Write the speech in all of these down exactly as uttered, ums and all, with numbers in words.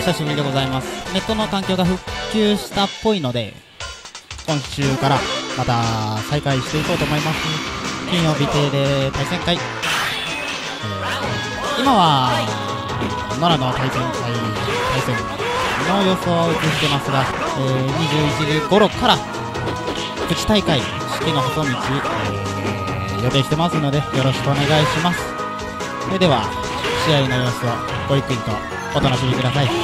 久しぶりでございます。ネットの環境が復旧したっぽいので、今週からまた再開していこうと思います。金曜日定例対戦会、えー、今は奈良の対戦会対戦の様子を映してますが、えー、にじゅういちじ頃からプチ大会式の細道、えー、予定してますのでよろしくお願いします。それでは試合の様子をごゆっくりとお楽しみください。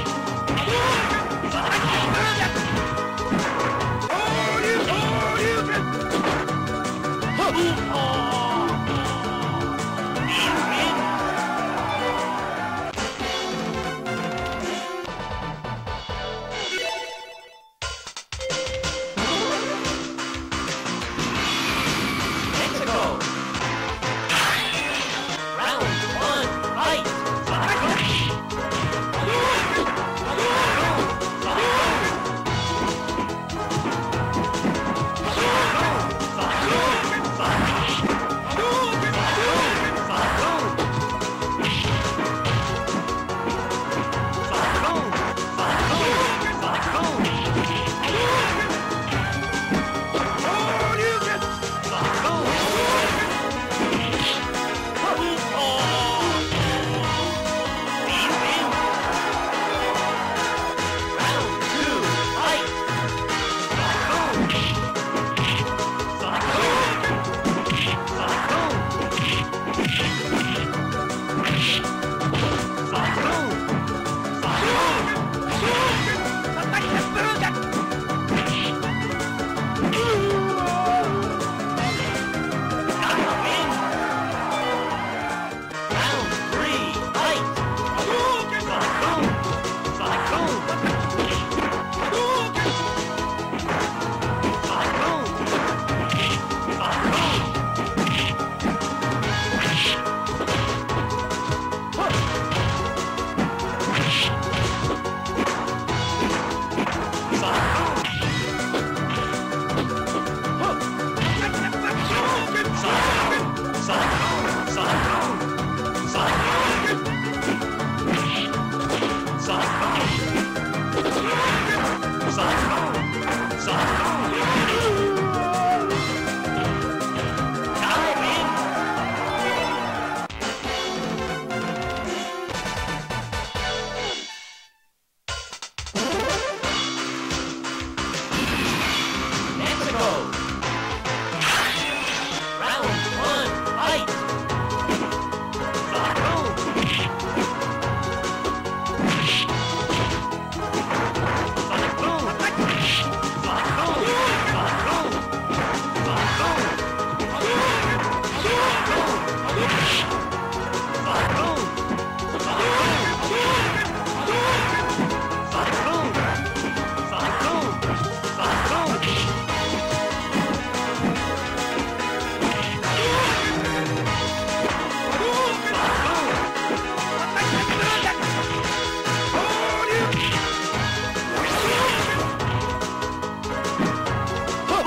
Let's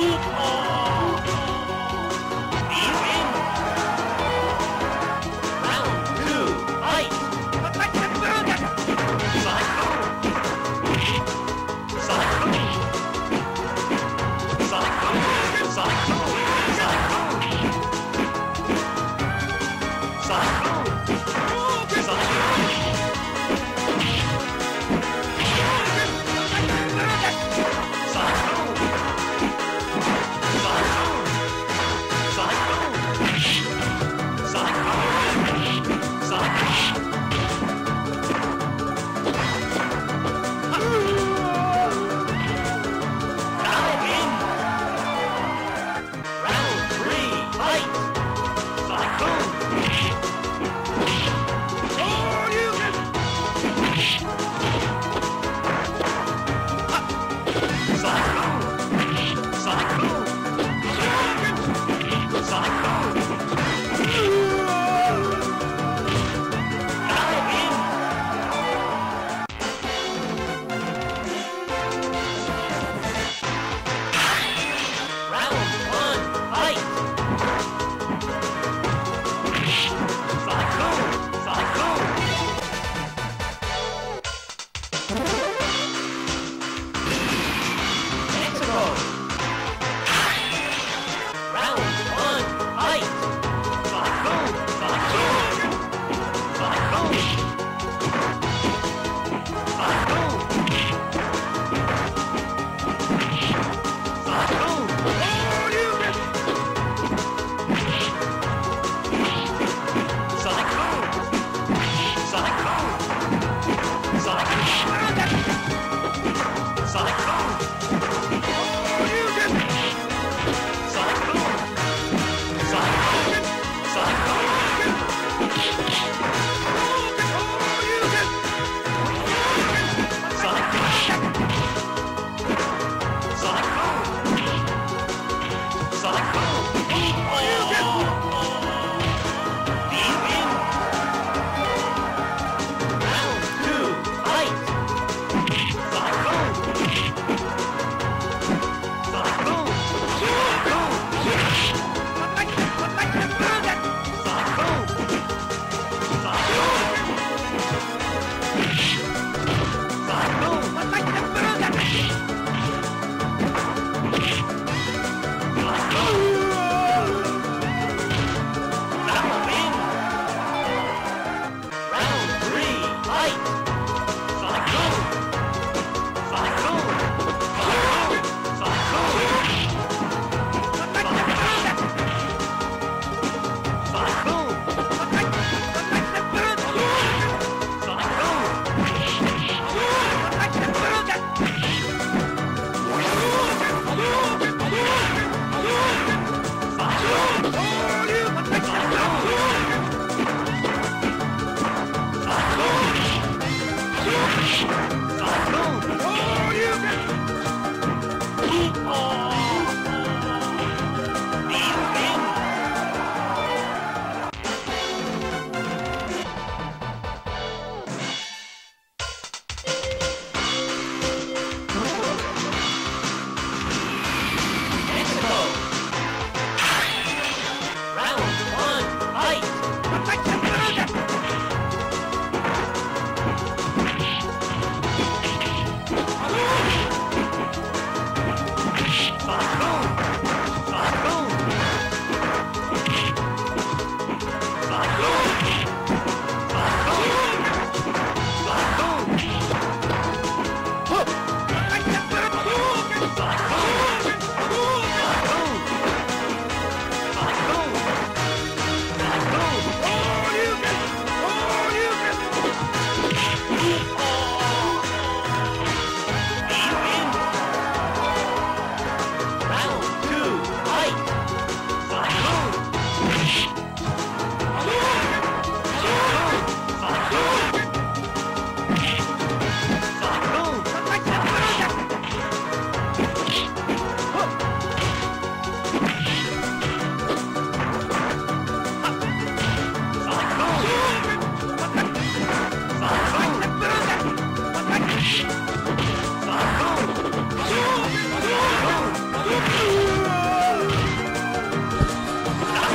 Oh!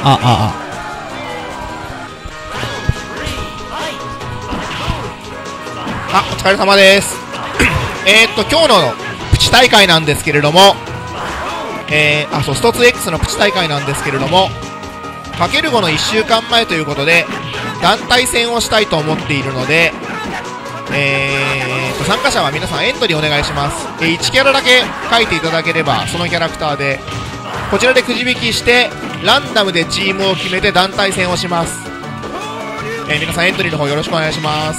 ああああ、お疲れ様です。えーっと今日のプチ大会なんですけれども、えー、あそうストツ X のプチ大会なんですけれども、かけるごのいっしゅうかんまえということで団体戦をしたいと思っているので、えー、と参加者は皆さんエントリーお願いします。えー、いちキャラだけ書いていただければそのキャラクターでこちらでくじ引きしてランダムでチームを決めて団体戦をします。えー、皆さんエントリーの方よろしくお願いします。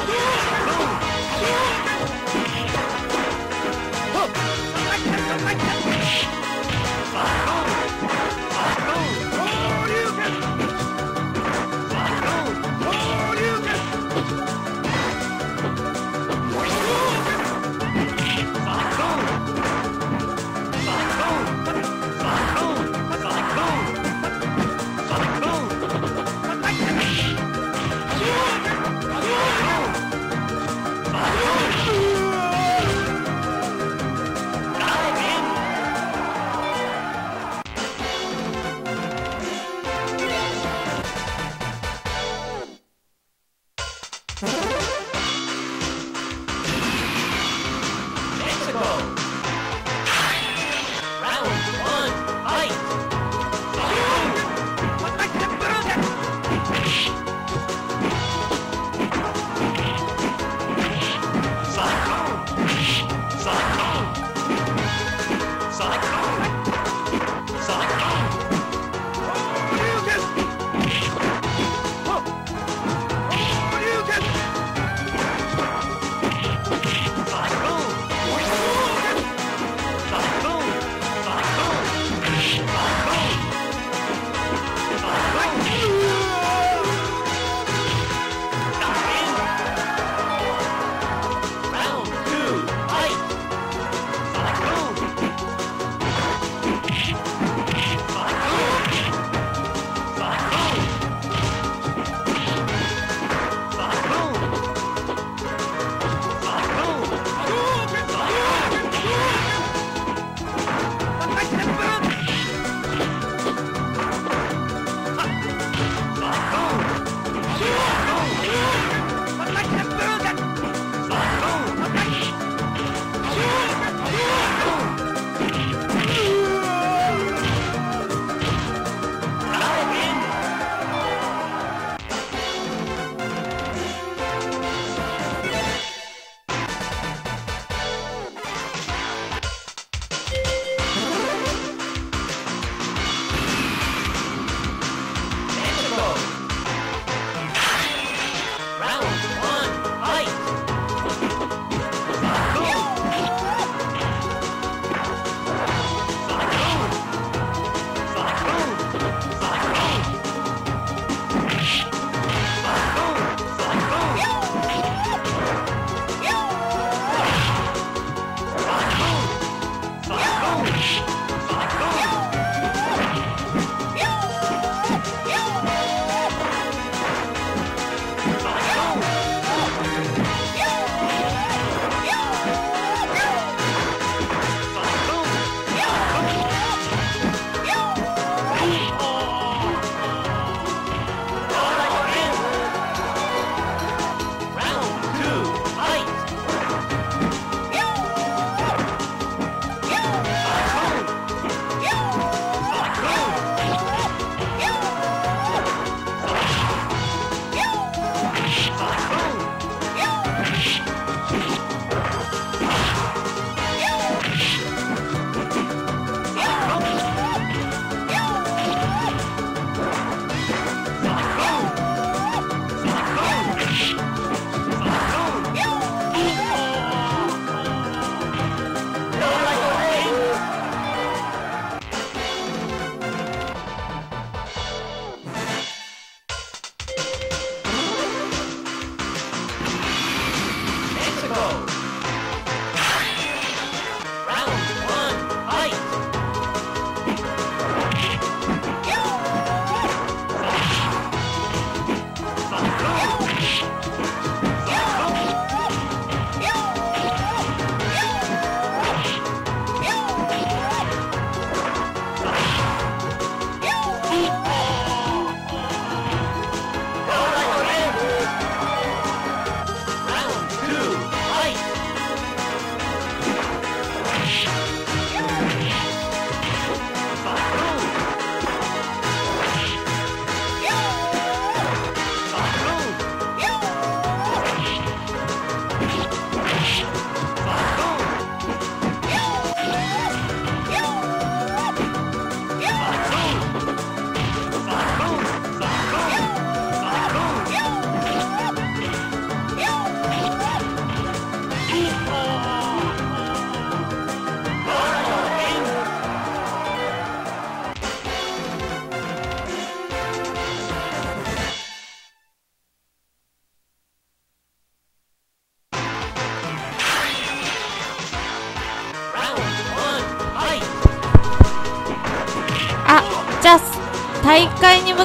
Look!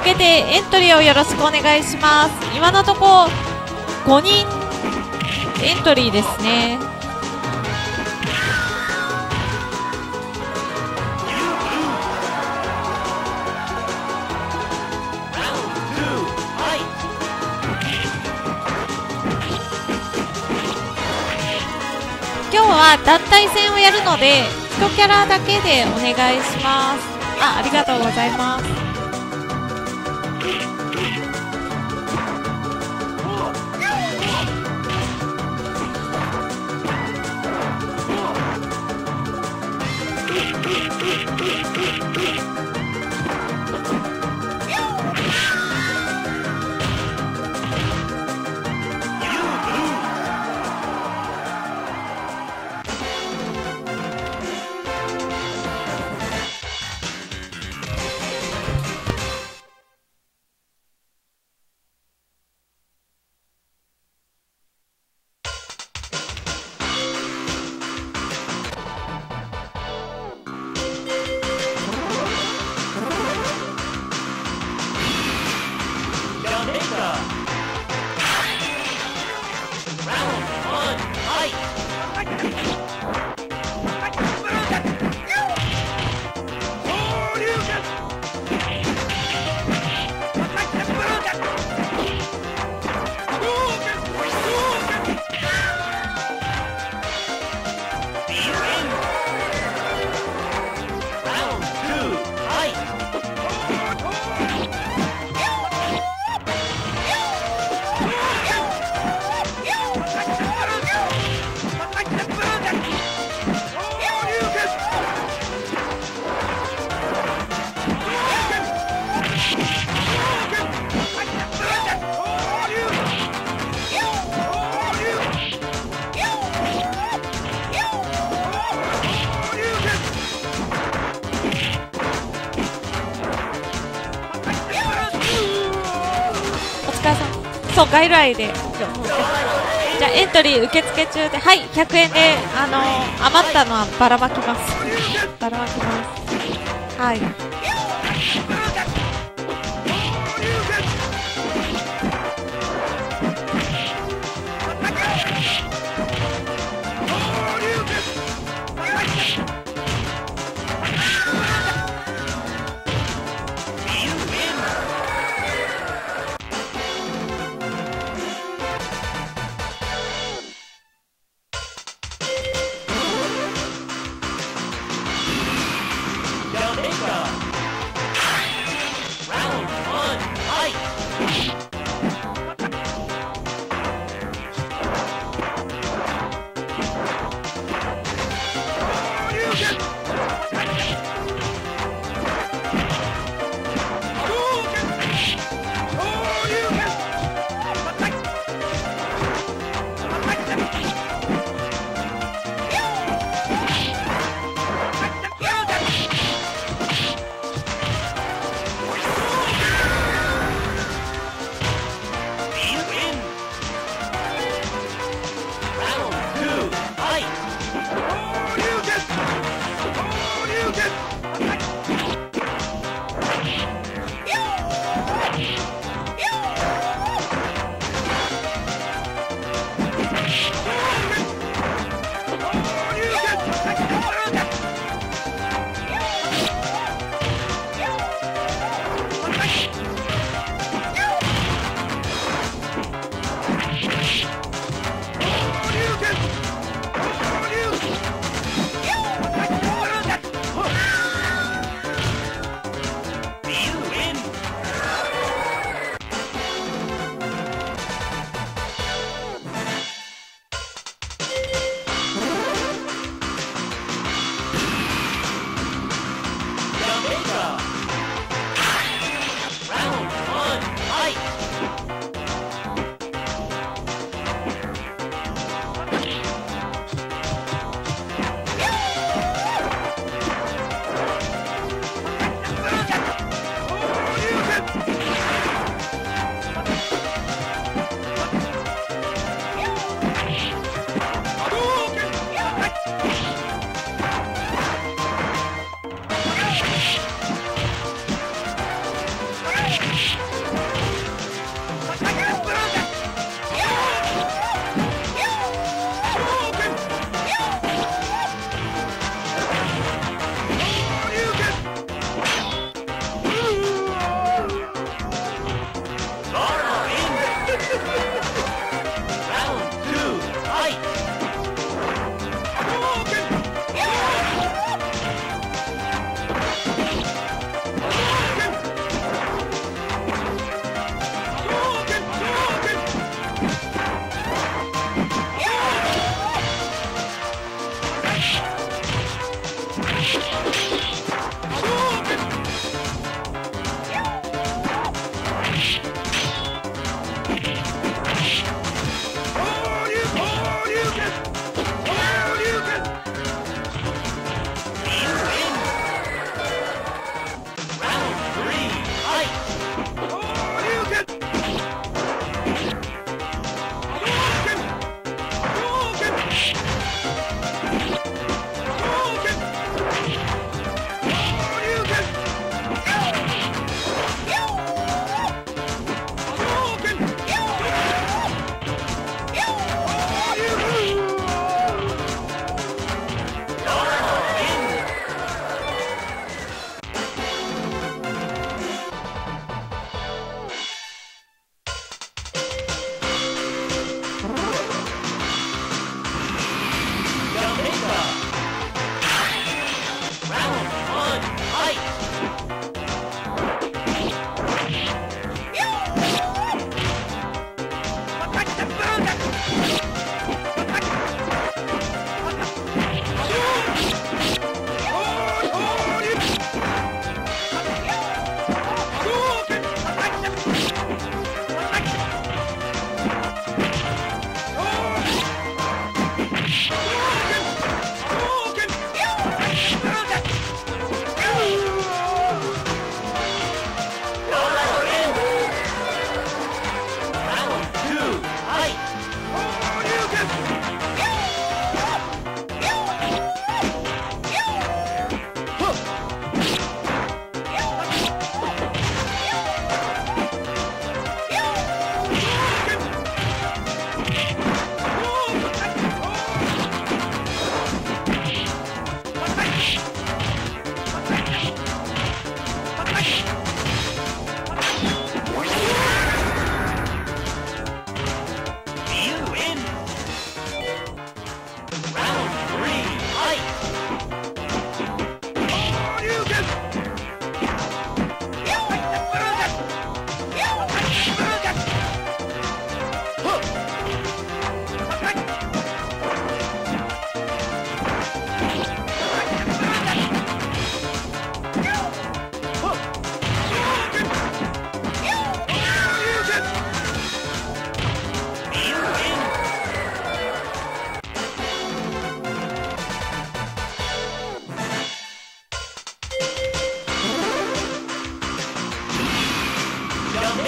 けてエントリーをよろしくお願いします。今のとこごにんエントリーですね。今日は団体戦をやるのでいちキャラだけでお願いします。あ、ありがとうございます。そう、外来で。じゃあエントリー受付中で、はい、ひゃくえんで、あのー、余ったのはばらまきます。ばらまきます。はい。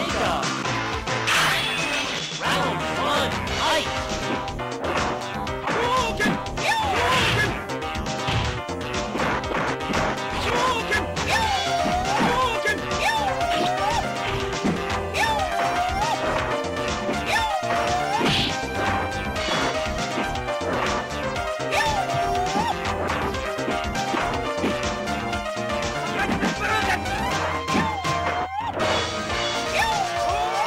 は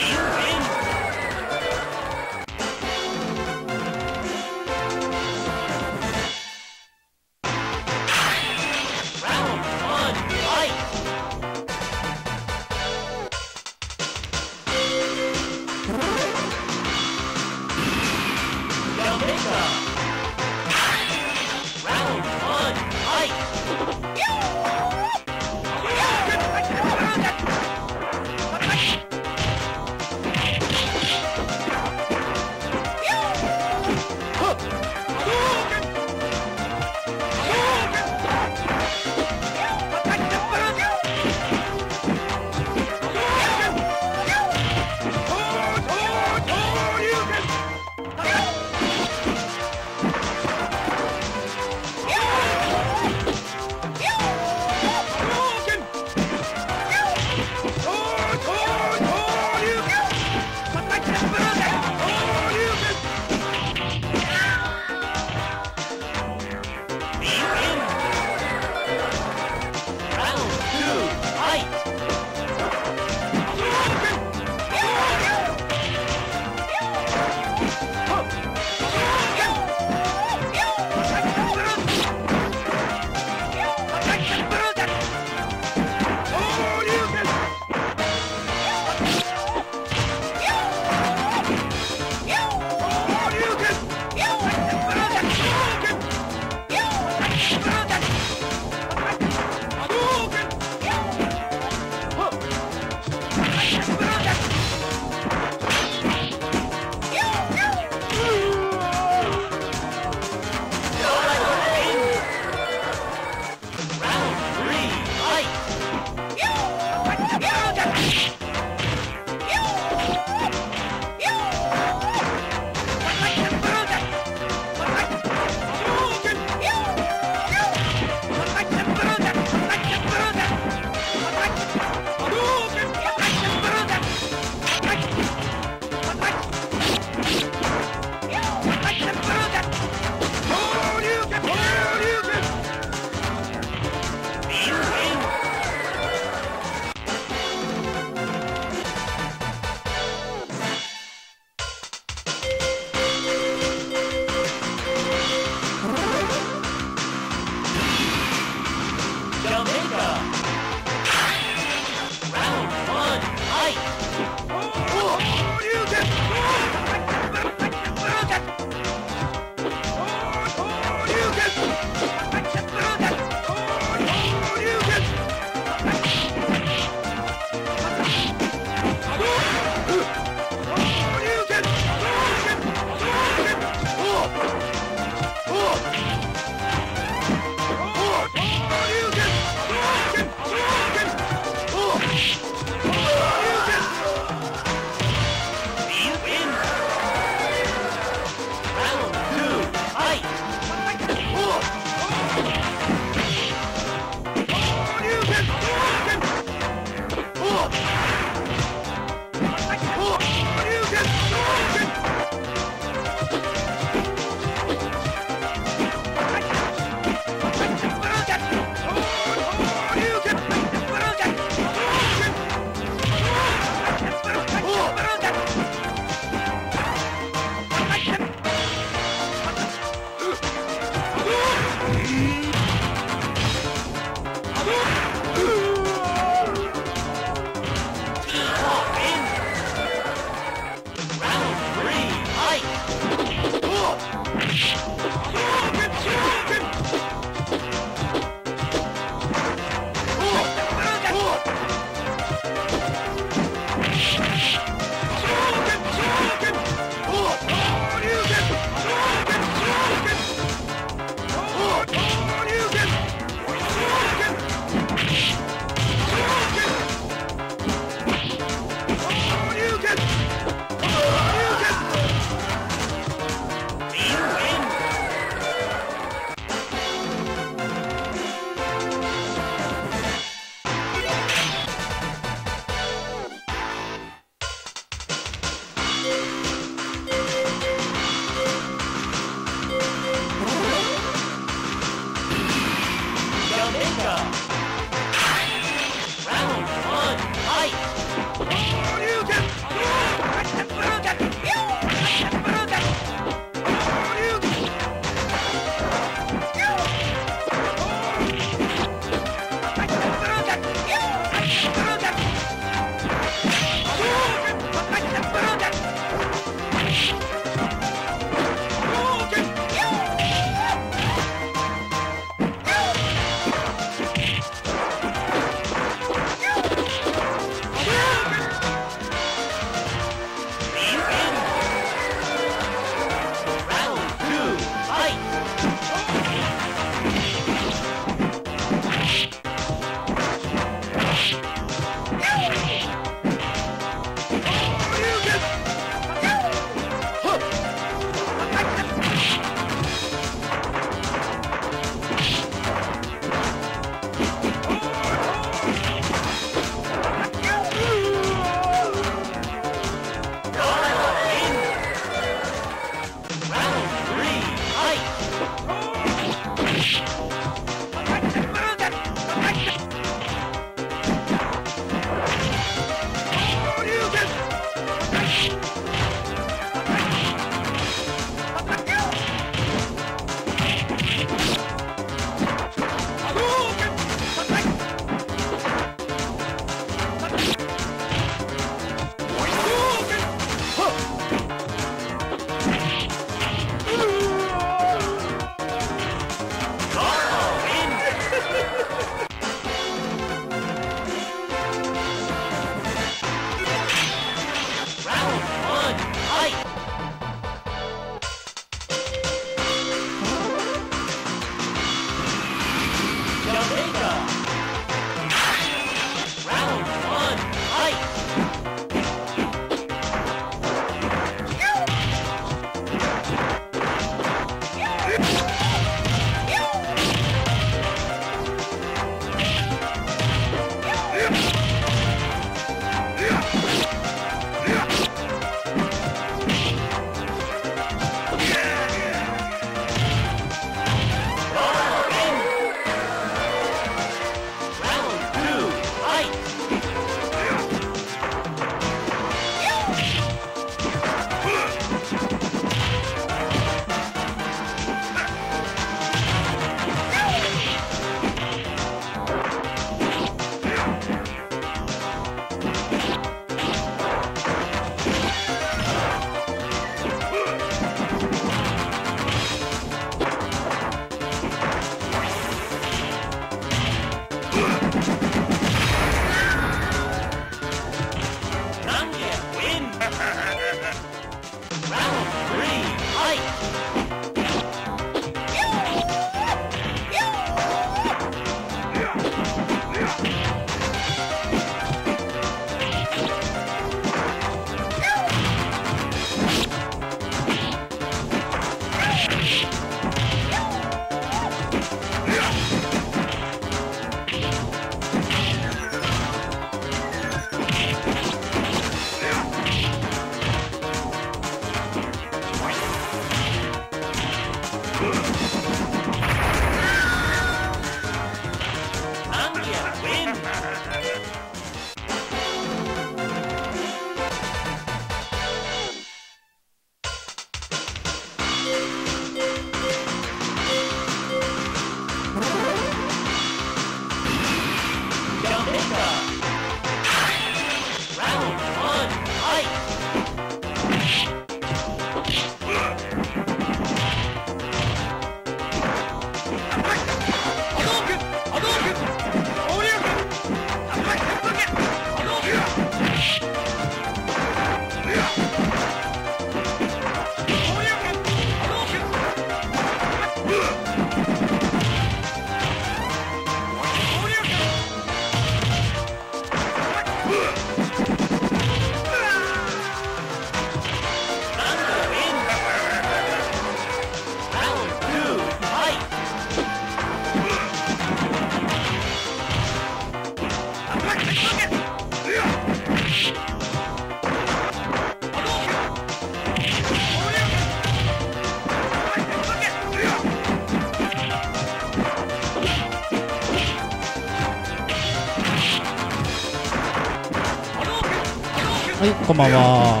はい、こんばんは。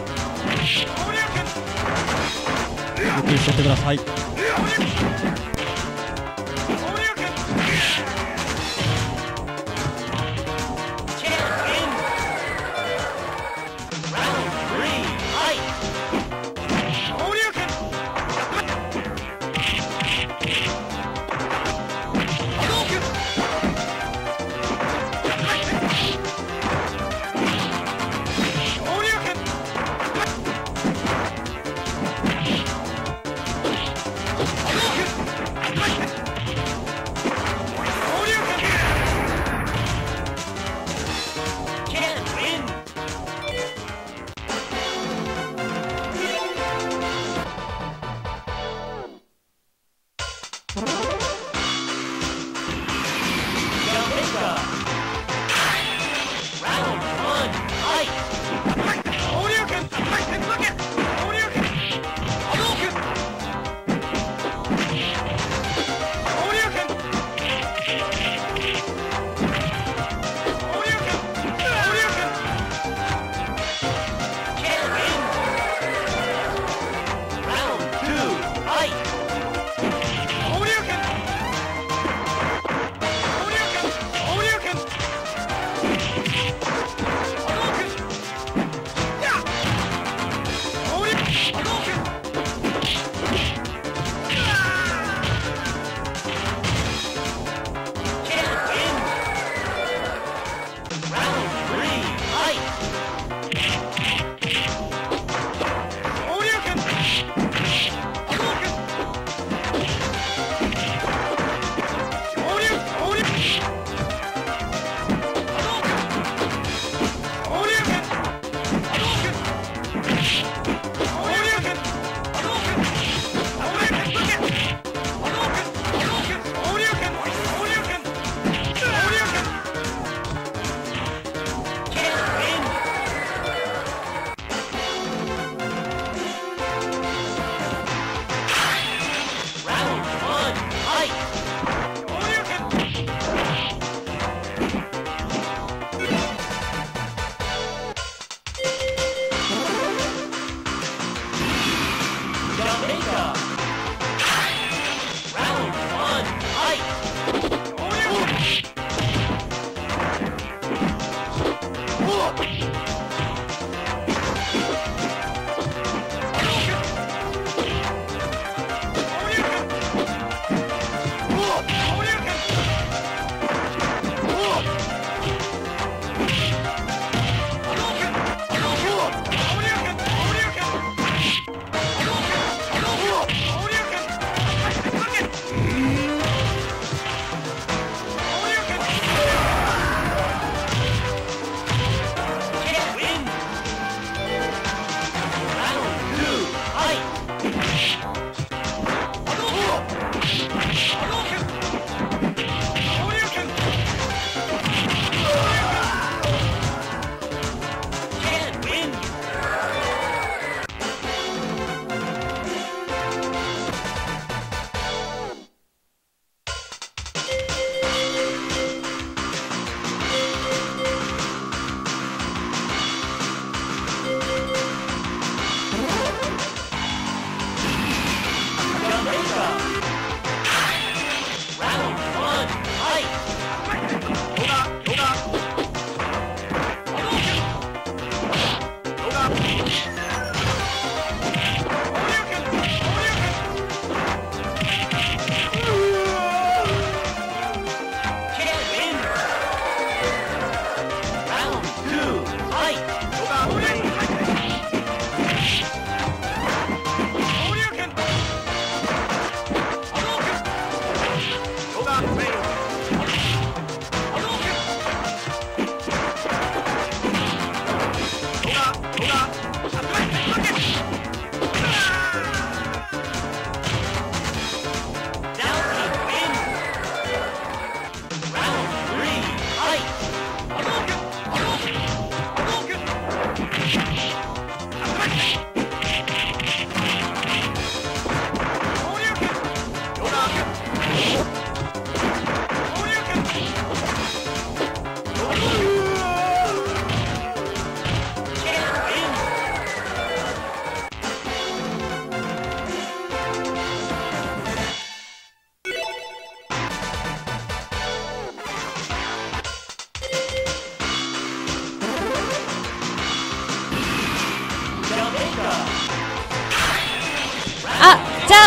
ゆっくりしてってください。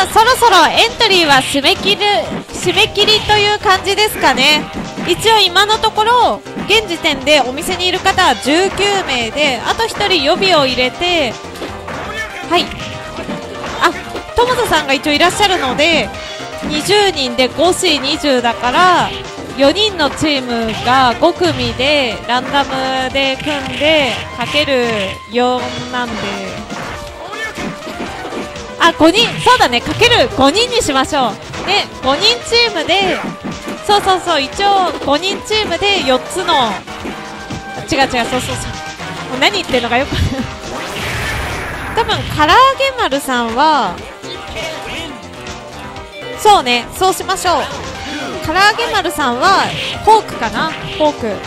あそろそろエントリーは締め切る締め切りという感じですかね。一応今のところ現時点でお店にいる方はじゅうきゅうめいで、あとひとり予備を入れて、はい、あ、友田さんが一応いらっしゃるのでにじゅうにんで ごしにじゅう だからよにんのチームがごくみでランダムで組んでかけるよんなんで、あ、ごにん、そうだね、かけるごにんにしましょうね。ごにんチームで、そうそうそう、一応ごにんチームでよっつの、違う違う、そうそうそう、もう何言ってるのかよく多分唐揚げ丸さんはそうね、そうしましょう。唐揚げ丸さんはフォークかな、フォーク。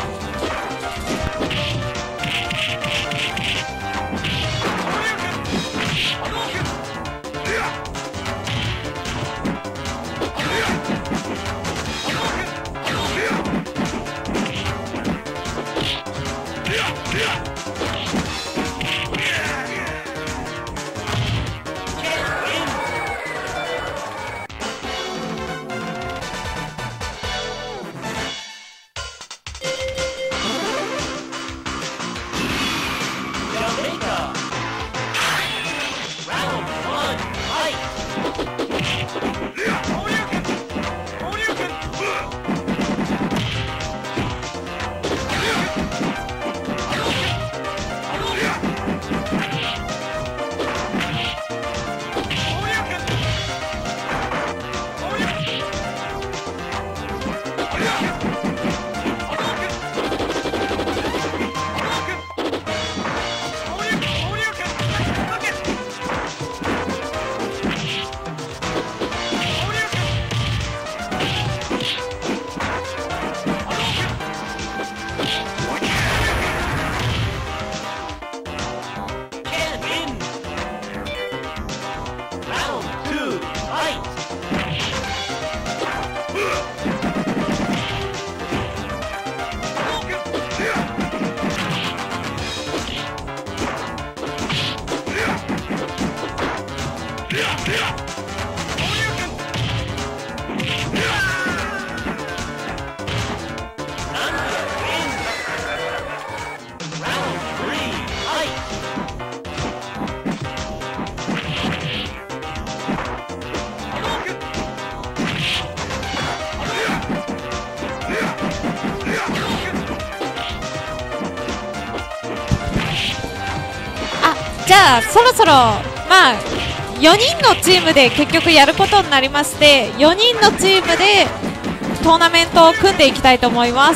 じゃあそろそろまあよにんのチームで結局やることになりまして、よにんのチームでトーナメントを組んでいきたいと思います。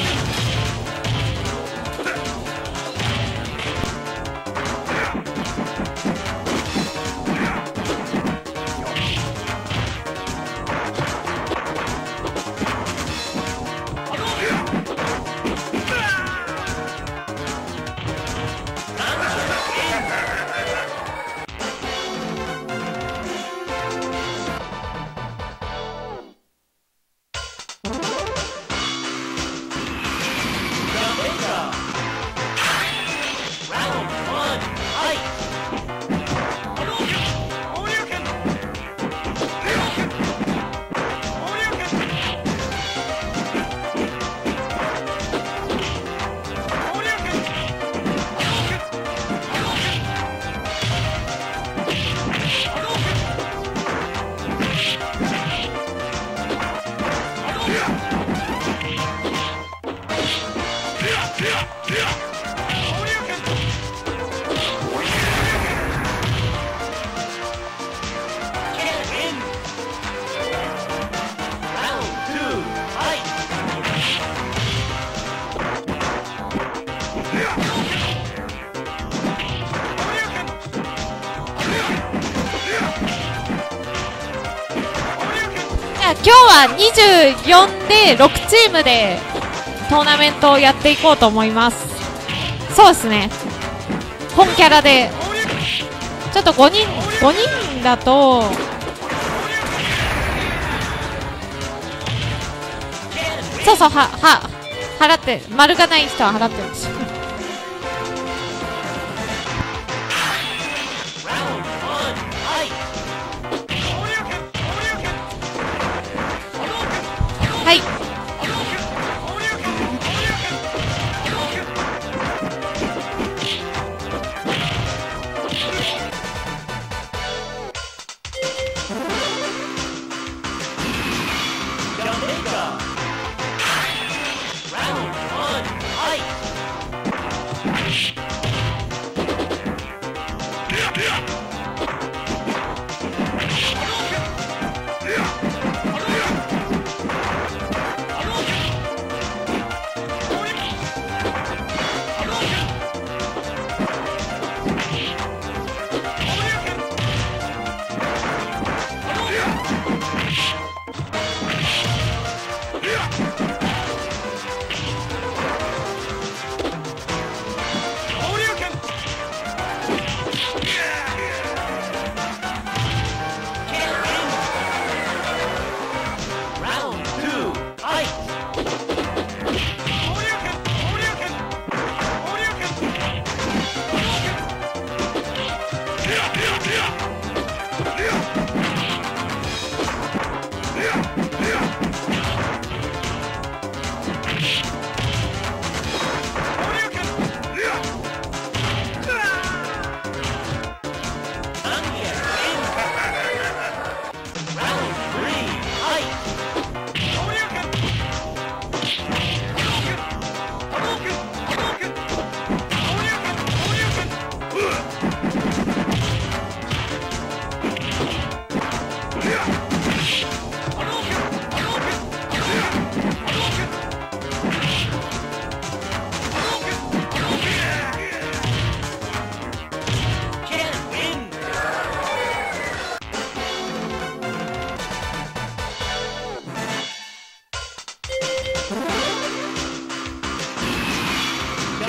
今日はにじゅうよんでろくチームでトーナメントをやっていこうと思います。そうですね、本キャラでちょっとごにんごにんだとそうそう、はは払って丸がない人は払ってるんですよ。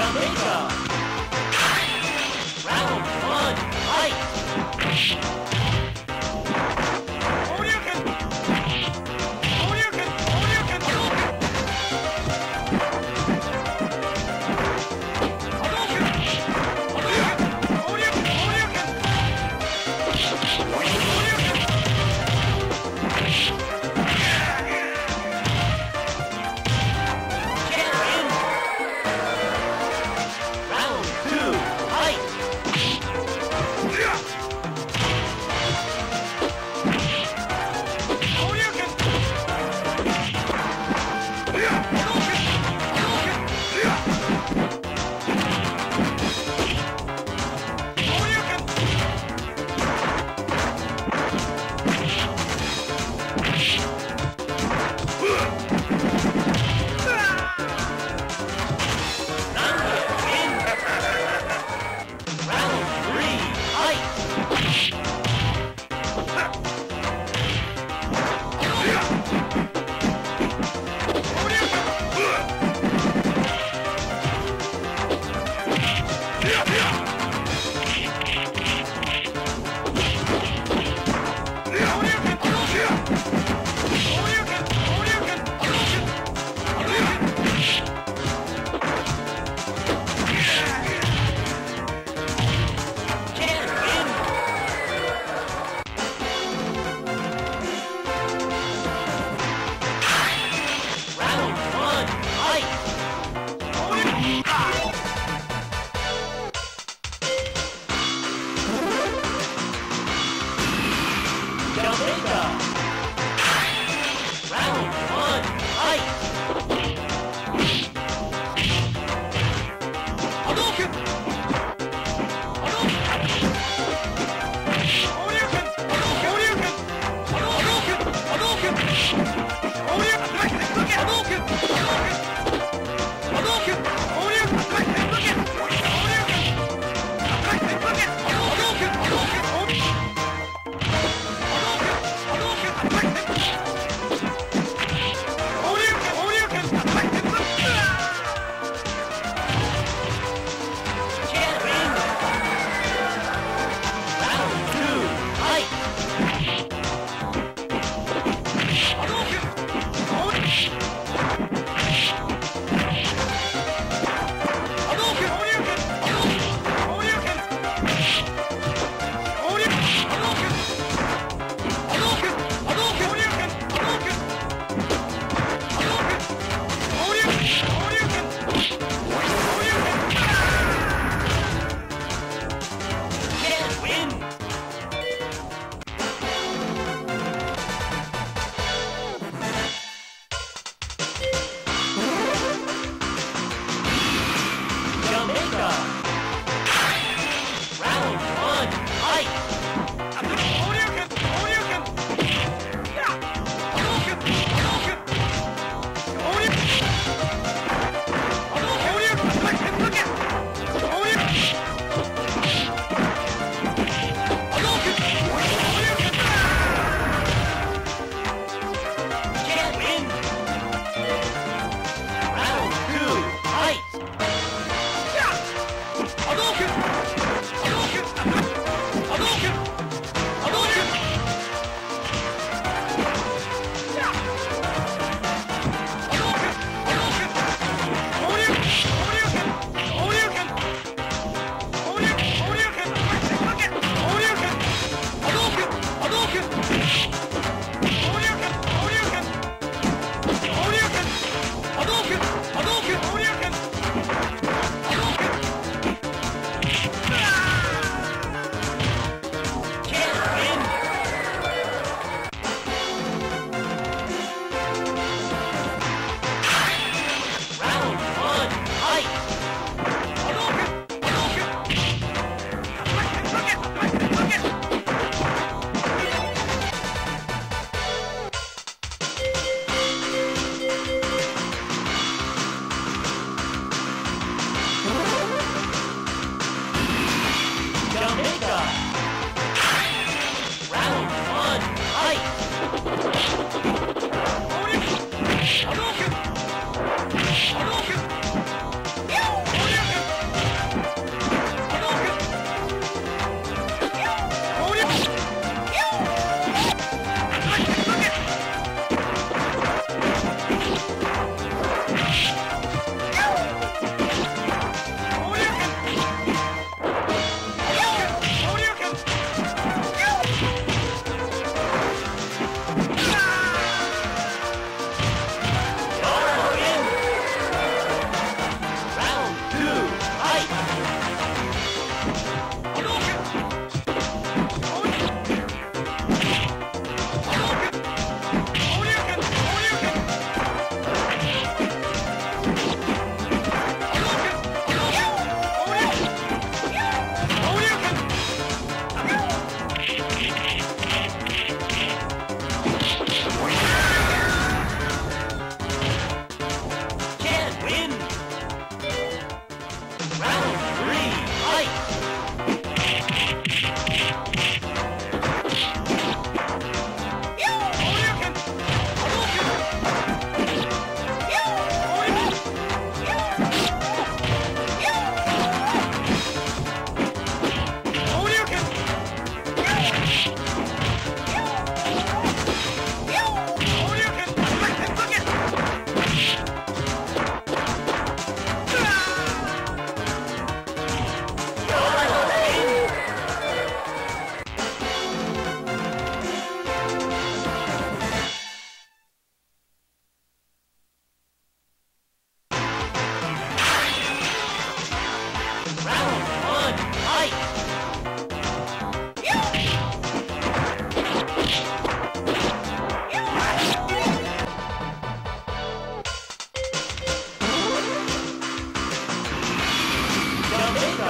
う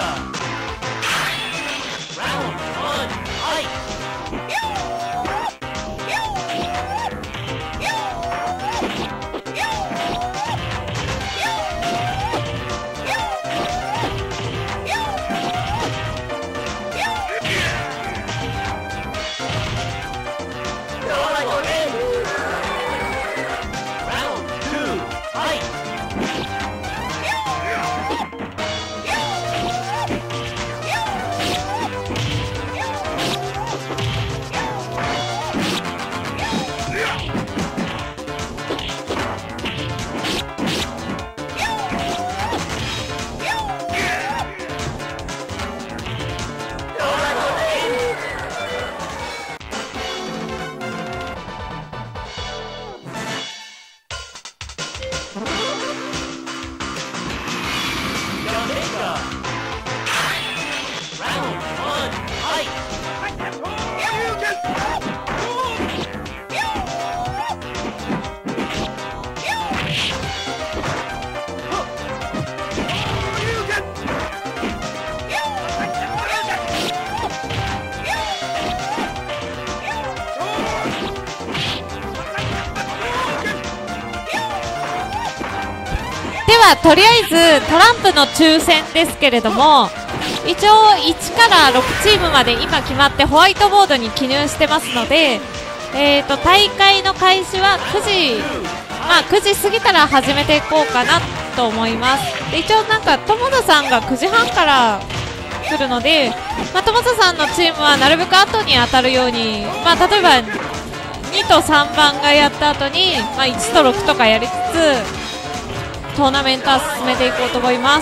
ではとりあえずトランプの抽選ですけれども、一応いちからろくチームまで今決まってホワイトボードに記入してますので、えー、と大会の開始はくじ、まあ、くじ過ぎたら始めていこうかなと思います。で一応なんか友田さんがくじはんから来るので、まあ、友田さんのチームはなるべく後に当たるように、まあ、例えばにとさんばんがやった後に、まあ、いちとろくとかやりつつトーナメントは進めていこうと思います。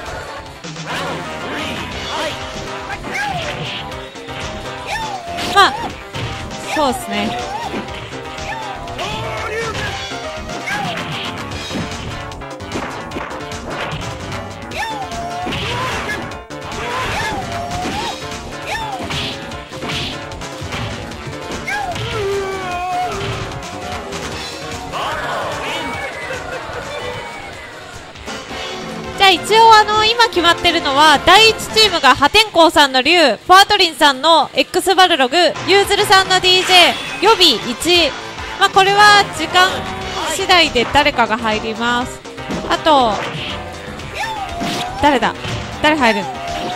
まあそうですね。じゃあ一応あの今決まってるのはだいいちチームが破天荒さんの竜、ポアトリンさんの X バルログ、ユーズルさんの ディージェー、予備いち、まあ、これは時間次第で誰かが入ります。あと誰だ誰入る、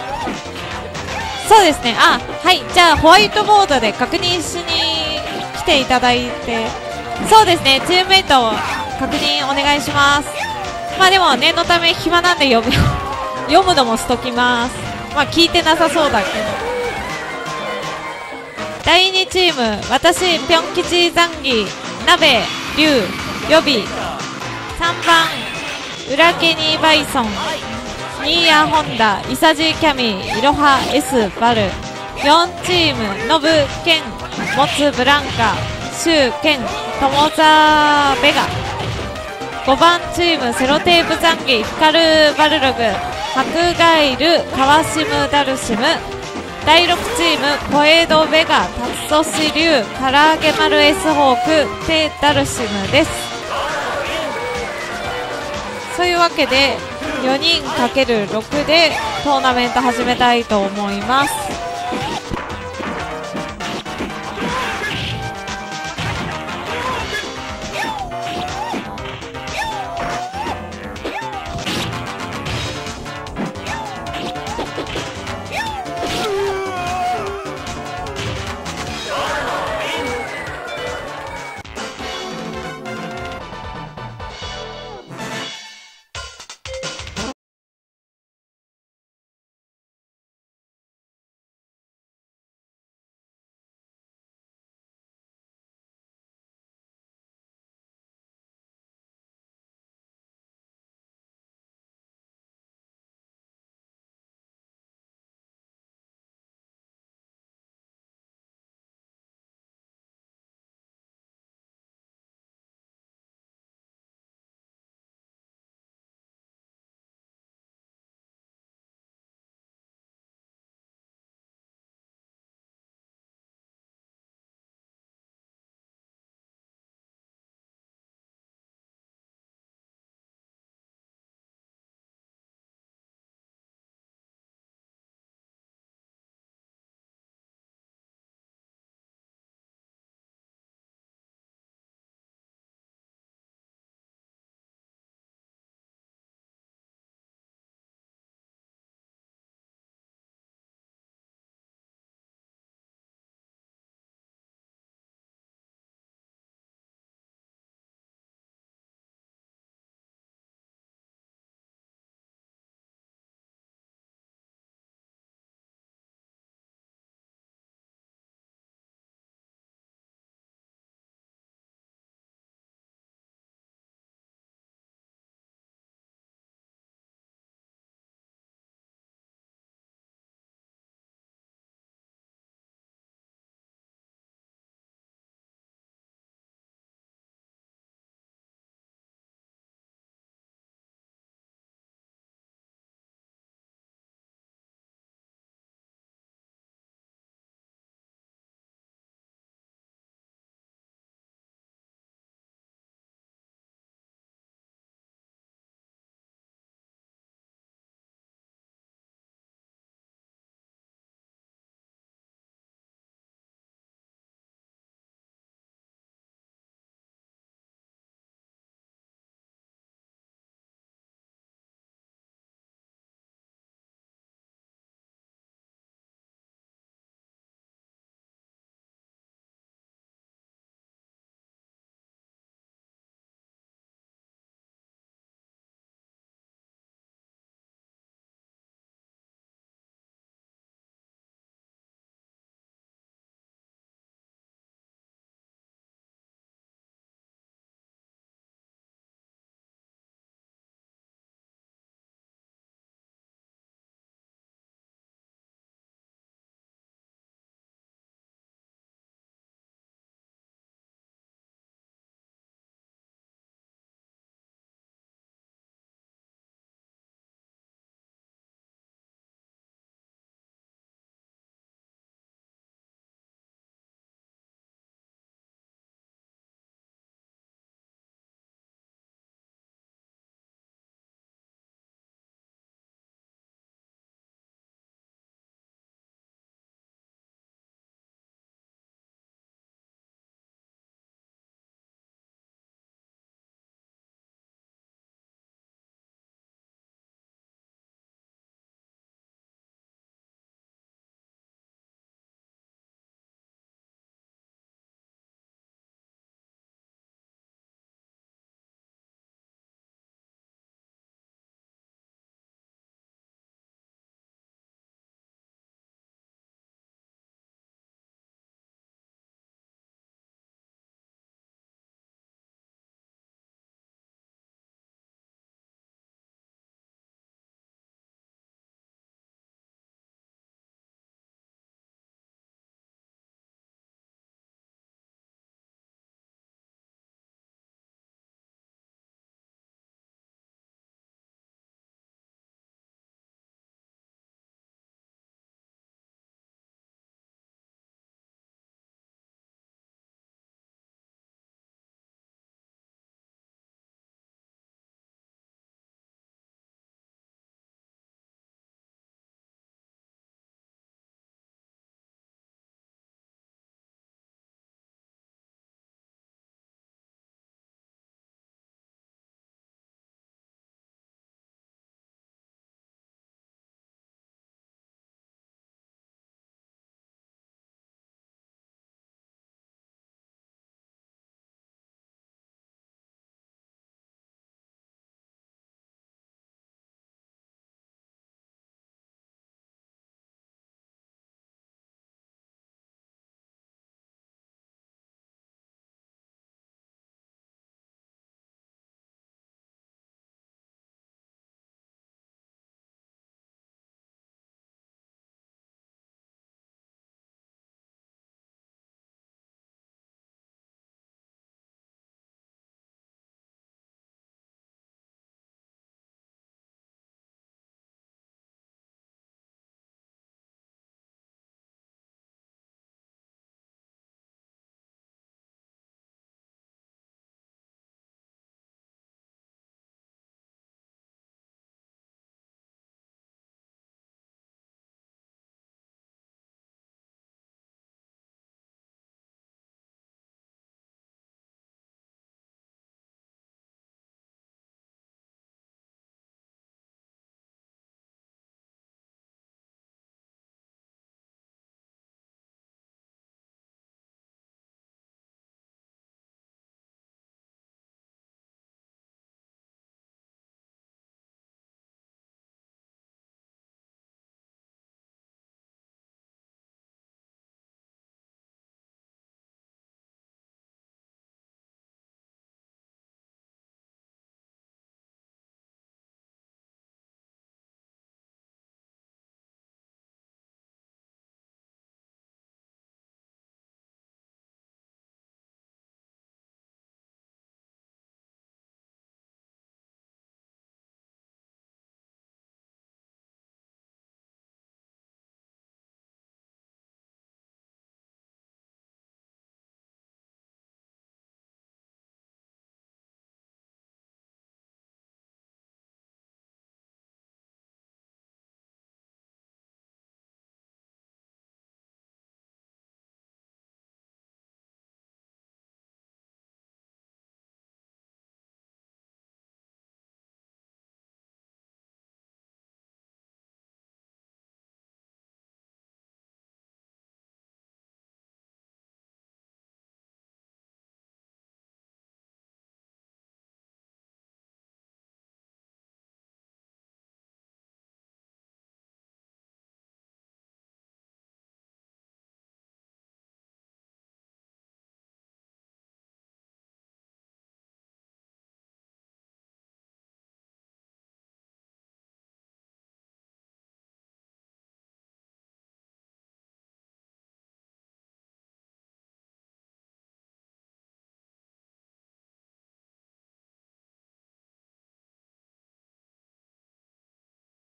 そうですね、あはいじゃあホワイトボードで確認しに来ていただいて、そうですねチームメイト確認お願いします。まあでも念のため暇なんで読む読むのもしときます。まあ聞いてなさそうだけど。だいにチーム私ぴょん吉ザンギ鍋龍予備、さんばん裏ケニーバイソン、ニーヤホンダイサジキャミイロハ S バル、よんチームノブケンモツブランカシュウケントモザベガ、ごばんチームセロテープザンギヒカルバルログハクガイルカワシムダルシム、だいろくチームコエドベガタツソシリュウカラーゲマル S ホークテダルシムです。そういうわけでよにんかけるろくでトーナメント始めたいと思います。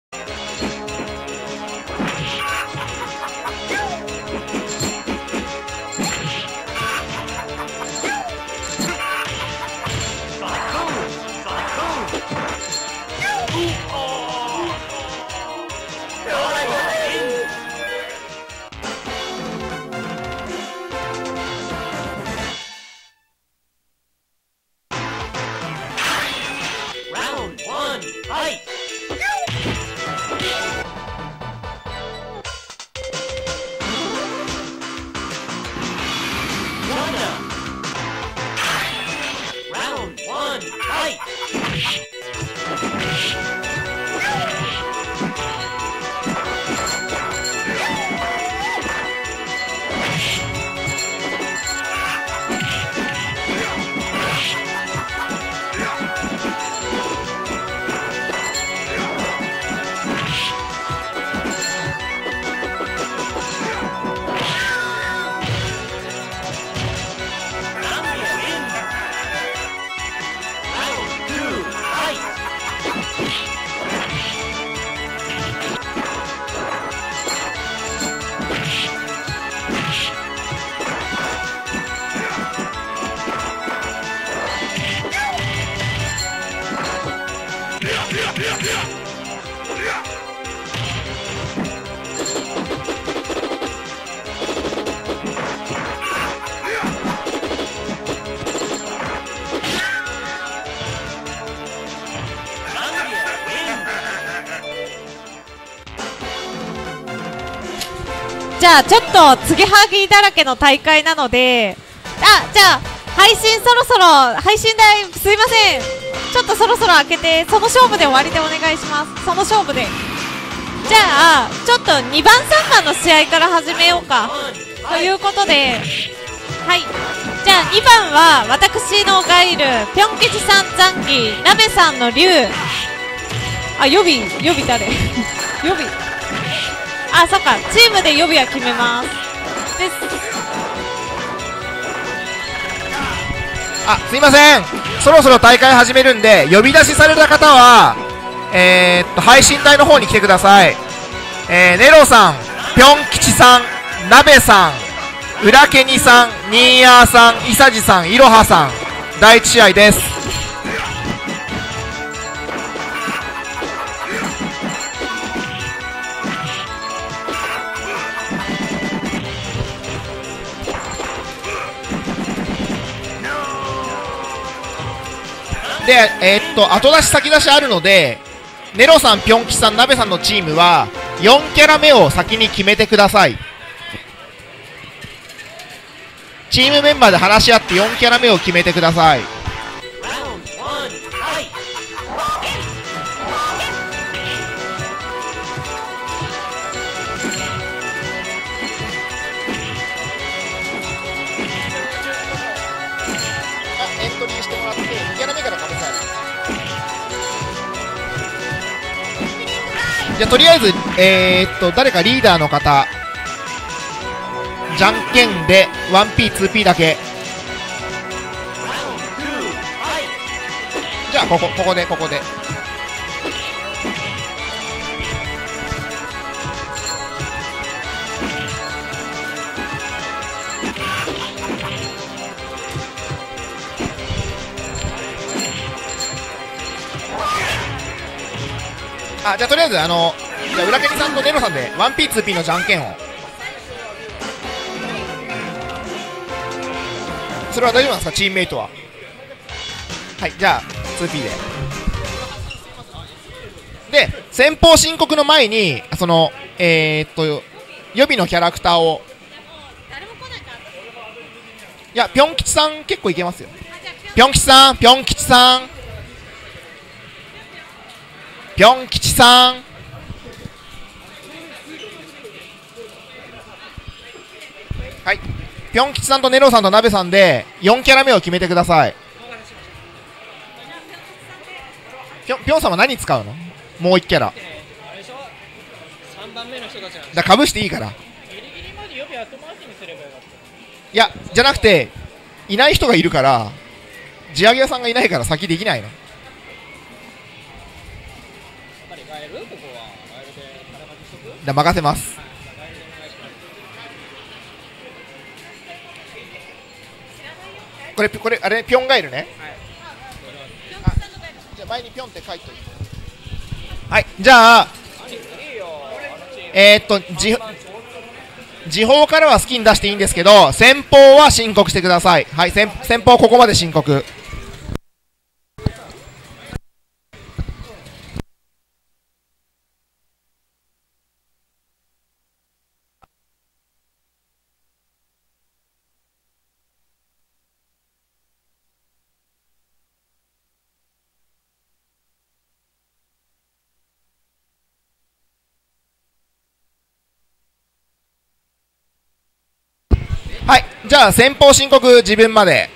じゃあちょっと継ぎはぎだらけの大会なので、あ、じゃあ配信そろそろ配信代すいません、ちょっとそろそろ開けてその勝負で終わりでお願いします。その勝負でじゃあちょっとにばんさんばんの試合から始めようかということで、はい、じゃあにばんは私のガイル、ぴょん吉さんザンギ、なべさんの竜、あ、予備予備誰予備、あ、そっか、チームで予備は決めますです。 あ、すいません、そろそろ大会始めるんで、呼び出しされた方はえー、っと配信台の方に来てください。えー、ネロさん、ぴょん吉さん、なべさん、うらけにさん、ニーヤーさん、いさじさん、いろはさん、だいいち試合です。で、えー、っと後出し先出しあるので、ネロさん、ぴょん吉さん、なべさんのチームはよんキャラ目を先に決めてください。チームメンバーで話し合ってよんキャラ目を決めてください。エントリーしてもらってにキャラ目からかぶせる。じゃあとりあえず、えー、っと誰かリーダーの方、じゃんけんで ワンピー、ツーピー だけ。じゃあここここでここであ、じゃあとりあえずあのじゃあ裏ケニさんとネロさんで ワンピー、ツーピー のじゃんけんを。それは大丈夫なんですか、チームメイトは。はい、じゃあ ツーピー でで先方申告の前にそのえー、っと予備のキャラクターを、いやぴょん吉さん結構いけますよ。ぴょん吉さん、ぴょん吉さん、ぴょん吉さん、はい、ぴょん吉さんとネロさんとなべさんでよんキャラ目を決めてください。ぴょん、ぴょんさんは何使うの？もういちキャラさんばんめの人たちなんです。 だからかぶしていいから。 ギリギリまで予備後回しにすればよかった。 いや、じゃなくていない人がいるから、地上げ屋さんがいないから先できないの。 やっぱり変えるここは。 じゃあ任せます。これこれあれピョンガエルね。あ、じゃあ前にピョンって書いといて。はい、じゃあえー、っと時時報からは好きに出していいんですけど、先方は申告してください。はい、先先方ここまで申告。はい、じゃあ先方申告自分まで。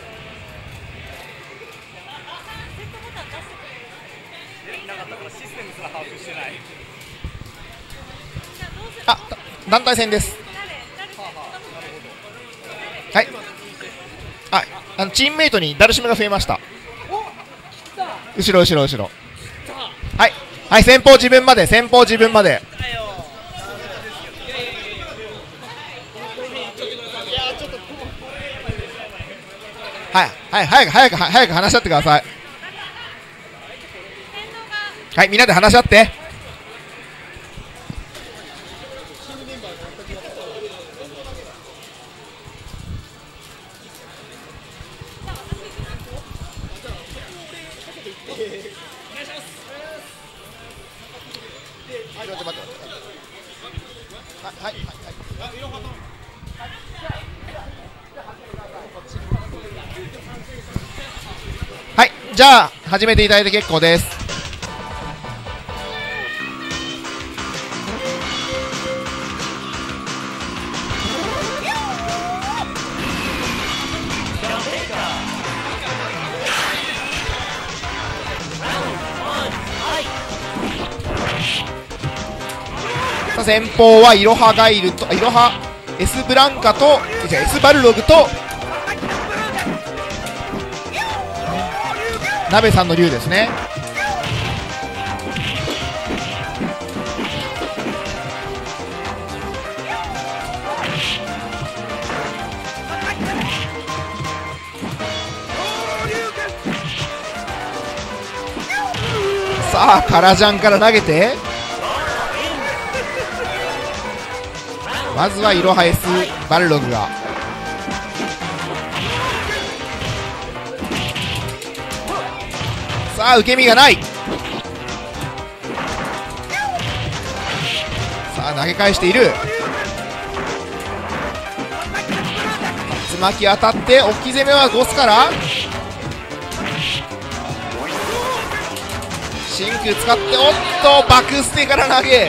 あ、団体戦です。はい。あ、あのチームメイトにダルシムが増えました。後ろ後ろ後ろ。はい、はい、先方自分まで、先方自分まで。はい、はい、早く早く早く話し合ってください。はい、みんなで話し合って。はい、じゃあ始めていただいて結構です。さあ先方はイロハガイルとイロハエスブランカとじゃエスバルログと鍋さんの竜ですね。さあカラジャンから投げて、まずはイロハエスバルログがさあ受け身がない。さあ投げ返している。つまき当たって大き攻めはゴスから真空使って、おっとバクステから投げ。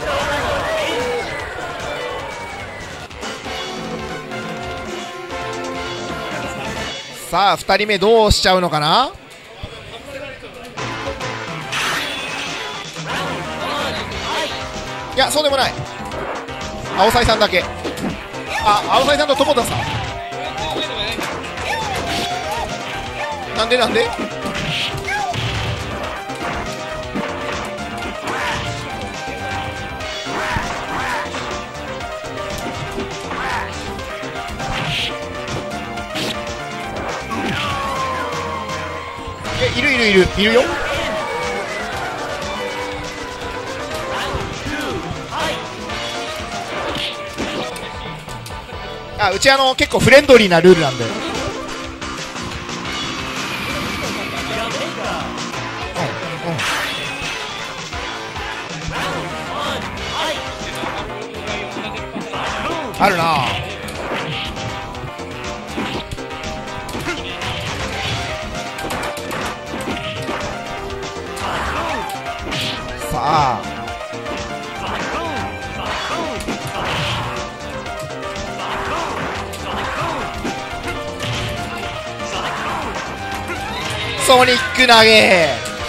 さあふたりめどうしちゃうのかな。いやそうでもない。青サイさんだけ。あ、青サイさんと友田さん。なんでなんで。え、いるいるいるいるよ。あ、うちあの結構フレンドリーなルールなんで。うんうん、あるな。さあソニック投げ。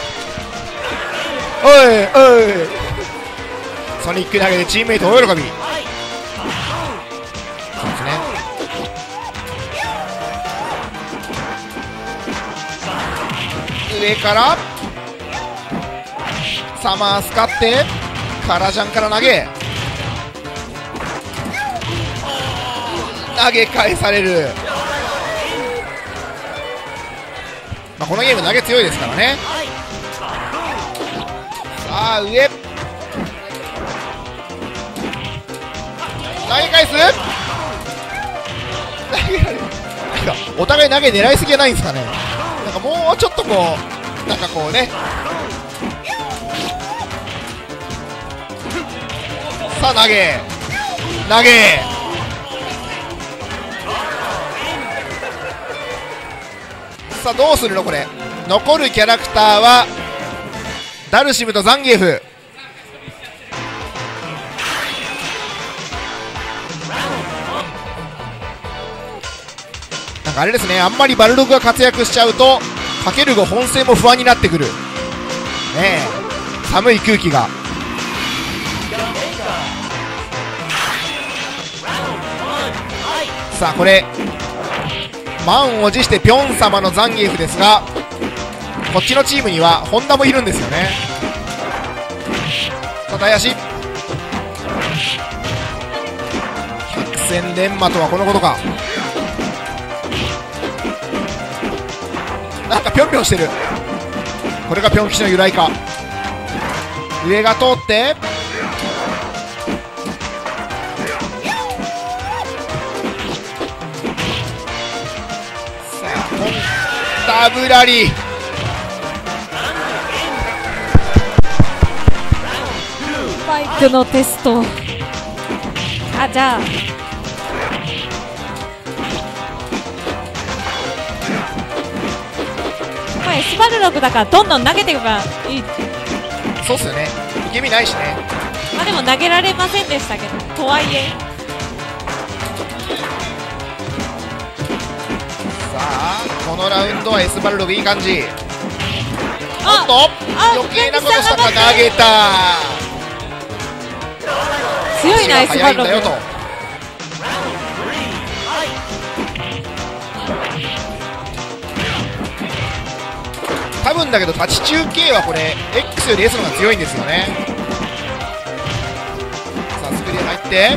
おいおい、ソニック投げでチームメイト大喜び。そうですね。上からサマース買ってカラジャンから投げ投げ返される。まあ、このゲーム投げ強いですからね。さあ上投げ返す投げられる。なんかお互い投げ狙いすぎじゃないんですかね。なんかもうちょっとこうなんかこうね。さあ投げ投げさあどうするのこれ。残るキャラクターはダルシムとザンギエフ。なんかあれですね、あんまりバルログが活躍しちゃうとかけるご本戦も不安になってくるねえ。寒い空気が。さあこれ満を持してピョン様のザンギエフですが、こっちのチームにはホンダもいるんですよね。さあ大足百戦錬磨とはこのことか。なんかぴょんぴょんしてる。これがぴょん吉の由来か。上が通ってダブラリ。 バイクのテスト。あ、じゃあまあエスバルログだからどんどん投げていけばいい。 そうっすよね、受け身ないしね。 まあでも投げられませんでしたけど、とはいえさあこのラウンドはエスバルログいい感じ。 あおっと余計なことしたか。投げた。 強いなエスバルログ。 足が速いんだよと。多分だけど立ち中継はこれ X より S の方が強いんですよね。さあスクリーン入って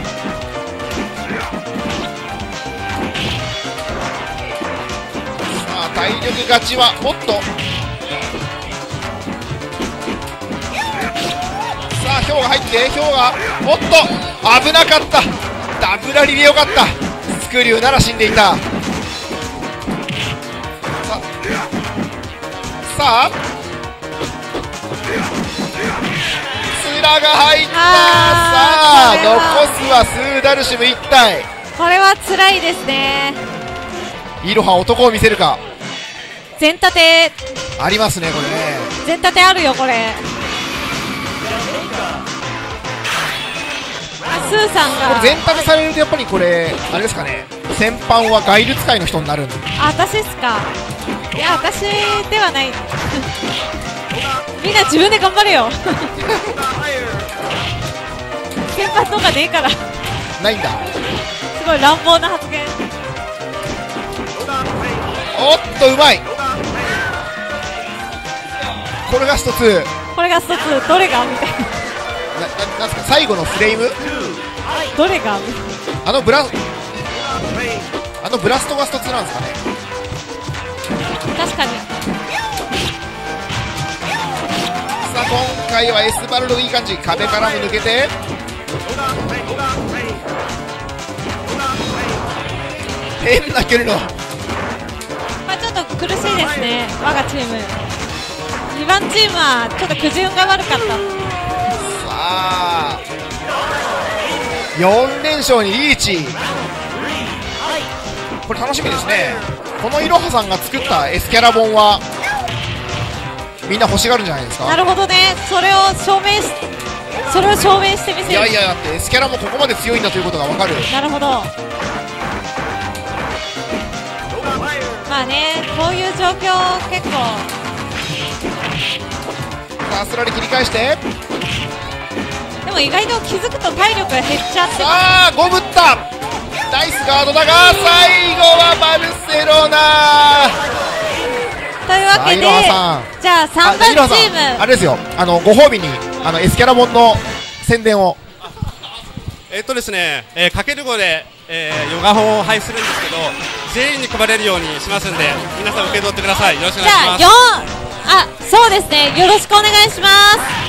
さあ体力勝ちはおっとさあヒョウが入ってヒョウがおっと危なかった。ダブラリでよかった。スクリューなら死んでいた。さあスラが入った。さあ残すはスーダルシムいち体。 これは辛いですね。 イロハ男を見せるか。 全立てありますねこれね。 全立てあるよこれ。あスーさんこれが全立てされるとやっぱりこれあれですかね、戦犯はガイル使いの人になるんで。 あ私ですか。いや私ではないみんな自分で頑張れよ先発とかでいいから。すないんだ。 ごい乱暴な発言。 おっとうまい。これが一つ。 これが一つ。どれがみたいな。 な、ななんですか最後のフレーム。 どれがあのブラあのブラストが一つなんですかね。 確かに。 さあ今回はエスバルロいい感じ。壁からも抜けて変な距離の。 まあちょっと苦しいですね我がチーム。にばんチームはちょっとくじ運が悪かった。 さあよん連勝にリーチ。これ楽しみですね。このいろはさんが作った S キャラ本はみんな欲しがるんじゃないですか。 なるほどね。それを証明しそれを証明してみせる。 いやいやだって S キャラもここまで強いんだということが分かる。 なるほど。まあねこういう状況結構。 さあスラリ切り返してでも意外と気づくと体力が減っちゃって。 さあゴブったナイスガードだが最後はバルセロナというわけでさあいろはさんじゃあさんばんチームあれですよ、あのご褒美にあの S キャラモンの宣伝を。 えっとですね、えー、かけるごで、えー、ヨガ本を配布するんですけど、全員に配れるようにしますんで、皆さん受け取ってください。よろしくお願いします。 じゃあよんあそうですね、よろしくお願いします。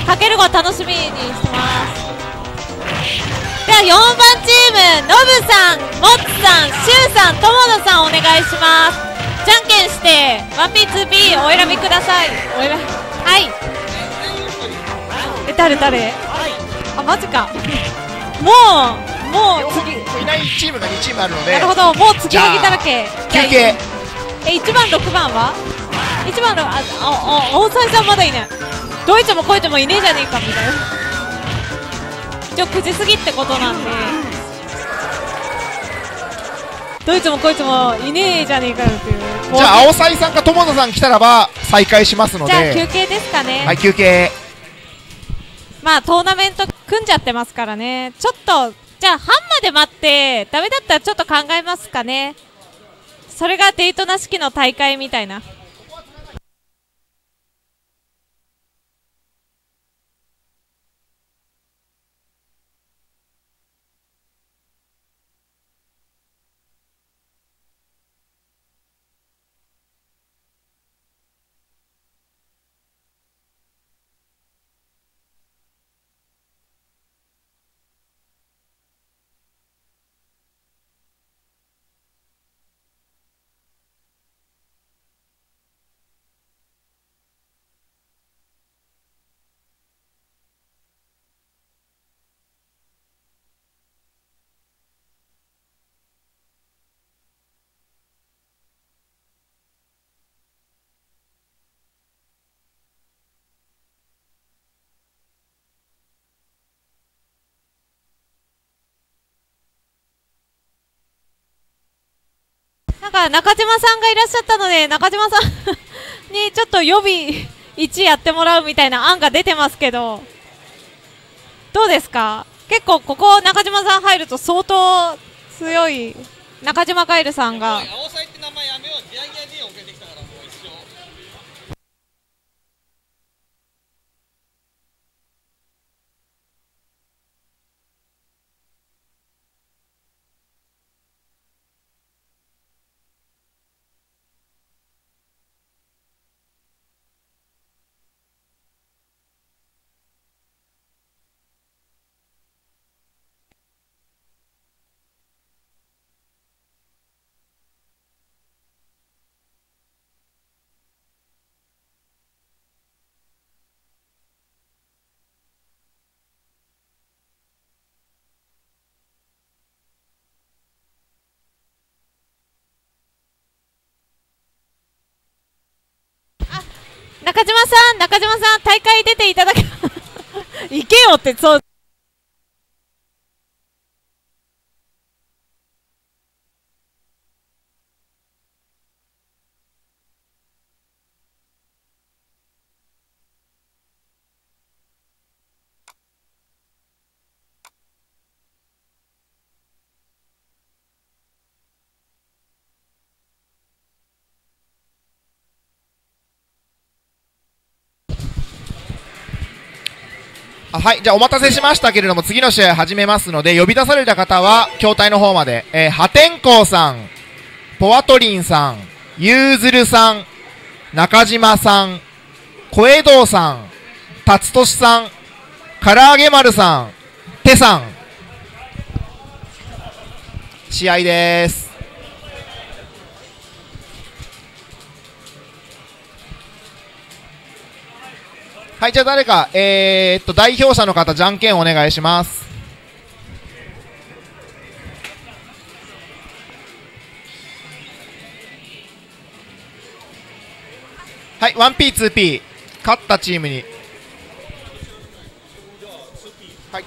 かけるご楽しみにしてます。ではよんばんチーム、ノブさん、モッツさん、シュウさん、友野さんお願いします。じゃんけんして ワンピーツーピー お選びください。お選びはい。え誰誰あマジか。もうもう次いないチームがにチームあるので、 なるほど、もう次はぎだらけ。 休憩。 えいちばんろくばんはいちばんのああ大沢さんまだいない。どいつもこいつもいねえじゃねえかみたいな。一応くじ過ぎってことなんで、どいつもこいつもいねえじゃねえかよっていう。 じゃあ青サイさんか友野さん来たらば再開しますので、 じゃあ休憩ですかね。 はい休憩。 まあトーナメント組んじゃってますからね。ちょっとじゃあ半まで待ってダメだったらちょっと考えますかね。それがデイトナ式の大会みたいな。なんか中島さんがいらっしゃったので、中島さんにちょっと予備いちやってもらうみたいな案が出てますけど、どうですか。結構ここ中島さん入ると相当強い。中島カイルさんが青サイって名前やめよう。ギャーギャー D 遅れてきたからもう一生。 中島さん、中島さん、大会出ていただけ行けよって、そう。 あはい、じゃあお待たせしましたけれども、次の試合始めますので、呼び出された方は筐体の方まで、えー、破天荒さん、ポワトリンさん、ゆうずるさん、中島さん、小江堂さん、辰俊さん、唐揚げ丸さん、手さん、試合です。はい、じゃあ誰か、えー、っと、代表者の方、じゃんけんお願いします。はい、ワンピー、ツーピー、勝ったチームに。はい。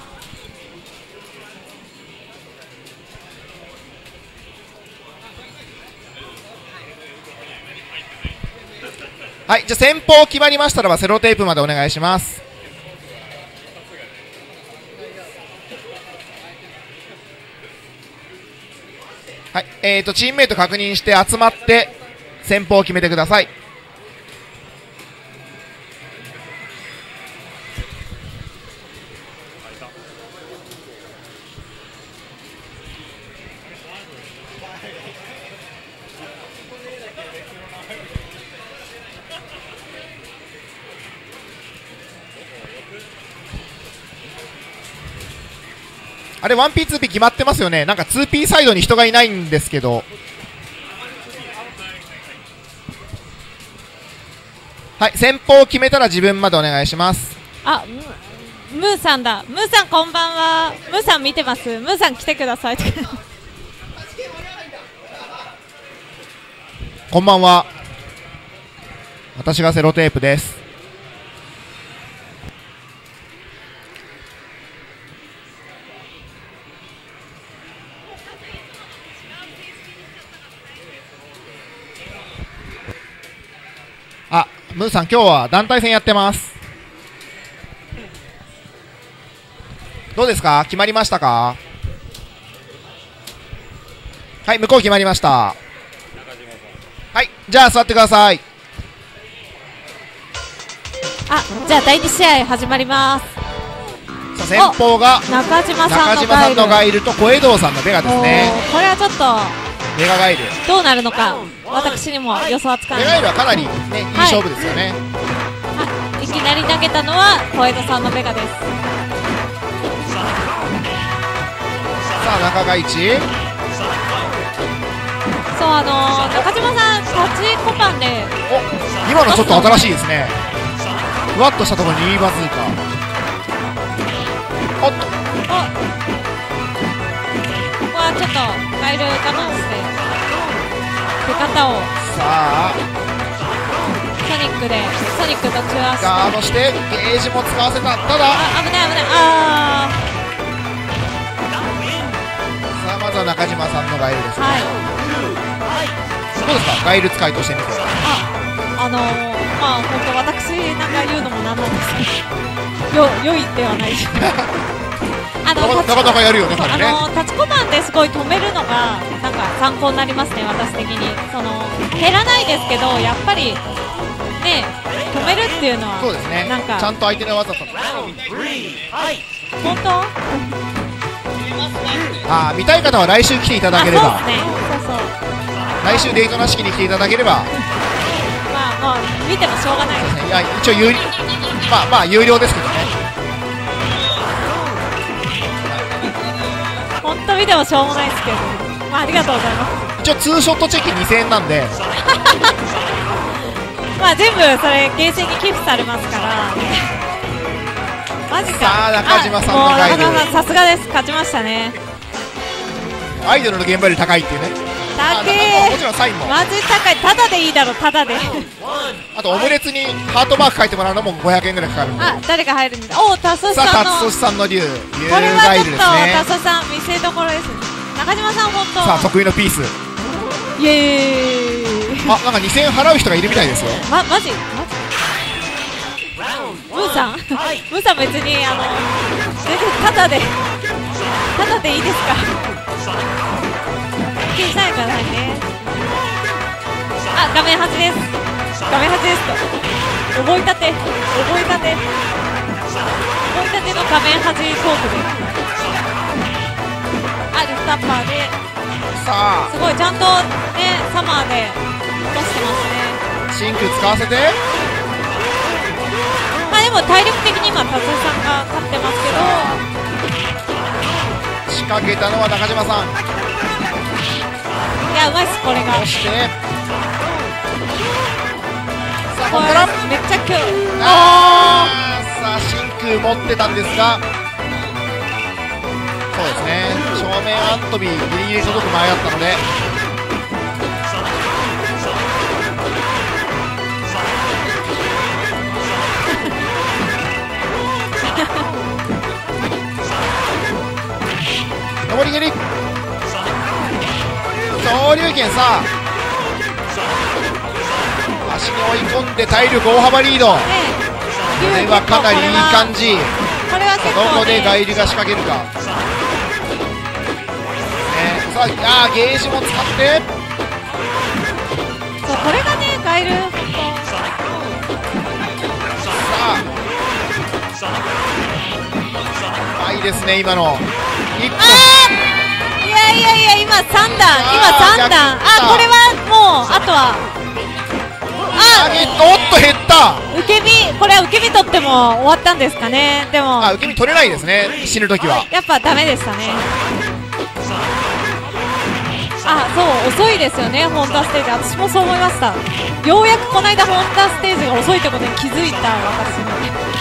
はい、じゃあ先方決まりましたらばセロテープまでお願いします。はい、えーとチームメイト確認して集まって先方を決めてください。 あれ ワンピーツーピー 決まってますよね。なんか ツーピー サイドに人がいないんですけど。はい、先方決めたら自分までお願いします。 あ、ムムーさんだ。ムーさんこんばんは。ムーさん見てます。ムーさん来てください。 こんばんは。私がセロテープです。あ、ムーさん今日は団体戦やってます。どうですか？決まりましたか？はい、向こう決まりました。はい、じゃあ座ってください。 あ、じゃあだいに試合始まります。 さあ先方が中島さんの中島さんのガイルと小江戸さんのベガですね。 これはちょっとベガガイルどうなるのか私にも予想はつかない。 ベガガイルはかなり、ね、いい勝負ですよね。 はい、いきなり投げたのは小江戸さんのベガです。 さあ中がいち。 そう、あのー、中島さん立ちコパンで、 お、今のちょっと新しいですね。ふわっとしたところにリーバズーカ。おっと、 お、ここはちょっとガイル我慢して出方をさあソニックでソニックと中足ガードしてゲージも使わせた。ただあ、危ない危ない。あさあまずは中島さんのガイルですね。 はい、 どうですかガイル使いとしてみて。 あ、あのー、まあ本当私なんか言うのもなんなんですけどよ、良いではないしあのなかなかやるよね彼ね。 あのタッチコマンですごい止めるのがなんか参考になりますね、私的に。その減らないですけどやっぱりね止めるっていうのはそうですね。 なんかちゃんと相手の技と本当あー見たい方は来週来ていただければ、 あ、そうですね、そうそう、 来週デートなしに来ていただければ、 まあまあ見てもしょうがないです。 いや一応有料、まあまあ有料ですけどね。 本当見てもしょうもないですけど、まあありがとうございます。 一応ツーショットチェキにせんえんなんでまあ全部それゲーセンに寄付されますからマジか。 さあ中島さんのガイル、 あ、もう中島さんさすがです、勝ちましたね。 アイドルの現場より高いっていうね。 高あえもちろんサインも、 マジ高い。タダでいいだろ、タダであとオムレツにハートマーク書いてもらうのもごひゃくえんぐらいかかるんで。 あ、誰が入るんだ。おお、タソシさあさんの達寿さんの竜竜これはガイちょっとルですね。 タソさん見せどころですね。中島さん本当さあ得意のピース。 イエーイあ、なんかにせんえん払う人がいるみたいですよ。 ま、マジマジムーさんムーさん別にあの全然タダでタダでいいですか気にしないでくださいね。あ、画面はちです、画面はちですと覚えたて覚えたて覚えたての画面はちトークで、あ、リフトアッパーでさすごいちゃんとねサマーで落としてますね。 あシンク使わせて、 まあでも体力的に今達夫さんが勝ってますけど、 仕掛けたのは中島さん。 いやうまいっすこれが。 そしてさあこここかられめっちゃ今日あーさあ真空持ってたんですが、そうですね正面アントビーギリギリ届く前だったので、上り蹴り昇竜拳。さあ足に追い込んで体力大幅リード。こねれはかなりいい感じ。 これは結ど構、ね、 こでガイルが仕掛けるか、ね、さああーゲージも使ってそうこれがねガイル本さあいいですね今の一個。 当いやいやいや今さん段今あーさん段逆あこれはもうあとはあ投げ、おっと減った。 受け身、これは受け身取っても終わったんですかね。でもあ、受け身取れないですね、死ぬときは。 やっぱダメでしたね。あ、そう遅いですよね、ホンダステージ。私もそう思いました。ようやくこの間ホンダステージが遅いってことに気づいた私も。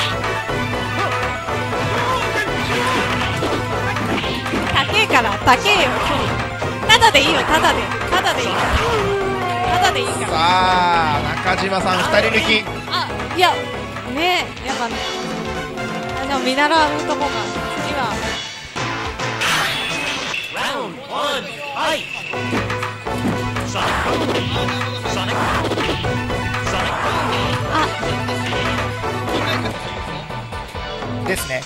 高えから高えよ距離。ただでいいよ、ただでただでいいからただでいいから。 さあ中島さんふたり抜き。 あ、いやねえ、やっぱね、あ、でも見習うとこが次はあですね。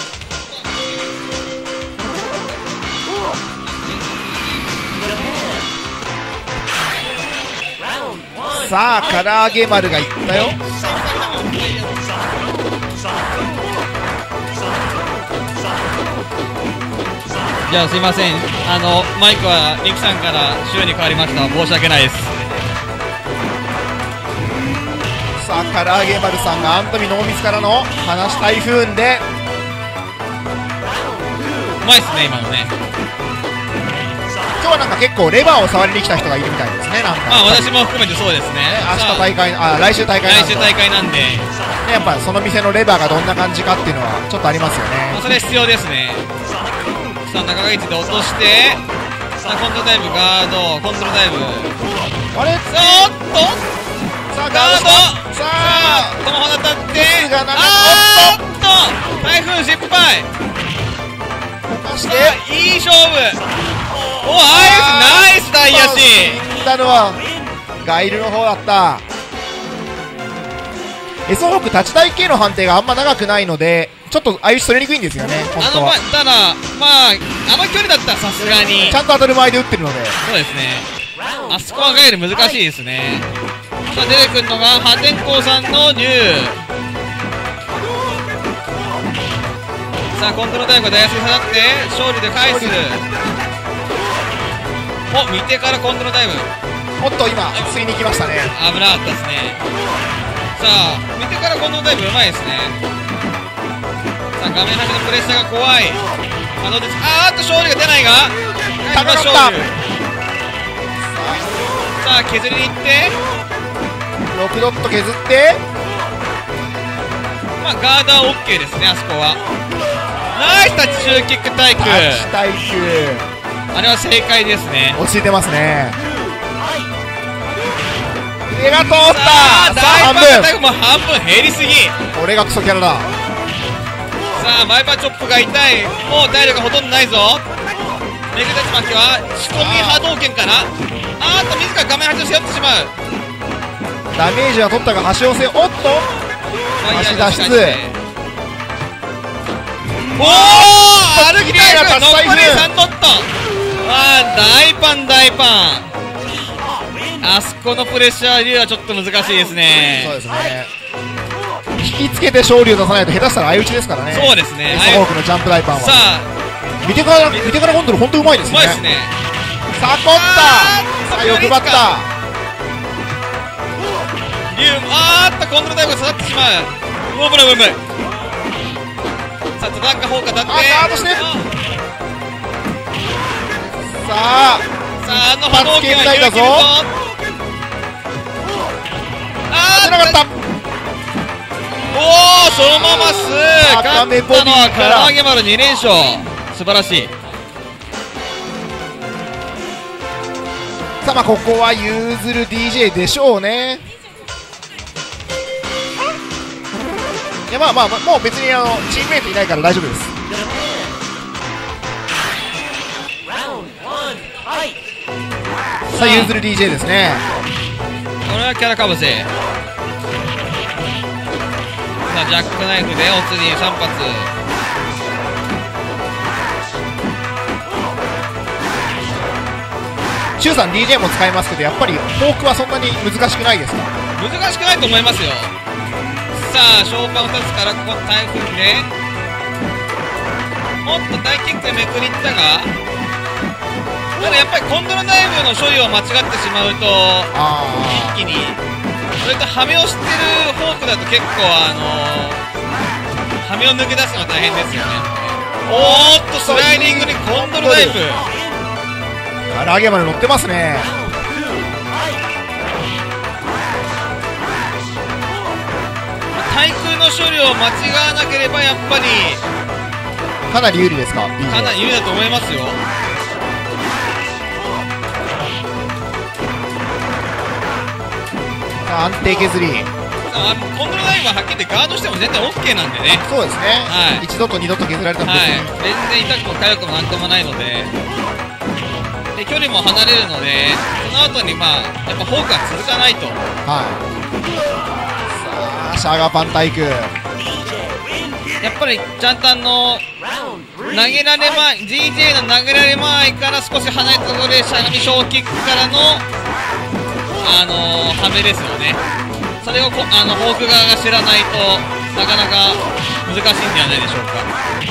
さあ唐揚げ丸がいったよ。 じゃあすいません、あのマイクはリキさんからシュウに変わりました。申し訳ないです。 さあ唐揚げ丸さんがアントミノーミスからの話し台風でうまいっすね今のね。 今日はなんか結構レバーを触りに来た人がいるみたいですね。なんかまあ私も含めてそうですね。 明日大会、あ、来週大会なんで、 来週大会なんで、 ね、やっぱその店のレバーがどんな感じかっていうのはちょっとありますよね。 まあ、それ必要ですね。さあ中垣内で落として、さあコントロールダイブ、ガードコントロールダイブ、 あれおっとさあガード、 さあトモホ当たって、 がなんかあーっと台風失敗。 そしさあていい勝負。おー、ナイスナイス大足。 死んだのはガイルの方だった。エソホーク立ち台系の判定があんま長くないのでちょっと相打ち取りにくいんですよね。本あの、ま当はただまああの距離だったらさすがにちゃんと当たる前で打ってるので。 そうですね。あそこはガイル難しいですね。さあ出てくるのが破天荒さんの竜。さあコントロールダイブが大足に放って勝利で返す。お、見てからコントロールダイブ。 おっと今吸いに行きましたね。 危なかったですね。さあ見てからコントロールダイブうまいですね。さあ画面端のプレッシャーが怖い。あのです。あーっと勝利が出ないが高かった。 勝利。さあ削りに行ってろくドット削ってまあガードは OK ですね。あそこはナイスタッチ中キックタイク。 タッチ耐久あれは正解ですね。 落ちてますね。手が通った。 さあさあ半大パンタイ分。 クも半分減りすぎ。 俺がクソキャラだ。 さあバイパーチョップが痛い。もう体力がほとんどないぞ。メグタチマキは仕込み波動拳かな。あーっと自ら画面端を背負ってしまう。 ダメージは取ったが端をせおっと足脱出。 おお歩きたいな。残りさんドット。あー大パン大パン。あそこのプレッシャーリューはちょっと難しいですね。 そうですね。引きつけて勝利を出さないと下手したら相打ちですからね。 そうですね。 エスホークのジャンプ大パンは。 さあ見てから見てからコントロール本当うまいですね。 うまいですね。 さあ、取った。さあ、欲張った。 リュウ、あーっとコントロールダイブが刺さってしまう。もう危ない危ない。さあトランカ砲火立って、 あガードして。さあさああの波動拳は勇気いるぞ。あー出なかった。 おおそのままスー勝赤目ボディったのはから唐揚げ丸に連勝。素晴らしい。 さあ、まあここは譲る ディージェー でしょうね。いやまあまあまあもう別にあのチームメイトいないから大丈夫です。さあ譲る ディージェー ですね。 これはキャラかぶせ。さあジャックナイフでお釣りさん発。 シュウさん ディージェー も使えますけどやっぱりフォークはそんなに難しくないですか。 難しくないと思いますよ。さあ召喚を立つからここ台風でもっと大キックでめくりいったが、ただやっぱりコントロールダイブの処理を間違ってしまうとあ一気にそれとハメを知ってるフォークだと結構あのー、ハメを抜け出すのが大変ですよね。おーっとスライディングにコンドルダイブ。 唐揚げまで乗ってますね。 対空の処理を間違わなければやっぱりかなり有利ですか。 かなり有利だと思いますよ。 安定削り。 あコントロールラインははっきり言ってガードしても全然 OK なんでね。 そうですね、 はい、 一度と二度と削られたらはい、 別に、 全然痛くも痒くもなんともないので、で距離も離れるので、その後にまあやっぱフォークが続かないと。 はい、さあシャガーパン体育、 やっぱりちゃんとあの投げられ前 ジージェー の投げられ前から少し離れたところでしゃがみショーキックからのあのー、ハメですよね。それをこあのフォーク側が知らないとなかなか難しいんではないでしょうか。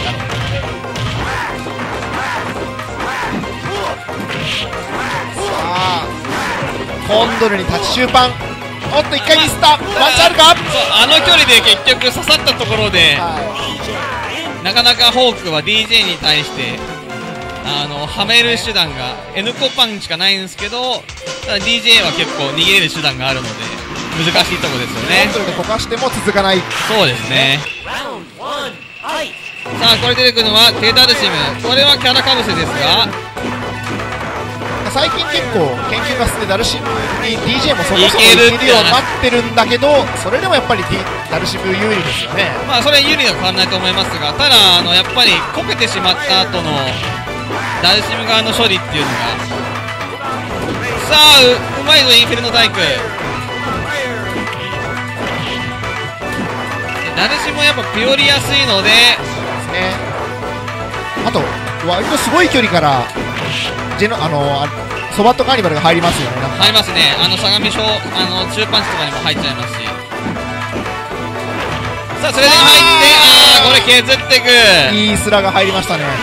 さあコンドルにタッチシューパン、おっといっかいミスった、ワンチャンあるか。 そうあの距離で結局刺さったところで、 はなかなかホークは ディージェー に対してあのはめる手段が N コパンしかないんですけど、ただ ディージェー は結構逃げれる手段があるので難しいところですよい、 ねコンドルでこかしても続かない。 そうですね。さあこれ出てくるのはテダルシム、これはキャラかぶせですが、 最近結構研究が進んでダルシムに ディージェー もそこそこいけるいけるようになってるんだけど、それでもやっぱり、D、ダルシム有利ですよね。 まあそれは有利は変わらないと思いますが、ただあのやっぱりこけてしまった後のダルシム側の処理っていうのが、さあ う, うまいぞインフェルノ大工。ダルシムもやっぱピオリやすいので、 ね、あと割とすごい距離からジェノあのソバットカーニバルが入りますよね。なんか入りますね。あの相模小あの中パンチとかにも入っちゃいますし、さあそれで入って、ああこれ削っていく。 いいスラが入りましたね。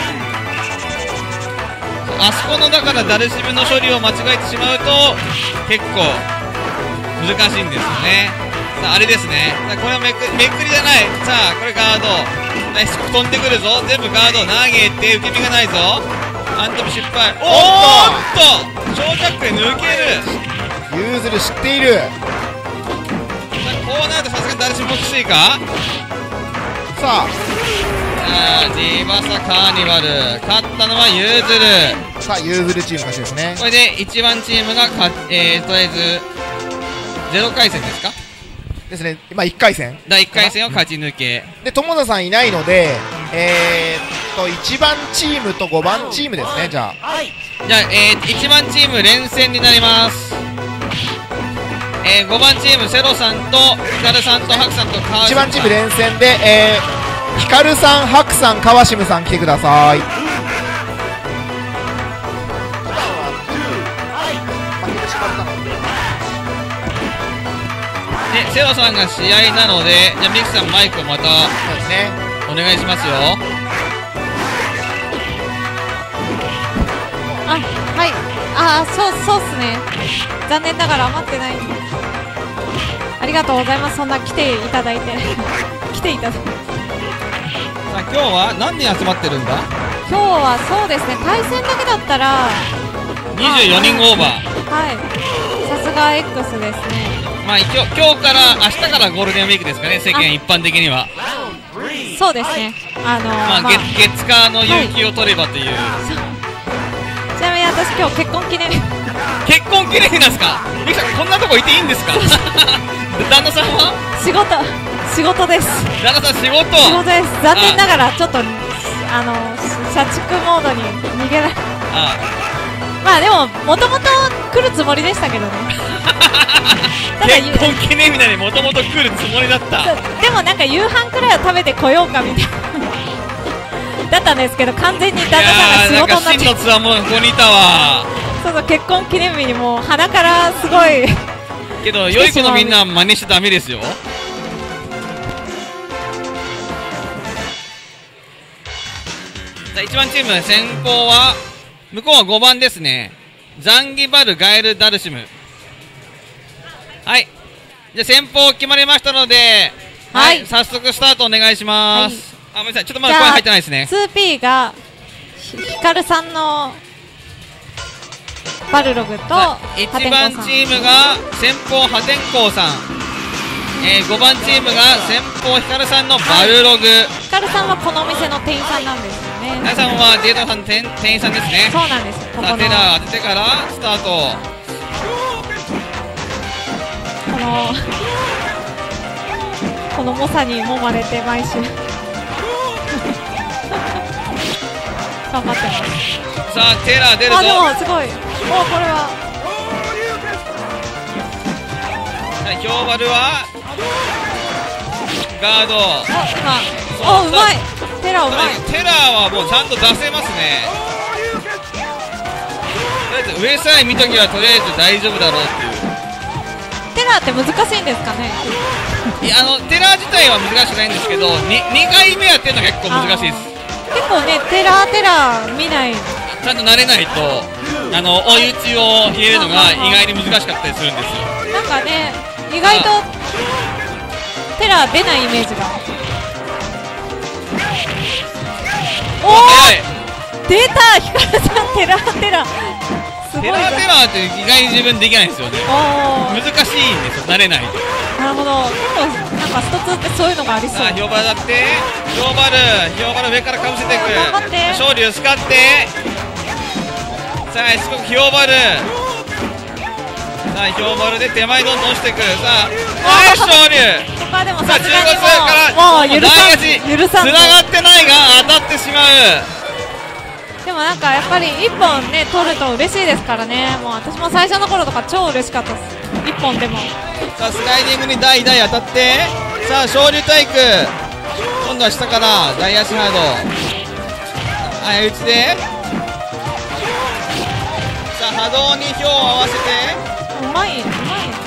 あそこのだからダルシムの処理を間違えてしまうと結構難しいんですよね。さああれですね、さあこれはめくめくりじゃない、さあこれガードナイス飛んでくるぞ、全部ガード投げて受け身がないぞ、アントビ失敗、おーっと長ジャックで抜ける。 ユーズル知っている。 さあこうなるとさすがにダルシムもきついか。 さあさあディーバサカーニバル勝ったのはユーズル。 さあユーズルチーム勝ちですね。 これでいちばんチームがか、えー、とりあえずゼロかい戦ですかですね、今いっかい戦だいいっかい戦を勝ち抜けで、友田さんいないので、えー、っといちばんチームとごばんチームですね。じゃあじゃあ、えー、いちばんチーム連戦になります。えー、ごばんチームセロさんとヒカルさんとハクさんと川島さん、 いちばんチーム連戦で、えー、ヒカルさん、ハクさん、川島さん来てください。 でセロさんが試合なので、じゃあミキさんマイクをまたそうですね。 お願いしますよ。 あ、はい。あー、そう、そうっすね。残念ながら余ってないんで。ありがとうございます。そんな来ていただいて。来ていただいて。 さあ今日は何人集まってるんだ。 今日はそうですね、対戦だけだったら、 にじゅうよにんオーバー。 はい。さすが X ですね。 まあ一応今日から明日からゴールデンウィークですかね、世間一般的には。 そうですね。あのー、 まあ、 まあ、 月月火の有給を取ればという、 ちなみに私今日結婚記念日結婚記念日なんですか。ミキさんこんなとこいていいんですか。旦那さんは仕事仕事です。 旦那さん仕事仕事です。残念ながらちょっとあの社畜モードに逃げられあまあでももともと来るつもりでしたけどね。ただ結婚記念日なのにもともと来るつもりだった。 でもなんか夕飯くらいは食べてこようかみたいなだったんですけど、完全に旦那さんが仕事になっちゃって、 真のつわもここにいたわ。 そうそう、結婚記念日にもう鼻からすごいけど良い子のみんなは真似しちゃダメですよ。いちばんチーム先行は向こうはごばんですね。ザンギバルガエルダルシム。はいじゃあ先方決まりましたので、 ははいい、早速スタートお願いします。あ、ごめんなさい、ちょっとまだ声入ってないですね。 ツーピー がひヒカルさんのバルログとさあいち破天荒さん。 ばんチームが先方破天荒さん、えー、ごばんチームが先方ヒカルさんのバルログ、 ヒカルさんはこのお店の店員さんなんですよね。 皆さんはデータさんの店店員さんですね。 そうなんですよ。ここさあのテラー当ててからスタート。 このこの猛者に揉まれて毎週頑張ってます。 さあテラー出るぞ。 あ、でもすごい。お、これははい、ヒョウバルはガード。 お、今お、うまい。テラうまい。 テラーはもうちゃんと出せますね。とりあえず上さえ見ときはとりあえず大丈夫だろうっていう。 テラって難しいんですかね。 いや、あのテラー自体は難しくないんですけど、ににかいめやってるのが結構難しいです。 結構ね、テラテラ見ない。 ちゃんと慣れないと、あの追い打ちを入れるのが意外に難しかったりするんですよ。 なんかね、意外とテラ出ないイメージが。お早い。 ー、出た。ヒカルさんテラテラすごいな。 テラーテラーって意外に自分できないんですよね。 おー、 難しいんですよ、慣れないと。 なるほど。結構なんかストツーってそういうのがありそう。 さあヒョウバルだってヒョウバルヒョウバル上からかぶせていく。 頑張って勝利を使ってさあしつこくヒョウバルさあヒョウバルで手前どんどん押していく。さあナイス勝利。 ここはでもさあ中さすがに国からもうもう許さ大足ん許さんつながってないが当たってしまう。 でもなんかやっぱりいっぽんね取ると嬉しいですからね。もう私も最初の頃とか超嬉しかったです。いっぽんでも。 さあスライディングに大大当たってさあ昇竜体育今度は下から大足ハード相打ちでさあ波動にひょうを合わせてうまいうまい。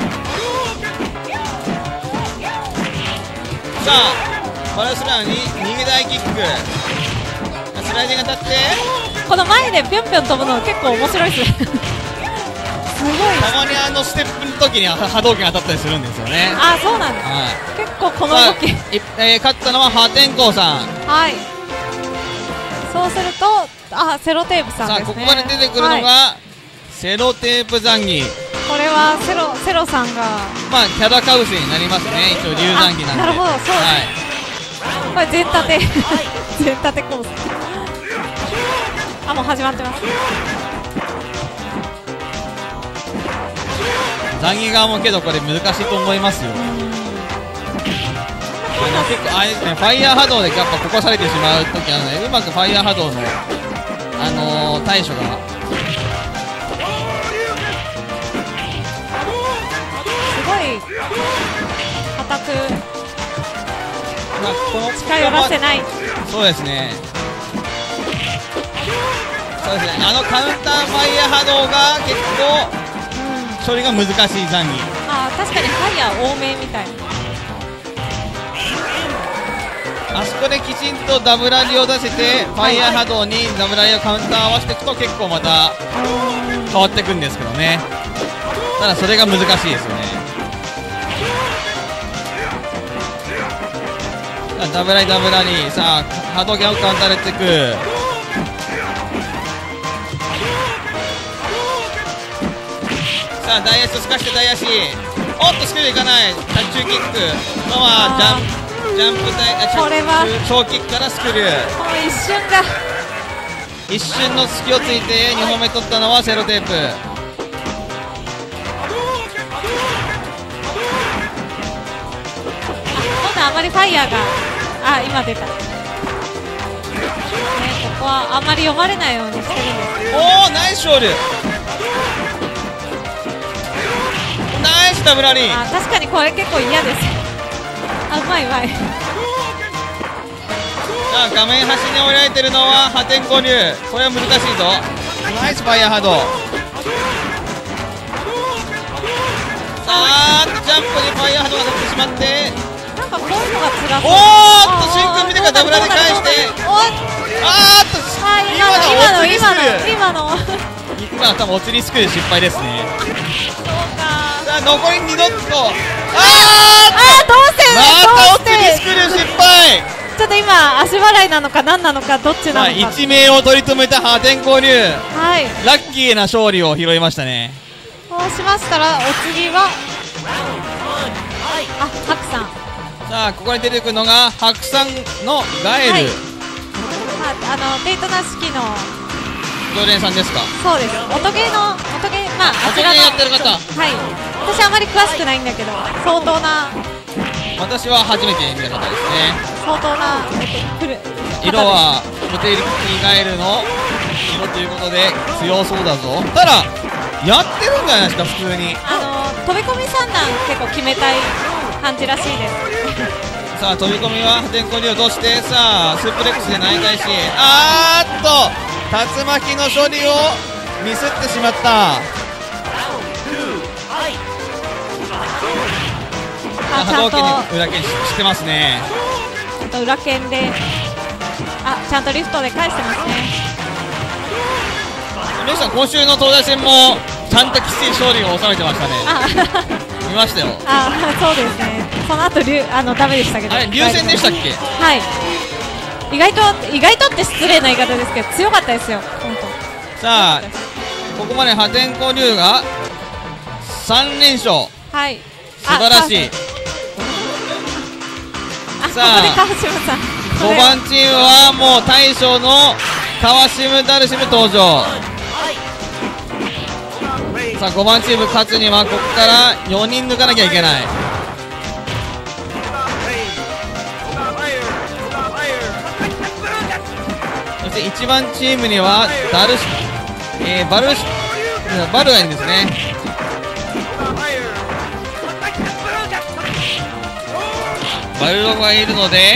さあバルスラーに逃げ台キックスライディング当たってこの前でぴょんぴょん飛ぶの結構面白いですねすごい。 たまにあのステップの時に波動拳当たったりするんですよね。 あ、そうなんです。 はい結構このさあ動きいえー勝ったのは破天荒さん。 はいそうするとあセロテープさんさあですね。 ここから出てくるのが、 はいセロテープ残儀。 これはセロセロさんがまあキャラカウスになりますね。一応竜残儀なんで。 あなるほどそうですはいこれ全立て全立てコースあもう始まってます。 残儀側もけどこれ難しいと思いますよ。あの結構あれですね、ファイヤー波動でやっぱここされてしまうときはね、うまくファイヤー波動のあのー、対処がすごい固くまあこの近寄らせない。 そうですね。そうですね。あのカウンターファイヤー波動が結構処理が難しい残儀。 あ確かにファイヤー多めみたいな。 あそこできちんとダブラリを出せてファイヤー波動にダブラリをカウンター合わせていくと結構また変わっていくんですけどね。ただそれが難しいですよね。さあダブラリダブラリさあ波動拳をカウンターでっていく。さあ大足をすかして大足おっとスクリューいかない。タッチューキックのはジャンプジャンプ台これは小キックからスクリュー。 この一瞬が一瞬の隙をついてにほんめ取ったのはセロテープ。 今度あまりファイヤーがあ今出た、ね、ここはあまり読まれないようにしてるんです。 おおナイス勝利ナイスダブラリー。 あ確かにこれ結構嫌です。あうまいうまい。 さあ画面端に降りられてるのは破天荒竜。これは難しいぞ。ナイスファイヤーハード。さあジャンプにファイヤーハードが当たってしまってなんかこういうのが辛そう。 おーっとシンくん見てからダブラで返しておっあーっとあ今の今の今の今の今の多分お釣りスクール失敗ですね。 そうか。 ささあ残りにどっと、ああーどうせーまたおどう釣りしてスクリュー失敗。 ちょっと今足払いなのか何なのかどっちさあなのか。 一命を取り留めた破天荒流、 はい。 ラッキーな勝利を拾いましたね。 そうしましたらお次はあハクさん。 さあここに出てくるのが白山のガエル、 はいまあ、あのデイトナ式の常連さんですか。 そうです音ゲーの音ゲーまああちらの音ゲーやってる方。 はい私あまり詳しくないんだけど相当な私は初めて見た方ですね。 相当な来る色はモテリキガエルの色ということで強そうだぞ。ただやってるんじゃないですか普通に。 あの飛び込み三段結構決めたい感じらしいですさあ飛び込みは破天荒流を落として、さあスープレックスで内開し、あーっと竜巻の処理をミスってしまった。 あちゃんと波動拳に裏剣ししてますね。 ちゃんと裏剣であちゃんとリフトで返してますね。 皆さん今週の東大戦もちゃんときつい勝利を収めてましたね。 あ見ましたよ。 あそうですね。その後竜あのダメでしたけど。 あれ流戦でしたっけ。 はい意外と意外とって失礼な言い方ですけど強かったですよ本当。 さあここまで破天荒流がさん連勝、 はい素晴らしい。 あさあここで川島さんごばんチームはもう大将の川シムダルシム登場。さあごばんチーム勝つにはここからよにん抜かなきゃいけない。そしていちばんチームにはダルシ、えー、バルシバルがいるんですね。バルロがいるので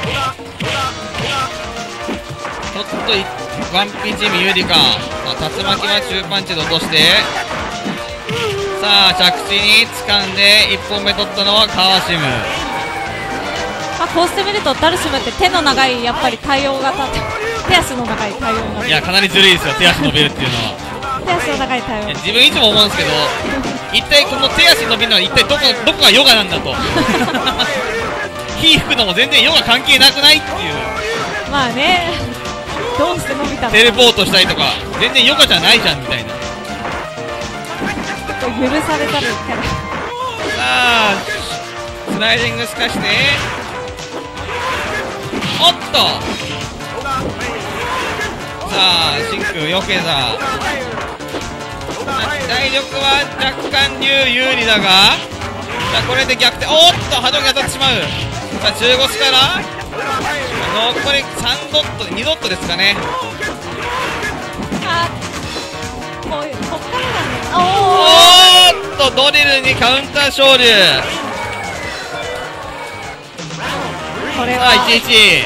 ちょっといワンピーチーム有利か。さあ竜巻は中パンチで落として、さあ着地に掴んでいっぽんめ取ったのは川シム。 まあ、こうしてみるとダルシムって手の長いやっぱり対応型手足の長い対応型いやかなりずるいですよ手足伸びるっていうのは。 手足の長い対応いや自分いつも思うんですけど一体この手足伸びるのは一体どこどこがヨガなんだと火吹くのも全然ヨガ関係なくないっていう。 まあねどうして伸びたのかテレポートしたりとか全然ヨガじゃないじゃんみたいな。 許されたるキャラ。 さあスライディングすかしておっとさあ真空よけた。体力は若干竜有利だが、さあこれで逆転。おっと波動が当たってしまう。さあ中腰から残りさんドットにドットですかね。 あこういうこっからなんだ。 おーっとドリルにカウンター勝利。 これはさあいちいち。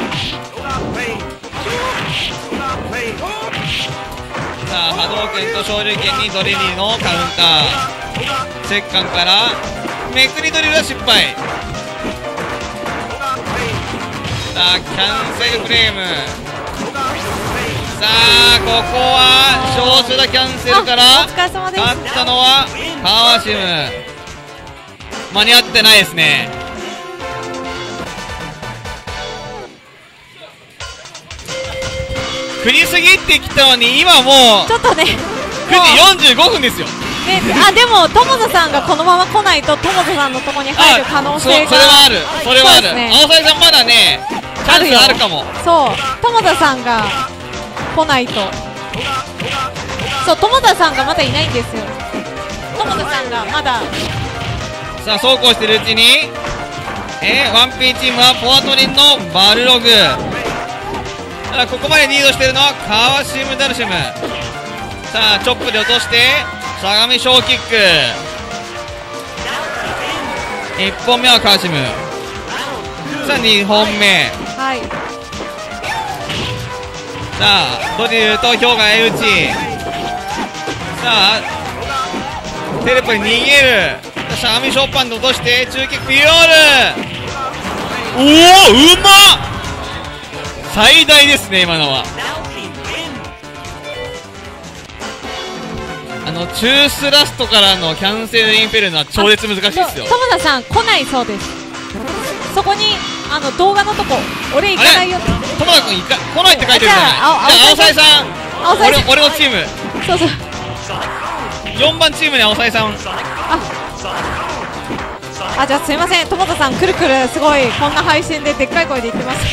さあ波動拳と昇竜拳にドリルのカウンター。折檻からめくりドリルは失敗。さあキャンセルフレーム。さあここは少数だキャンセルからあお疲れ様です。 勝ったのは川シム。間に合ってないですね。振りすぎってきたのに今もうちょっとねくじよんじゅうごふんですよ。 ねあでも友田さんがこのまま来ないと友田さんのとこに入る可能そそ性がれはあるそれはある。 そうですね青沢さんまだねチャンスあるかも。 そう友田さんが来ないと。そう友田さんがまだいないんですよ。友田さんがまださあそうこうしてるうちにえー、ワンピーチームはポアトリンのバルログ。さあここまでリードしているのは川シムダルシム。さあチョップで落としてしゃがみ小キック。いっぽんめは川シム。さあにほんめ。 はいさあドリルと氷河へ打ち。さあテレポに逃げる。しゃがみショッパンで落として中キックビオール。おおうまっ。最大ですね今のは。あのの中スラストからのキャンセルインフェルノは超絶難しいですよ。 友田さん来ないそうです。そこにあの動画のとこ俺行かないよって。 友田君いか来ないって書いてるじゃない。 じゃあじゃあ青菜さん、 青菜さん俺俺のチームそうそう。 よんばんチームに青菜さん。 あ、じゃあすいません、友田さんくるくるすごいこんな配信ででっかい声で言ってます。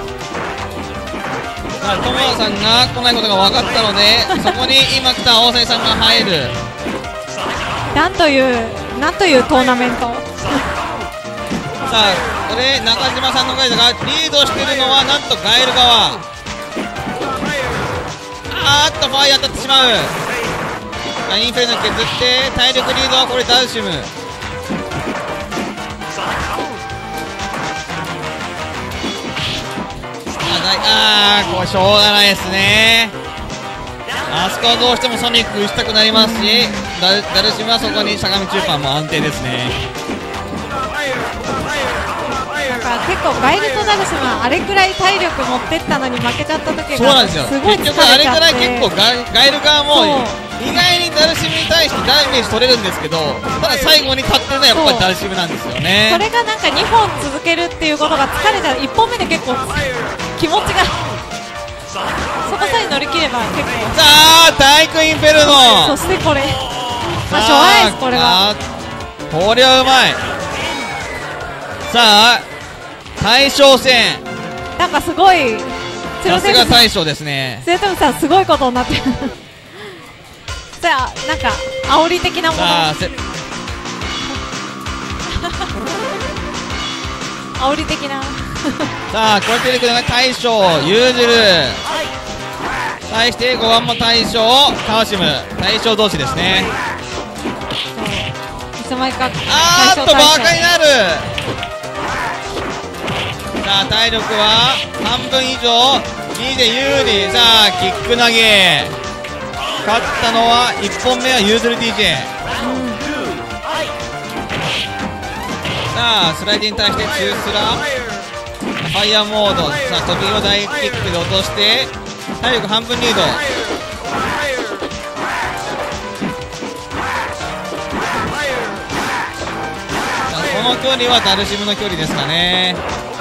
友田さんが来ないことが分かったので、そこに今来た青菜さんが入る。 なんというなんというトーナメント。 さあこれ中島さんのガイドがリードしているのはなんとガエル側。あーっとファイア当たってしまう。インフェルノ削って体力リードはこれダルシム。あーこれしょうがないですね。あそこはどうしてもソニック打ちたくなりますし、ダルダルシムはそこにしゃがみ中盤も安定ですね。 だから結構ガイルとダルシムはあれくらい体力持ってったのに負けちゃった時がそうなんですよ。 すごい疲れちゃって、 結局あれくらい結構ガイガイル側もそう意外にダルシムに対してダメージ取れるんですけど、ただ最後に勝ってるのはやっぱりダルシムなんですよね。 それがなんかにほん続けるっていうことが疲れちゃう。いっぽんめで結構気持ちがそこさえ乗り切れば結構。 さあ体育インフェルノ。 そしてこれまあしょうがないです。これはこれはうまい。さあ大将戦、 なんかすごいさすが大将ですね。 末富さんすごいことになってる。じゃあなんか煽り的なもの、 さあせ煽り的なさあこうやって出てくるのが大将ユージュル、対してごばんも大将カーシム、大将同士ですね。 いつの間にかあーっとバカになる。さあ体力は半分以上 ディージェー 有利。さあキック投げ、勝ったのはいっぽんめはユーズル ディージェー、さあスライディに対して中スラファイヤーモード。さあ飛びを大キックで落として体力半分リード。さあこの距離はダルシムの距離ですかね。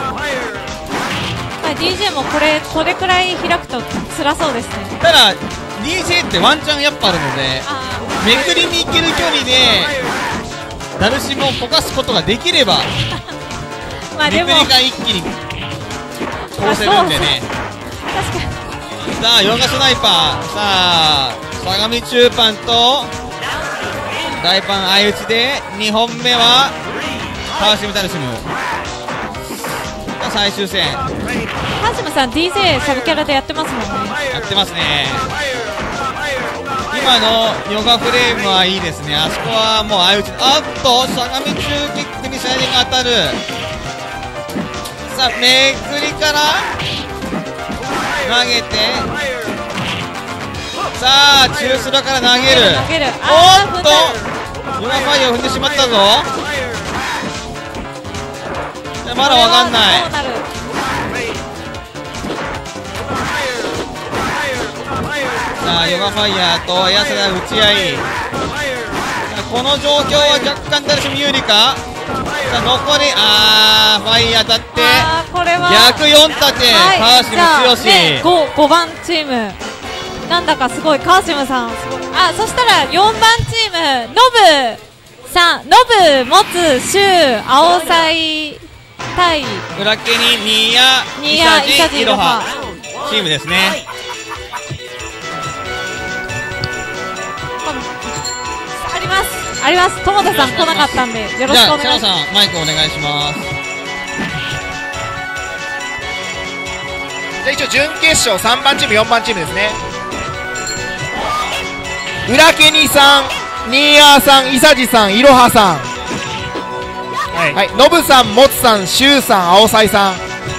まあ ディージェー もこれこれくらい開くと辛そうですね。 ただ ディージェー ってワンチャンやっぱあるので、 あめくりに行ける距離でダルシムを溶かすことができればまあでもめくりが一気に通せるんでね。 確かにさあヨガスナイパー、さあ相模中パンと大パン相打ちでにほんめはカーシムダルシム。さあ最終戦ハーシムさん ディージェー サブキャラでやってますもんね。 やってますね。今のヨガフレームはいいですね。あそこはもう相打ち、あっとしゃがみ中キックにスライディング当たる。さあめくりから投げて、さあ中スラから投げる。 投げる。 おっとヨガファイヤーを踏んでしまったぞ。まだわかんない。 どうなる。 さあヨガファイヤーとエアセラ打ち合い。この状況は若干ダルシム有利か。さあ残りあーファイヤー当たってあーこれは逆よん立て、 はいカーシム強し、 ね、ご, ごばんチームなんだかすごいカーシムさんすごい。あ、そしたらよんばんチームノブさん、ノブ持つシュウ青菜対裏手にニーヤニーヤイサジイロハイチームですね。 ありますあります。友田さん来なかったんでよろしくおじゃあ願いします。 シャオさんマイクお願いします。 じゃあ一応準決勝さんばんチームよんばんチームですね。裏ケニさん、ニーヤーさん、イサジさん、イロハさん、 はい、 はい、ノブさん、モツさん、シュウさん、アオサイさん。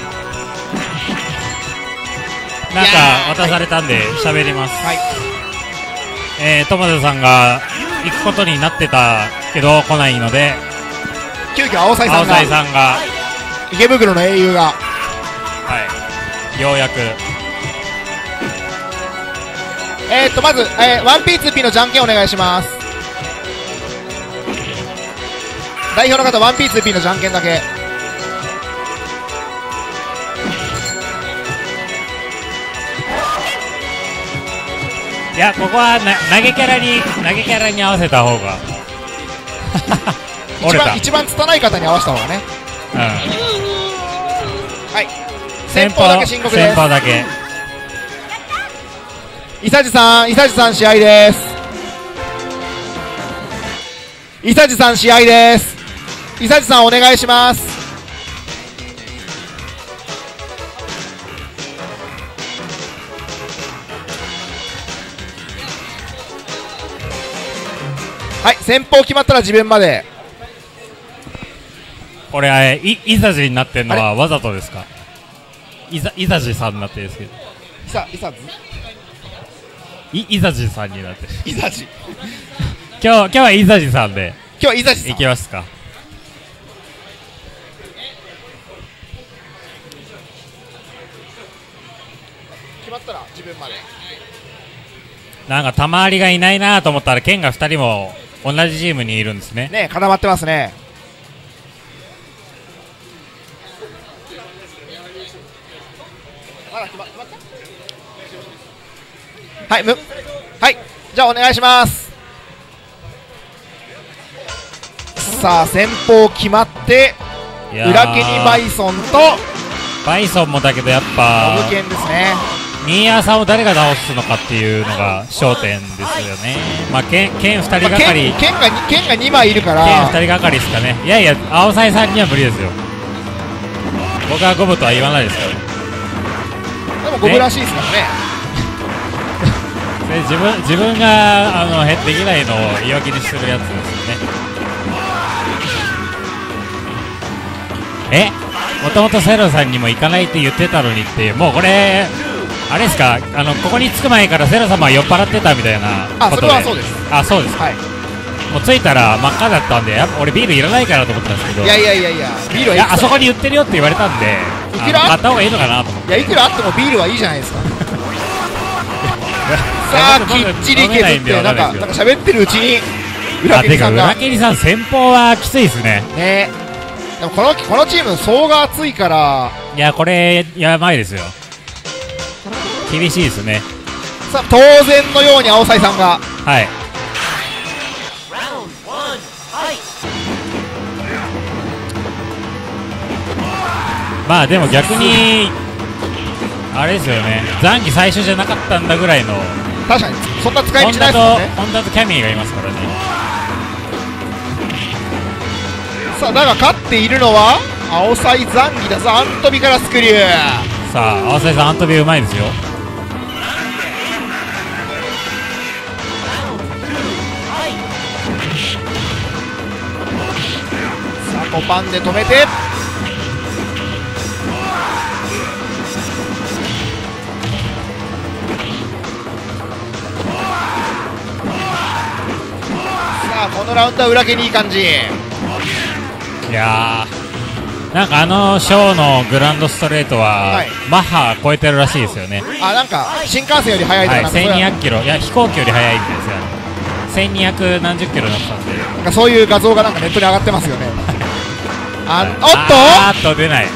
なんか渡されたんで喋ります。 はい、 えー、友田さんが行くことになってたけど来ないので、 急遽アオサイさ青んが菜さんが、 池袋の英雄がはい、ようやくえー、っとまず、えー、ワンピーツーピー のじゃんけんお願いします。代表の方 ワンピーツーピー のじゃんけんだけ。 いや、ここはな投げキャラに投げキャラに合わせた方が折れた。 一番一番拙い方に合わせた方がね。 うん。 はい。先方だけ申告です。 先方だけ。 伊佐治さん、伊佐治さん試合です。伊佐治さん試合です。伊佐治さんお願いします。はい、先方決まったら自分まで。 これあれい伊佐治になってるのはわざとですか？伊佐伊佐治さんになってるんですけど。 伊佐伊佐い伊佐治さんになってる。 伊佐治今日今日は伊佐治さんで。 今日は伊佐治さん。 いきますか。 決まったら自分まで。 なんかたまりがいないなと思ったらケンがふたりも同じチームにいるんですね。 ね、固まってますね。まだ決ま、決まった？はい、む、はい、じゃあお願いします。さあ、先方決まって、裏毛にバイソンとバイソンもだけどやっぱノブケンですね。 新谷さんを誰が倒すのかっていうのが焦点ですよね。まあケンケンふたりがかり、 まあ、ケンがケンがにまいいるからケンふたりがかりですかね。いやいや、青サイさんには無理ですよ。僕はゴムとは言わないですからね。 でもゴムらしいですからね。 で自分自分があのへできないのを言い訳にするやつですよね。え、もともとセロさんにも行かないって言ってたのにっていう、もうこれあれですか、あのここに着く前からセロ様は酔っ払ってたみたいなことで。 あ、それはそうです。 あ、そうですか。はい、もう着いたら真っ赤だったんで、やっぱ俺ビールいらないかなと思ったんですけど、 いやいやいやいや、ビールはいいや、あそこに売ってるよって言われたんで、 いくら買った方がいいのかなと思って。 いや、いくらあってもビールはいいじゃないですか。さあ、きっちり削って、なんか、なんか喋ってるうちに裏切りさんが。 裏切りさん、先方はきついですね。 ね。でもこのこのチーム層が厚いから、 いや、これやばいですよ。厳しいですね。 さあ、当然のように青サイさんが、 はい、まあでも逆にあれですよね、残機最初じゃなかったんだぐらいの。 確かにそんな使い道ないですもんね。 ホンダとキャミーがいますからね。 さあ、だが勝っているのは青サイ残機だぞ。アントビからスクリュー。 さあ、青サイさんアントビうまいですよ。 さあ、コパンで止めて、このラウンドは裏毛にいい感じ。いやー、なんかあのショーのグランドストレートは、はい、マッハ超えてるらしいですよね。 あ、なんか新幹線より速いとか、 はい、せんにひゃくキロ、いや飛行機より速いみたいですよ。せんにひゃくなんじゅっキロだったんで、 なんかそういう画像がなんかネットに上がってますよね。あ、おっとあーっと出ない。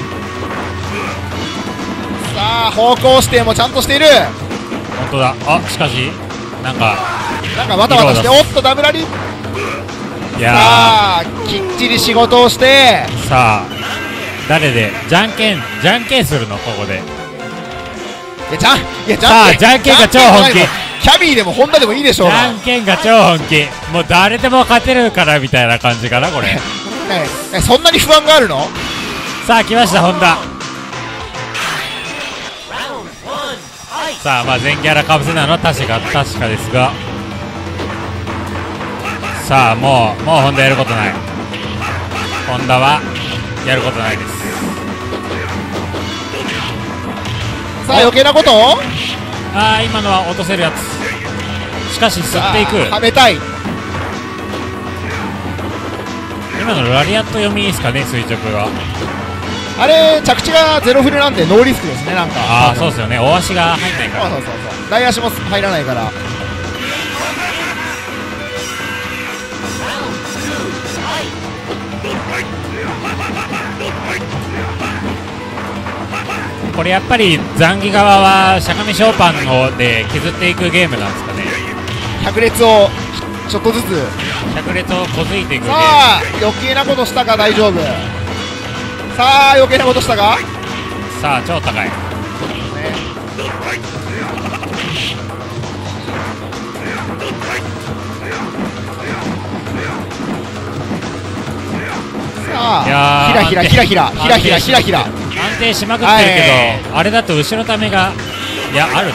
さあ、方向指定もちゃんとしている。 本当だ。あ、しかしなんかなんかわたわたして、おっとダブラリ。 いやー、 さあ、きっちり仕事をして、 さあ誰でじゃんけんじゃんけんするのここで。 いや、じゃんいやじゃんけん、じゃんけんが超本気。 キャビーでもホンダでもいいでしょう。 じゃんけんが超本気。もう誰でも勝てるからみたいな感じかなこれ。 ねえ、そんなに不安があるの？ さあ来ましたホンダ。さあ、まあ全キャラかぶせなのは確か確かですが、さあもうもうホンダやることない。ホンダはやることないです。 さあ余計なことを、 ああ今のは落とせるやつ。しかし吸っていく。 はめたい。 今のラリアット読みですかね、垂直は。 あれ着地がゼロフルなんでノーリスクですね。なんかああそうですよね、大足が入んないから。 そうそうそうそう。 大足も入らないから。 これやっぱり残儀側はしゃがみショーパンので削っていくゲームなんですかね。 百列をちょっとずつ、 百列をこづいていくゲーム。 さあ余計なことしたか、大丈夫。さあ余計なことしたか。 さあ超高い、ね、 さいやあひらひらひらひらひらひらひらひら安定しまくってるけど、あれだと後ろためがいやあるな。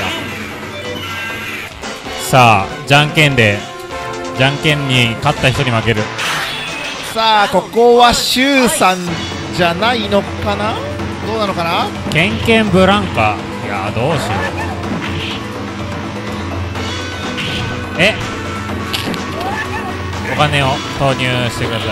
さあじゃんけんでじゃんけんに勝った人に負ける。 さあここはシュウさんじゃないのかな、どうなのかな。 ケンケンブランカ、いやどうしよう。えお金を投入してください。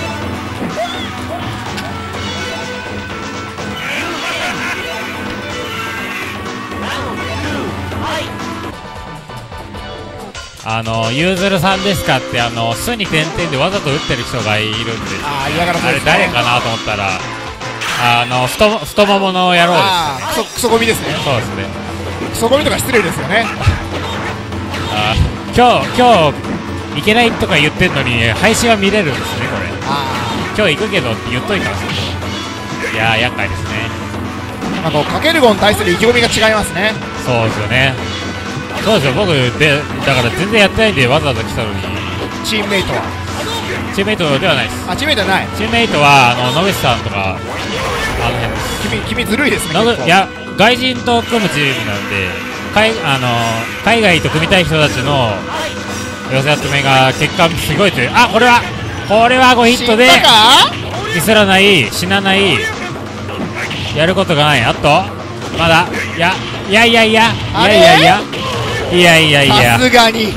あのゆうずるさんですかってあの巣に点々でわざと打ってる人がいるんです。 あー嫌がらせあれですね。 誰かなと思ったらあの太太ももの野郎でああクソクソゴミですね。 す。そうですね。 クソゴミとか失礼ですよね。 あー今日今日行けないとか言ってんのに配信は見れるんですねこれ。 あ今日行くけどって言っといたんですけど、いやー厄介ですね。 ああのカケルゴンに対する意気込みが違いますね。 そうですよね。そうですよ、僕でだから全然やってないんでわざわざ来たのに。 チームメイトはチームメイトではないです。 あチームメイトはない。 チームメイトはあの野口さんとかあの辺です。 君君ずるいですね。 野結構口いや外人と組むチームなんで海あの海外と組みたい人たちの寄せ集めが結果すごいという。あこれはこれはごヒットで死んだか。 ミスらない死なないやることがない。あとまだいやいやいやいやいあれやいやいやいやいやいやさすがに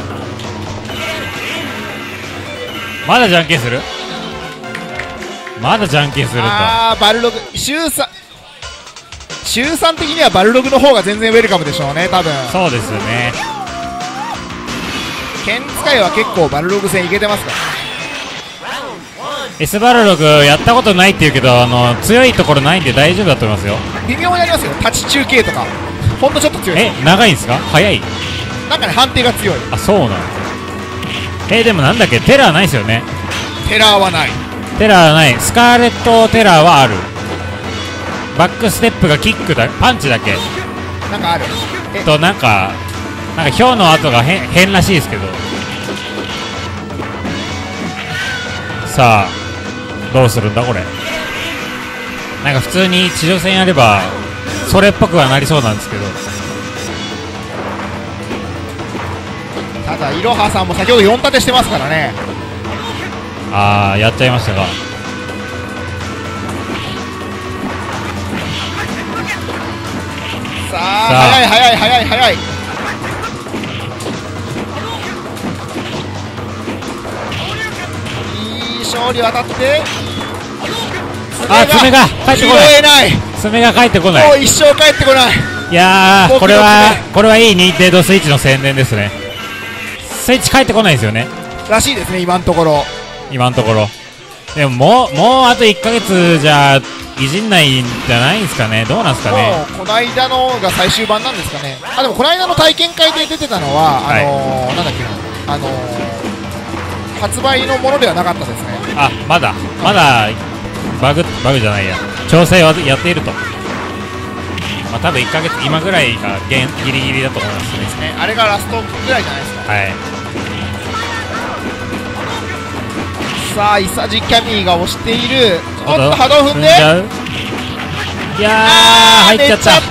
まだじゃんけんするまだじゃんけんするんだ。 ああバルログ週さん週さん的にはバルログの方が全然ウェルカムでしょうね多分。 そうですよね。 剣使いは結構バルログ戦いけてますから。 S バルログやったことないって言うけどあの強いところないんで大丈夫だと思いますよ。 微妙になりますよ、立ち中継とかほんとちょっと強いでえ長いんですか早い。 す。なんかね判定が強い。 あそうなんです。えでもなんだっけテラーないですよね。 テラーはない。 テラーない。スカーレットテラーはある。バックステップがキックだパンチだけなんかある。えとなんかなんかヒョウの跡が変変らしいですけど。さあどうするんだこれ。なんか普通に地上戦やればそれっぽくはなりそうなんですけど。 ただいろはさんも先ほどよん立てしてますからね。 ああやっちゃいましたが。 さあさあ早い早い早い早い。いい勝利渡ってあ爪が帰ってこない。 拾えない。 爪が帰ってこない。 もう一生帰ってこない。 いやー僕のこれは爪これはいいニンテンドースイッチの宣伝ですね。スイッチ帰ってこないですよねらしいですね今のところ。 今のところ。でももうもうあといっかげつじゃいじんないんじゃないんですかね。どうなんですかね。 もうこの間のが最終版なんですかね。あでもこの間の体験会で出てたのはあのーなんだっけなあのー発売のものではなかったですね。 あまだまだバグバグじゃないや調整はやっていると。まあ多分いっかげつ今ぐらいがギリギリだと思いますね。 ねあれがラストぐらいじゃないですか。 はい。 さあイサジキャミーが押している。おっとあ波動踏んでじゃういやーあー入っちゃっ寝ちゃ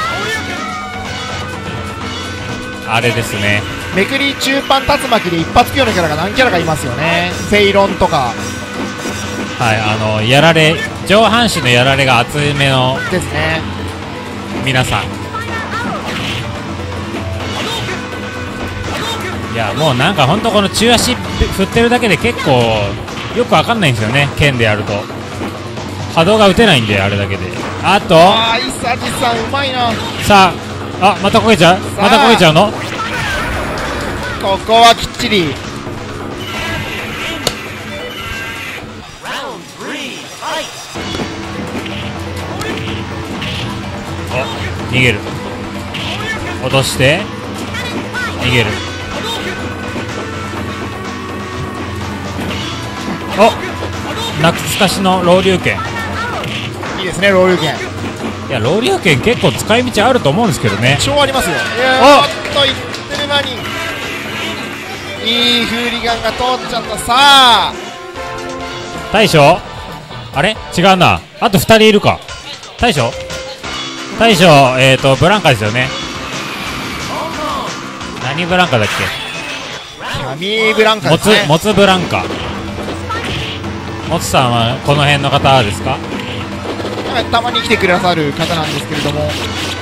ったた。あれですね。 めくり中パン竜巻で一発級のキャラが何キャラかいますよね。フェイロンとかはいあのやられ上半身のやられが厚めのですね。 皆さん。いやもうなんか本当この中足振ってるだけで結構よくわかんないんですよね剣でやると。波動が打てないんであれだけで。あとああイサジさんうまいな。 さああ、また焦げちゃう、また焦げちゃうの。 ここはきっちり。 お、逃げる。落として逃げる。お、懐かしのロウリュウ剣。 いいですね、ロウリュウ剣。 いや、ロウリュウ剣結構使い道あると思うんですけどね。 超ありますよ。いやー、おっと言ってる間にいいフーリガンが通っちゃった。さあ大将、あれ違うな、あとふたりいるか。大将大将、えーとブランカですよね。何ブランカだっけ。 キャミーブランカもですね。 つもつブランカ。もつさんはこの辺の方ですか。 たまに来てくださる方なんですけれども、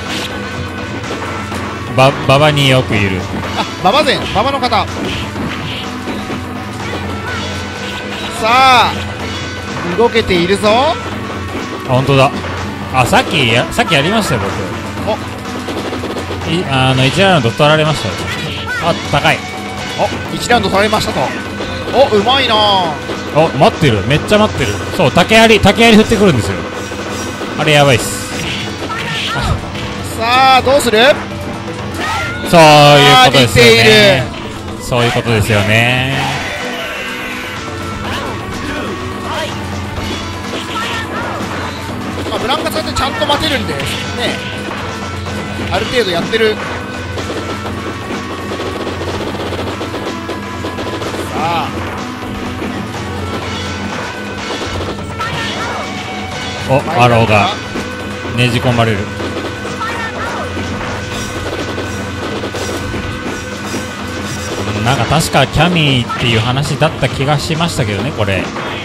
ば馬場によくいる。 あ、馬場勢、馬場の方。さあ動けているぞ。 あ、本当だ。あ、さっきやさっきやりましたよ僕。 お、 いあのいちラウンド取られましたよ。あ、高い。 お、いちラウンド取られましたと。お、うまいな。 お、待ってる、めっちゃ待ってる。そう、竹槍竹槍振ってくるんですよ。あれやばいっす。 さあどうする。 そういうことですよあー似ていね。そういうことですよね。 まあ、ブランカさんってちゃんと待てるんでね、ある程度やってる。さあお、アローがねじ込まれる。なんか確かキャミーっていう話だった気がしましたけどね、これ。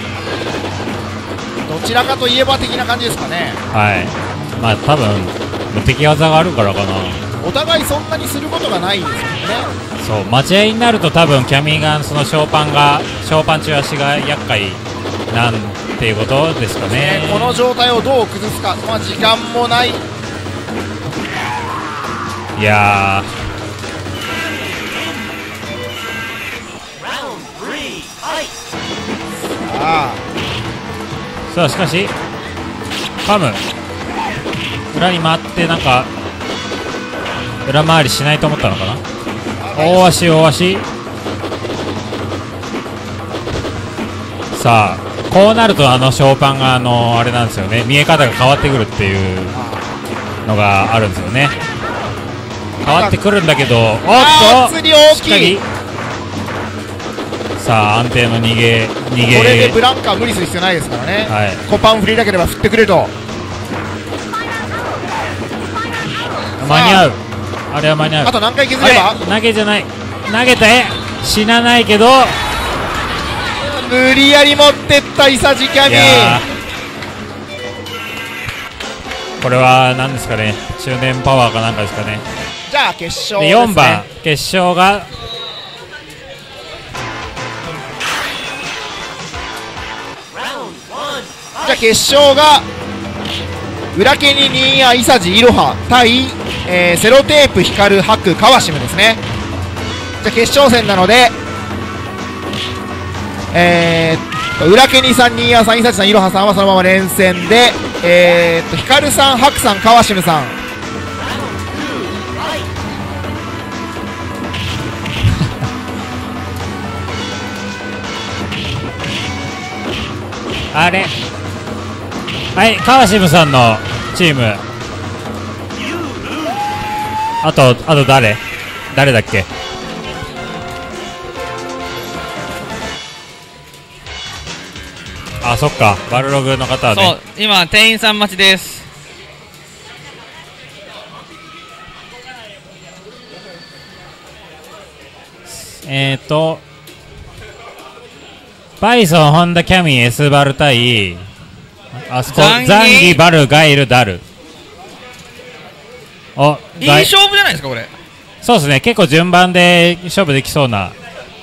どちらかといえば的な感じですかね。 はい。まあ多分無敵技があるからかな。 お互いそんなにすることがないですよね。 そう、待ち合いになると多分キャミーがそのショーパンがショーパン中足が厄介なんていうことですかね。 この状態をどう崩すか。まあ時間もない。 いやあー、さあしかしカム裏に回ってなんか裏回りしないと思ったのかな。大足大足。さあこうなるとあのショーパンがあのあれなんですよね、見え方が変わってくるっていうのがあるんですよね。変わってくるんだけど、おっとあー釣り大しっかり。 きい。 さあ安定の逃げ逃げ。 これでブランカは無理する必要ないですからね。 はい、 コパン振りたければ振ってくれと。 間に合う。あれは間に合う。 あと何回削れば。 あれ投げじゃない、投げて死なないけど、 無理やり持ってったイサジキャミいやーこれは何ですかね、中年パワーかなんかですかね。 じゃあ決勝でですね。 よんばん決勝がじゃあ決勝が裏ケニニーヤイサジイロハ対、えー、セロテープヒカルハクカワシムですね。じゃあ決勝戦なので、えー、っと裏ケニさん、ニーヤさん、イサジさん、イロハさんはそのまま連戦で、えー、っとヒカルさん、ハクさん、カワシムさん。 あれ、はい川島さんのチーム。あとあと誰誰だっけ。あ、そっか、バルログの方はね。 そう、今店員さん待ちです。 えーとバイソン、ホンダ、キャミー、エスバル対あそこザンギザンギ、バル、ガイル、ダル。お、 いいガイ勝負じゃないですかこれ。 そうですね、結構順番で勝負できそうな。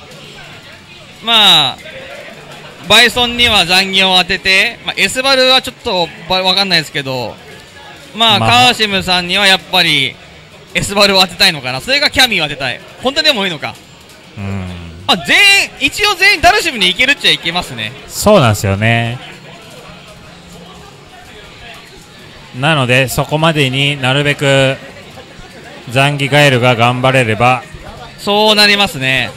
まあバイソンには残業を当てて、まあ、エスバルはちょっとわかんないですけど、まあ、 まあカーシムさんにはやっぱりエスバルを当てたいのかな、それがキャミーを当てたい、本当にでもいいのか、 うん、 まあ、全員一応全員ダルシムに行けるっちゃいけますね。 そうなんですよね。なのでそこまでになるべくザンギガエルが頑張れればそうなりますね。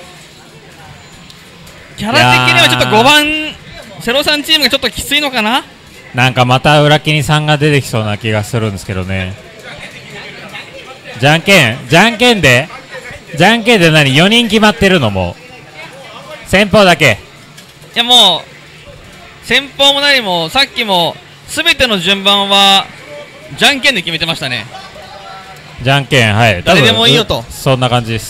キャラ的にはちょっとごばんセロさんチームがちょっときついのかな。 なんかまた裏切りさんが出てきそうな気がするんですけどね。じゃんけんじゃんけんでじゃんけんで何よにん決まってるのも先方だけ。 いやもう先方も何もさっきもすべての順番はじゃんけんで決めてましたね。 じゃんけん、はい、 誰でもいいよと、 そんな感じです。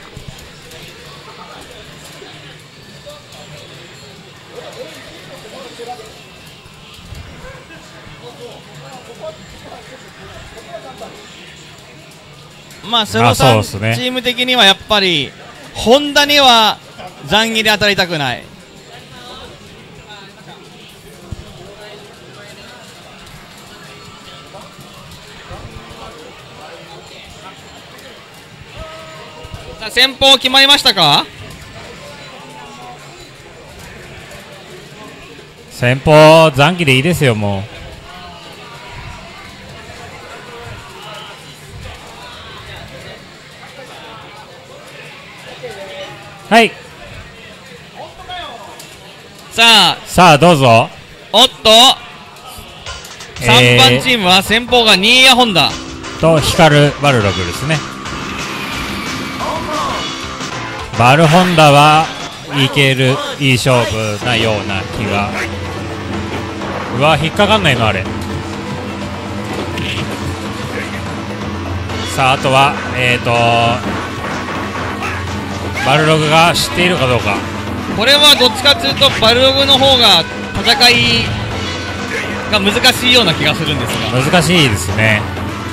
まあセロさんチーム的にはやっぱりホンダには残儀で当たりたくない。さあ先方決まりましたか。 先方残機でいいですよもう。はい。 さあさあどうぞ。 おっと、えー、さんばんチームは先方が新谷ホンダと光るバルログですね。バルホンダはいけるいい勝負なような気が。うわ引っかかんないのあれ。さああとはえーとバルログが知っているかどうか。 これはどっちかというとバルログの方が戦いが難しいような気がするんですが。 難しいですね。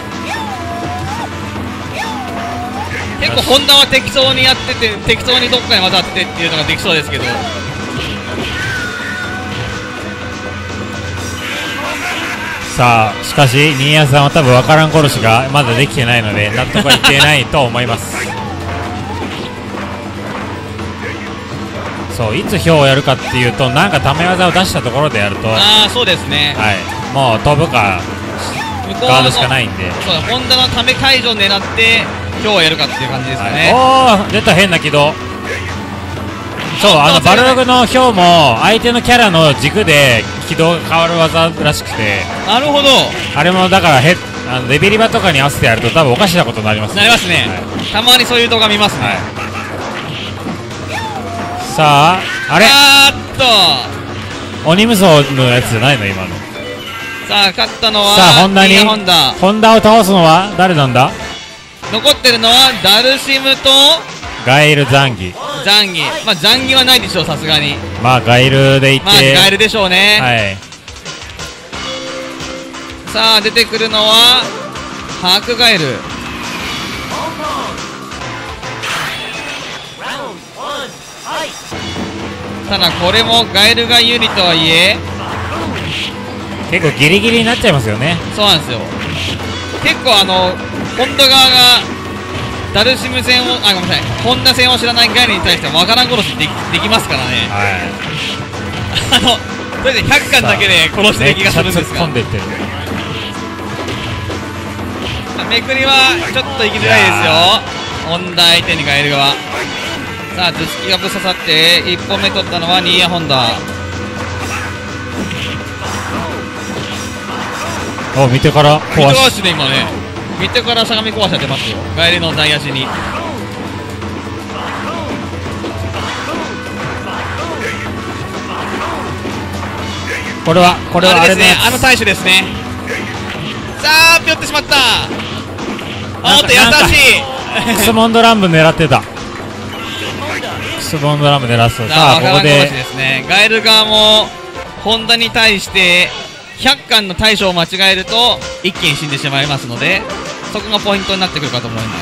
結構ホンダは適当にやってて適当にどっかに技当ててっていうのができそうですけど。 さあしかし新谷さんは多分分からん殺しがまだできてないので納得はいっていないと思います。そういつひょうをやるかっていうとなんかため技を出したところでやるとああそうですね、 はい、もう飛ぶかガードしかないんで。 そうホンダのため解除を狙ってひょうをやるかっていう感じですかね、 はい、おお出た変な軌道。そうあのバルログのひょうも相手のキャラの軸で軌道が変わる技らしくて。 なるほど。 あれもだからへあのレベリバとかに合わせてやると多分おかしなことになりますね。 なりますね、はい、たまにそういう動画見ますね、はい。 さああれあーっと鬼無双のやつじゃないの今の。 さあ勝ったのはさあホンダにホンダホンダを倒すのは誰なんだ。 残ってるのはダルシムとガエルザンギ。 ザンギまあザンギはないでしょうさすがに。 まあガエルでいってまあガエルでしょうね。 はい。 さあ出てくるのはハークガエル。ただこれもガエルが有利とはいえ結構ギリギリになっちゃいますよね。 そうなんですよ。結構あのホンダ側がダルシム戦をあごめんなさいホンダ戦を知らないガエルに対してわからん殺しで き, できますからね、 はい、 あのそれでひゃっかんだけで殺してる気がするんですがめくりはちょっと行きづらいですよホンダ相手にガエル側。さあ頭突きがぶっ刺さっていっぽんめ取ったのは新谷ホンダ。 お見てから壊し壊しで今ね見てからしゃがみ壊し当てますよガエルの内野手に。 これはこれはあれですねあの対処ですね。さあぴょってしまった。おっと優しいクスモンドランブ狙ってた。クスモンドランブ狙ってた。さあここでですねガエル側もホンダに対してひゃっかんの対処を間違えると一気に死んでしまいますのでそこがポイントになってくるかと思います。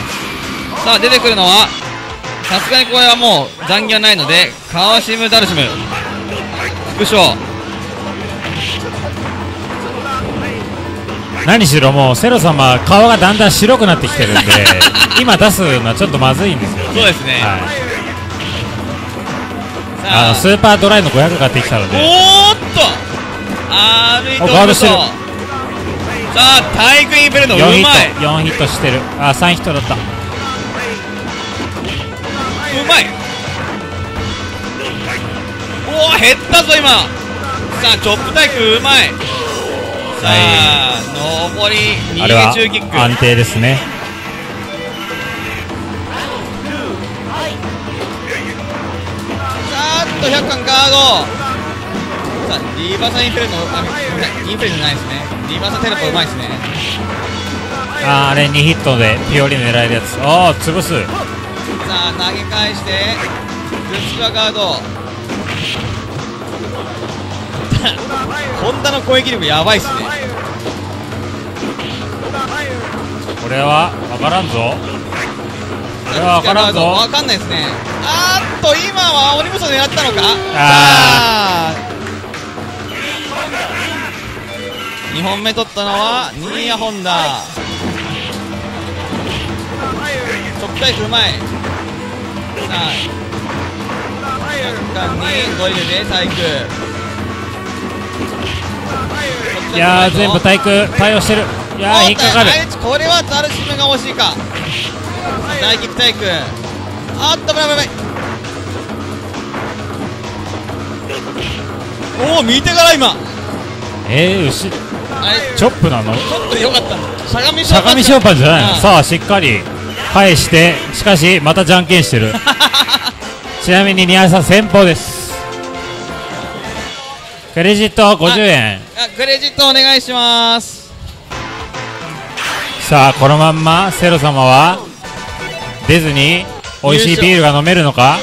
さあ出てくるのはさすがにこれはもう残機はないのでカワシムダルシム副将。 何しろもうセロ様顔がだんだん白くなってきてるんで今出すのはちょっとまずいんですよ。 そうですね。 はい、 さああのスーパードライのごひゃく買ってきたので。 おーっと R イトおガードしてる。 さあタイクインペルノうまい。 よんヒットよんヒットしてる。あさんヒットだった。 うまい。おお減ったぞ今。さあチョップタイクうまい。さあ残り逃げあれは中キック。 安定ですね。 さーっとひゃっかんガード。さあリーバーサインペルノ、あインペルノじゃないですね。リーバーサテレポうまいですね。 あーあれにヒットでピオリ狙えるやつ。おお潰す。 さあ投げ返してグッズはガードホンダの攻撃力やばいっすね。 これは分からんぞ。これは分からんぞ。 分かんないですね。あーっと今は鬼武装狙ったのか。 あにほんめ取ったのはニーヤホンダ。チョップタイクうまい。さあひゃっかんにドリルでタイク。 いやー全部対空対応してる。いやー引っかかる。 これはダルシムが惜しいか。大キックタイク。あっと危ない危ない。おお見てから今。 えー、後あれチョップなの。 ちょっとよかったの。しゃがみしゃがみショーパンじゃないの。 うんさあしっかり返して、しかしまたじゃんけんしてるちなみに宮井さん先方です。クレジットごじゅうえん。 あクレジットお願いします。 さあこのまんまセロ様は出ずに美味しいビールが飲めるのか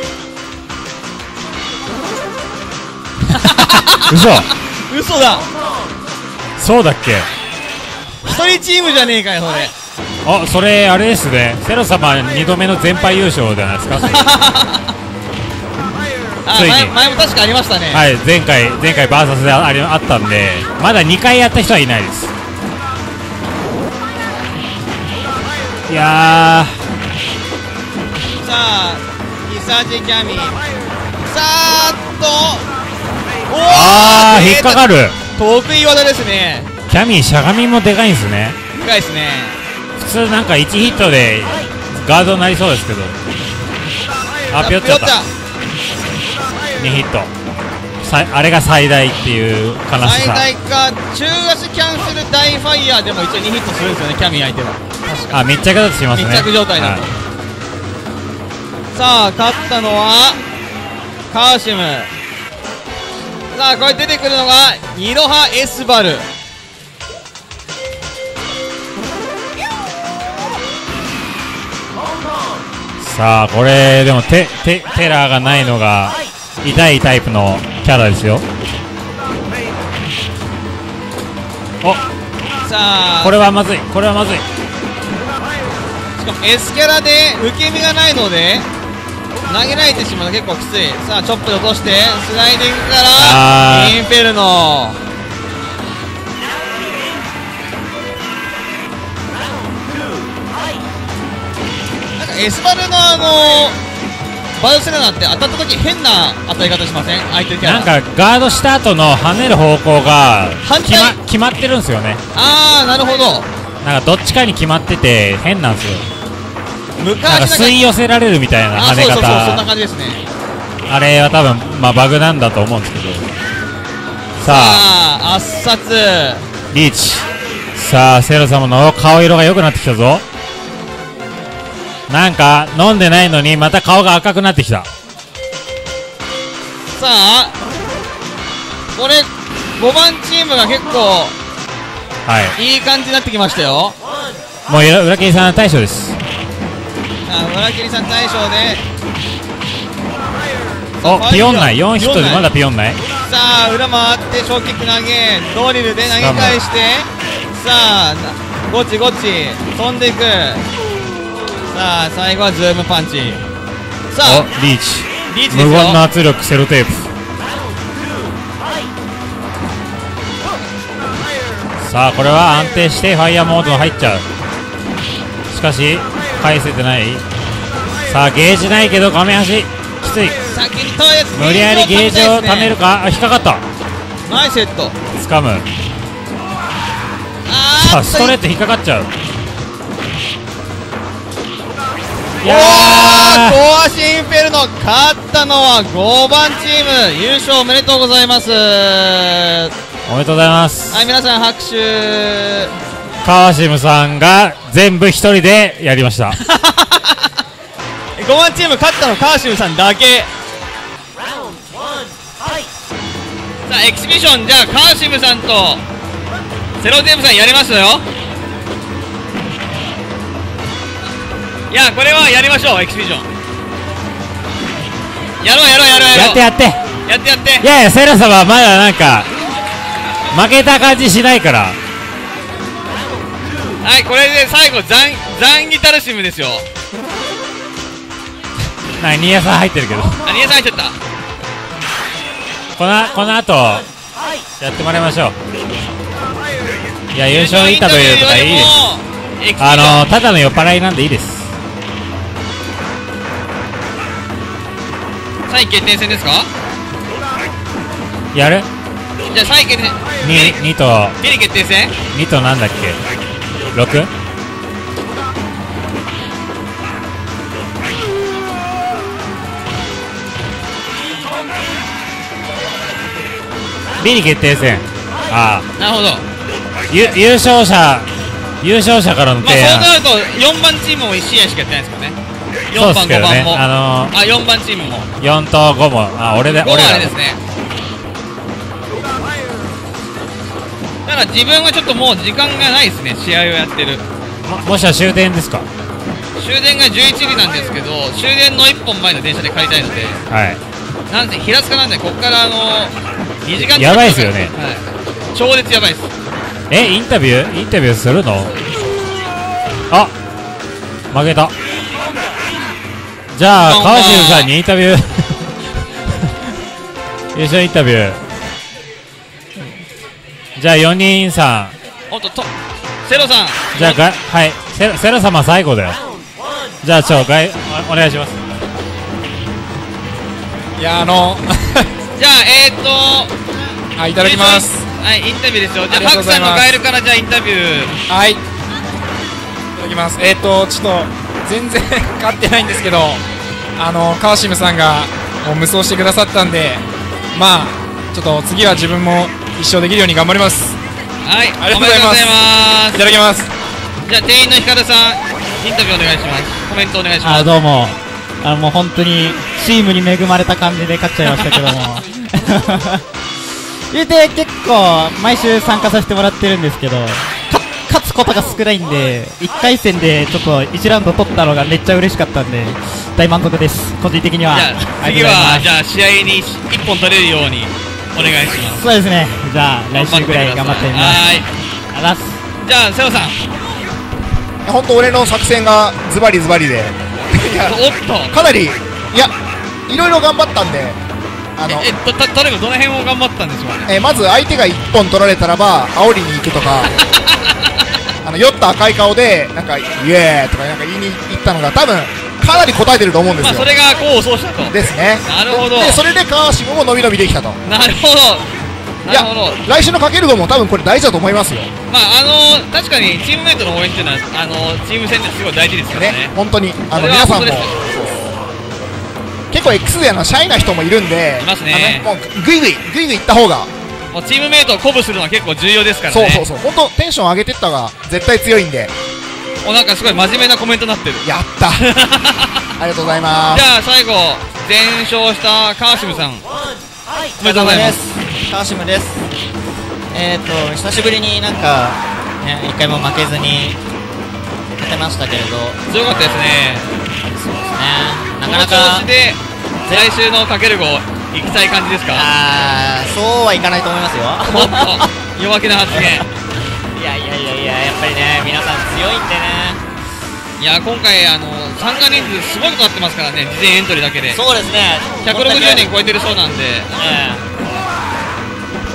嘘嘘だ。 そうだっけ。 一人チームじゃねえかよそれ。 あそれあれですね。セロ様にどめの全敗優勝じゃないですかあついに前前も確かありましたね。 はい前回前回バーサスでありあったんでまだにかいやった人はいないです。いやさあリサーチキャミさーっとおあー引っかかる。 る。 得意技ですね。 キャミーしゃがみもでかいんですね。 深いですね。 普通なんかいちヒットでガードになりそうですけど。あぴょっちゃった。にヒットさあれが最大っていう悲し最さ。 大か中足キャンセル大ファイヤーでも一応にヒットするんですよねキャミー相手は。確かあ密着だとしますね。 密着状態だと、 はいさあ勝ったのはカーシム。さあこれ出てくるのがニロハ・エスバル。 さあこれでもテテテラーがないのが痛いタイプのキャラですよ。おさあこれはまずいこれはまずい。 しかも S キャラで受け身がないので投げられてしまうの結構きつい。さあチョップで落としてスライディングからあーインフェルノ。なんかエスバルのあのバルセロナって当たった時変な当たり方しません相手キャラ。 なんかガードした後の跳ねる方向が反決ま対決まってるんですよね。 ああなるほど。 なんかどっちかに決まってて変なんですよ。なんか昔吸い寄せられるみたいな跳ねあそうそうそうそんな方。 感じですね。 あれは多分まあバグなんだと思うんですけど。さあさあ圧殺。 リーチ。さあセロ様の顔色が良くなってきたぞ。なんか飲んでないのにまた顔が赤くなってきた。 さあこれごばんチームが結構はいいい感じになってきましたよ。 もう裏裏切りさん大将です。 あ裏切りさん大将でおピオン内よんヒットでまだピオン内。 さあ裏回って小キック投げドリルで投げ返してさあゴチゴチ飛んでいく。さあ最後はズームパンチ。さあおリーチリーチですよ。 無言の圧力セロテープ。 さあこれは安定してファイヤーモード入っちゃう。しかし返せてない。さあゲージないけど画面端きつい。 先にとりあえず無理やりゲージを貯めるか。あ、引っかかった。 ナイスヘッド。 掴む。 あーさあストレート引っかかっちゃう。いやおーーコアシンフェルノ、勝ったのはごばんチーム。優勝おめでとうございます。はおめでとうございます。 い、皆さん拍手。 川島さんが全部一人でやりましたごばんチーム勝ったのカーシムさんだけ。さあエキシビション、じゃあカーシムさんとセロテープさんやりますよ。いやこれはやりましょう。エキシビションやろうやろうやろうやろう。 やってやって。 やってやって。 いやいやセラ様はまだなんか負けた感じしないから。 はい、これで最後ザンザンギタルシムですよ。 なんかニヤさん入ってるけど。 あ、ニヤさん入っちゃった。 このこの後やってもらいましょう。いや優勝インタビューとかいいです。あのただの酔っ払いなんでいいです。 さんい決定戦ですか。 やるじゃあさんい決定戦ににとビリ決定戦にとなんだっけ ろく？ ビリ決定戦。ああなるほど。 ゆ優勝者優勝者からのまあ提案。 そうなるとよんばんチームもいち試合しかやってないですからね。 そう 4番5 ですけどね。 番もあのー、 あよんばんチームもよんとごもあ俺でごは俺らあれですね。だから自分はちょっともう時間がないですね。試合をやってる。 ももしは終電ですか。 終電がじゅういちじなんですけど、終電のいっぽんまえの電車で帰りたいので、 はいなんで平塚なんでここからあのにじかんやばいっすよね。 はい、超絶やばいっす。 えインタビューインタビューするの。あ負けた。じゃあこんばんは川尻さんにインタビュー優勝インタビュー。じゃあよにんさん。 おっととセロさん。 じゃあがはいセロセロ様最後だよ。じゃあちょがいおお願いします。 いやあのじゃあえーっとあいただきます。 はいインタビューですよ。じゃあありがとハクさんのうございますガエルからじゃあインタビュー。 はいいただきます。えっ、ー、とちょっと全然勝ってないんですけど、あの川島さんがもう無双してくださったんで、まあちょっと次は自分も一勝できるように頑張ります。 はいありがとうございます。いただきます。 じゃあ店員のヒカルさんインタビューお願いします。コメントお願いします。 あどうもあのもう本当にチームに恵まれた感じで勝っちゃいましたけども言うて結構毎週参加させてもらってるんですけどか勝つことが少ないんでいっかい戦でちょっといちラウンド取ったのがめっちゃ嬉しかったんで大満足です。個人的にはじゃあ次はじゃあ試合にいっぽん取れるようにお願いします。 そうですね。じゃあ来週ぐらい頑張ってみます。 はいありがとうございます。 じゃあセロさん本当俺の作戦がズバリズバリでいやおっとかなりいやいろいろ頑張ったんであのえっとた例えばどの辺を頑張ったんでしょうかね。 えーまず相手がいっぽん取られたらば煽りに行くとかあの酔った赤い顔でなんかイエーとかなんか言いに行ったのが多分かなり答えてると思うんですよ。 まあそれが功を奏したと。 ですね。 なるほど。 でそれで川島も伸び伸びできたと。 なるほどないるやほど。 来週のかけるごも多分これ大事だと思いますよ。 まああの確かにチームメイトの応援っていうのはあのチーム戦ですごい大事ですからね。 ね本当にあそれはの皆さんも本当ですよ結構 X であのシャイな人もいるんでいますねあのもうグイグイグイグイ行った方がもうチームメイトを鼓舞するのは結構重要ですからね。 そうそうそう本当テンション上げてったが絶対強いんでおなんかすごい真面目なコメントになってる。 やったありがとうございますじゃあ最後全勝したカーシムさんおめでとうございます。 川島です。えっ、ー、と久しぶりになんかね一回も負けずに勝てましたけれど、 強かったですね。 そうですね。なかなこのか調子で来週のかけるご行きたい感じですか。 あーそうはいかないと思いますよ。 おっと弱気な発言。 いやいやいやいややっぱりね皆さん強いんでね。 いや今回あの参加人数すごいことなってますからね。事前エントリーだけでそうですね。 ひゃくろくじゅうにん超えてるそうなんで、 ええこ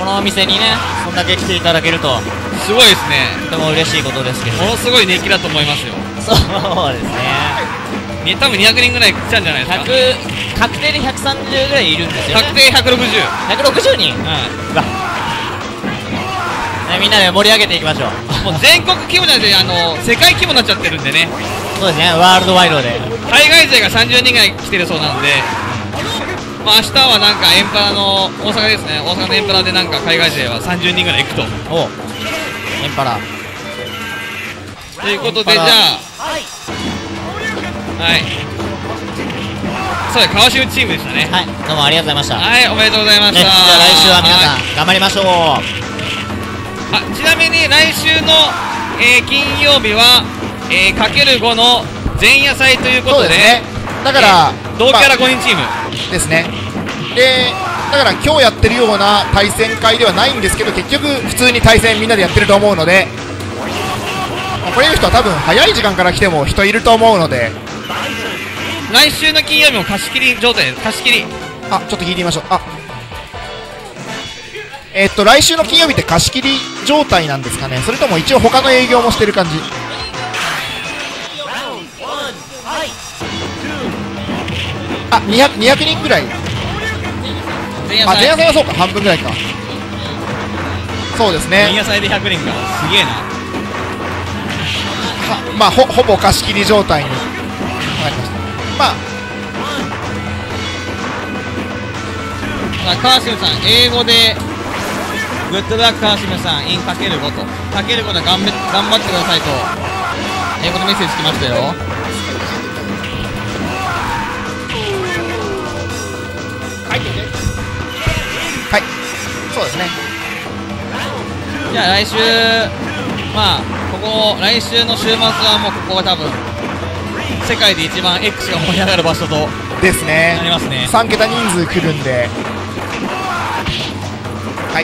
のお店にねそんだけ来ていただけるとすごいですね。 とても嬉しいことですけど、 ものすごい熱気だと思いますよ。 そうですね。 に多分にひゃくにんぐらい来ちゃうんじゃないですか。 ひゃく確定でひゃくさんじゅうぐらいいるんですよね。 確定ひゃくろくじゅう。 ひゃくろくじゅうにん。うん。うわ。ね、みんなで盛り上げていきましょう。 もう全国規模じゃなくてあの世界規模になっちゃってるんでね。 そうですね。ワールドワイドで。 海外勢がさんじゅうにんぐらい来てるそうなので。まあ明日はなんかエンパラの大阪ですね。大阪のエンパラでなんか海外勢はさんじゅうにんぐらい行くと。 おう。エンパラ。 ということでじゃあはいそうです川島チームでしたね。 はいどうもありがとうございました。 はいおめでとうございました。 ね、じゃあ来週は皆さん頑張りましょう。 あちなみに来週の、えー、金曜日は、えー、かけるごの前夜祭ということで、 そうですね。だから、 えー同キャラごにんチーム、 まあですね。で、だから今日やってるような対戦会ではないんですけど、結局普通に対戦みんなでやってると思うので、来れる人は多分早い時間から来ても人いると思うので、 来週の金曜日も貸し切り状態です。貸し切りあ、ちょっと聞いてみましょう。あ、えーっと来週の金曜日って貸し切り状態なんですかね。それとも一応他の営業もしてる感じ。あ、にひゃく、にひゃくにんぐらい。あ、 前夜祭前夜祭はそうか、半分ぐらいか。そうですね。 前夜祭でひゃくにんかすげえな。 はまあほほぼ貸し切り状態になりました。まあまあ、カーシムさん英語でグッドラックカーシムさん in かけるごとかけるごで頑張頑張ってくださいと英語のメッセージ来ましたよ。 はい、そうですね。 じゃあ来週まあここ来週の週末はもうここが多分世界で一番 X が盛り上がる場所とですね。 なりますね。 さん桁人数来るんで、はい。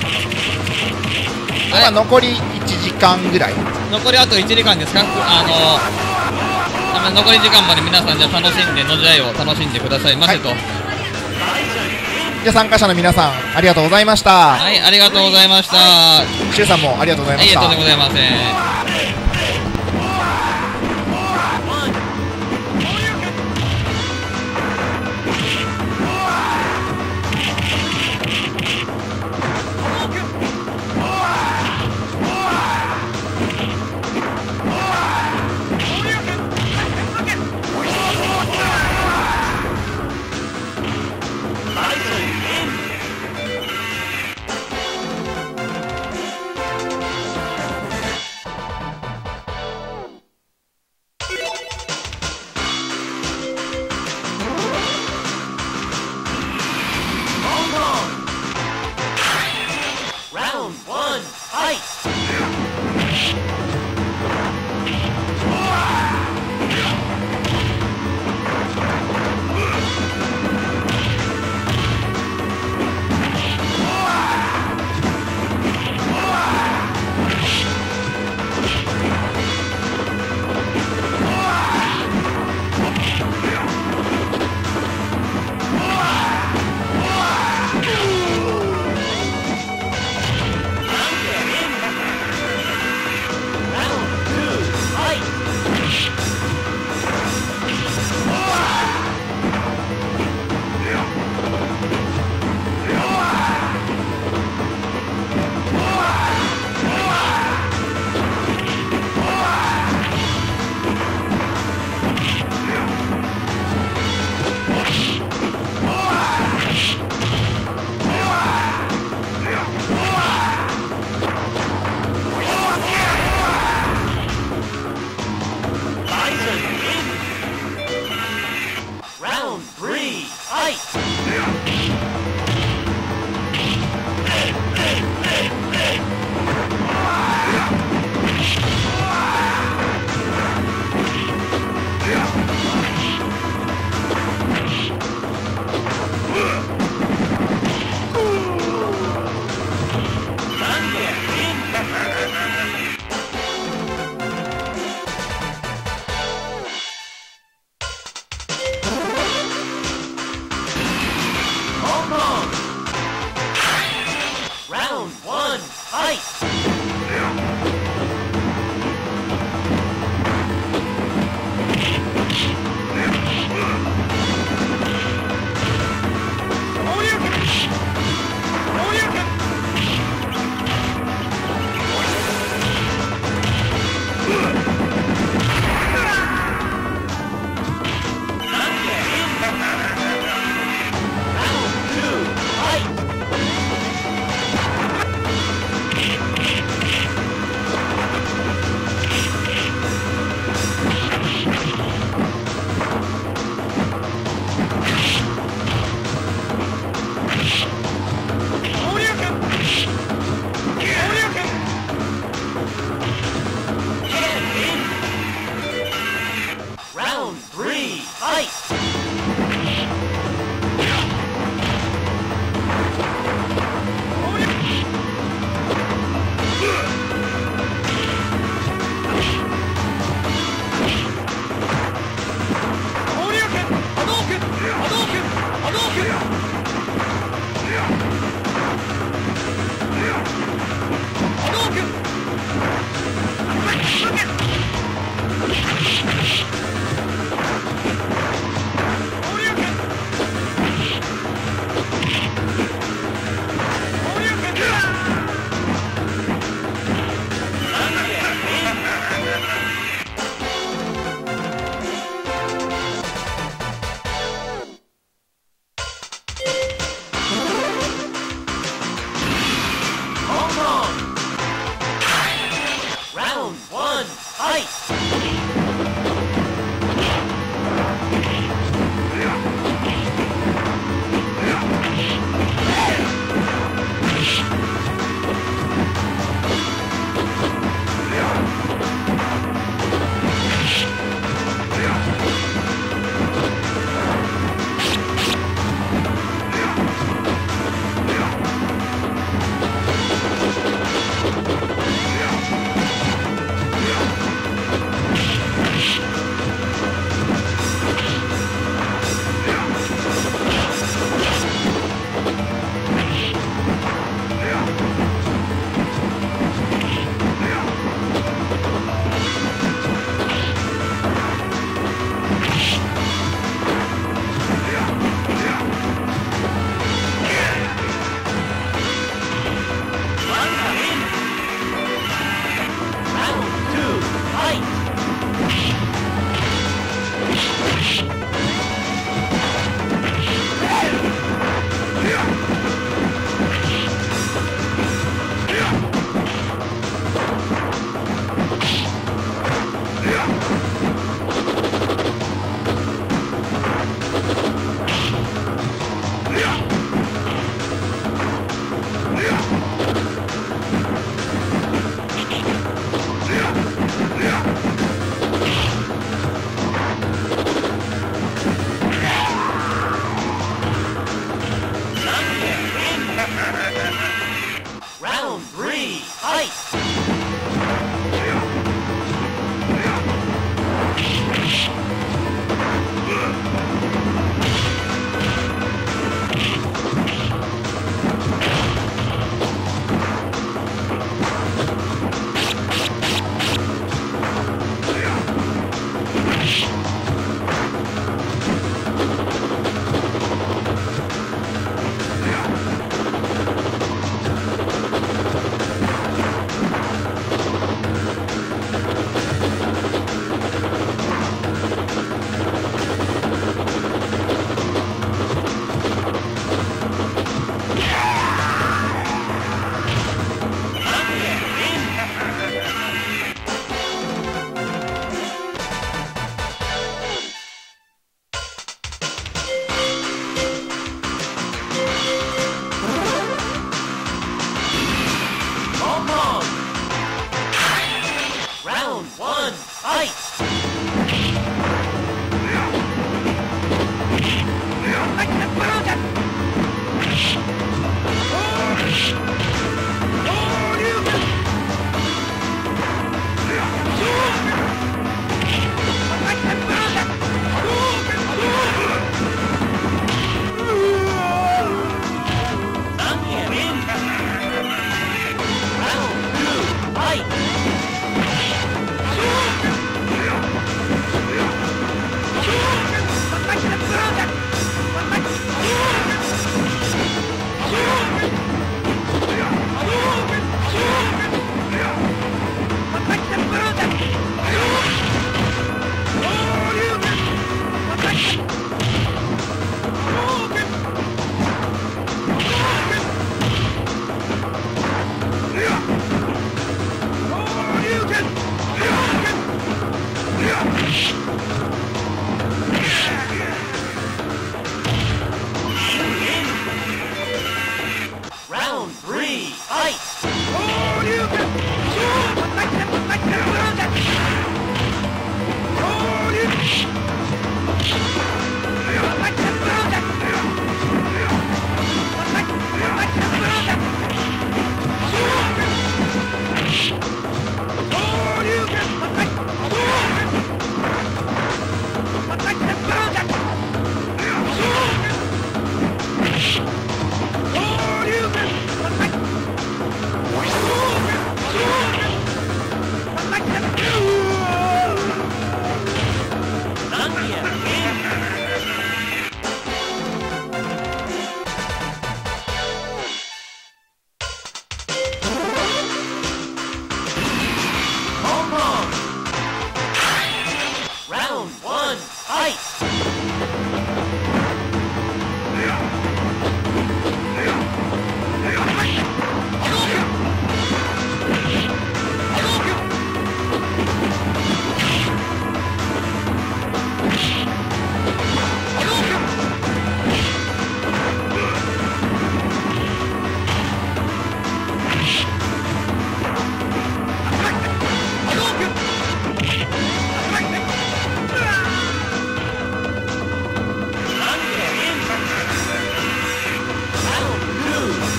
あれまあ残りいちじかんぐらい。 残りあといちじかんですか。あのあの残り時間まで皆さんじゃあ楽しんでのじあいを楽しんでくださいませと。はいじゃあ参加者の皆さんありがとうございました。 はいありがとうございました。 シュウさんもありがとうございました。 はい、とんでもございません。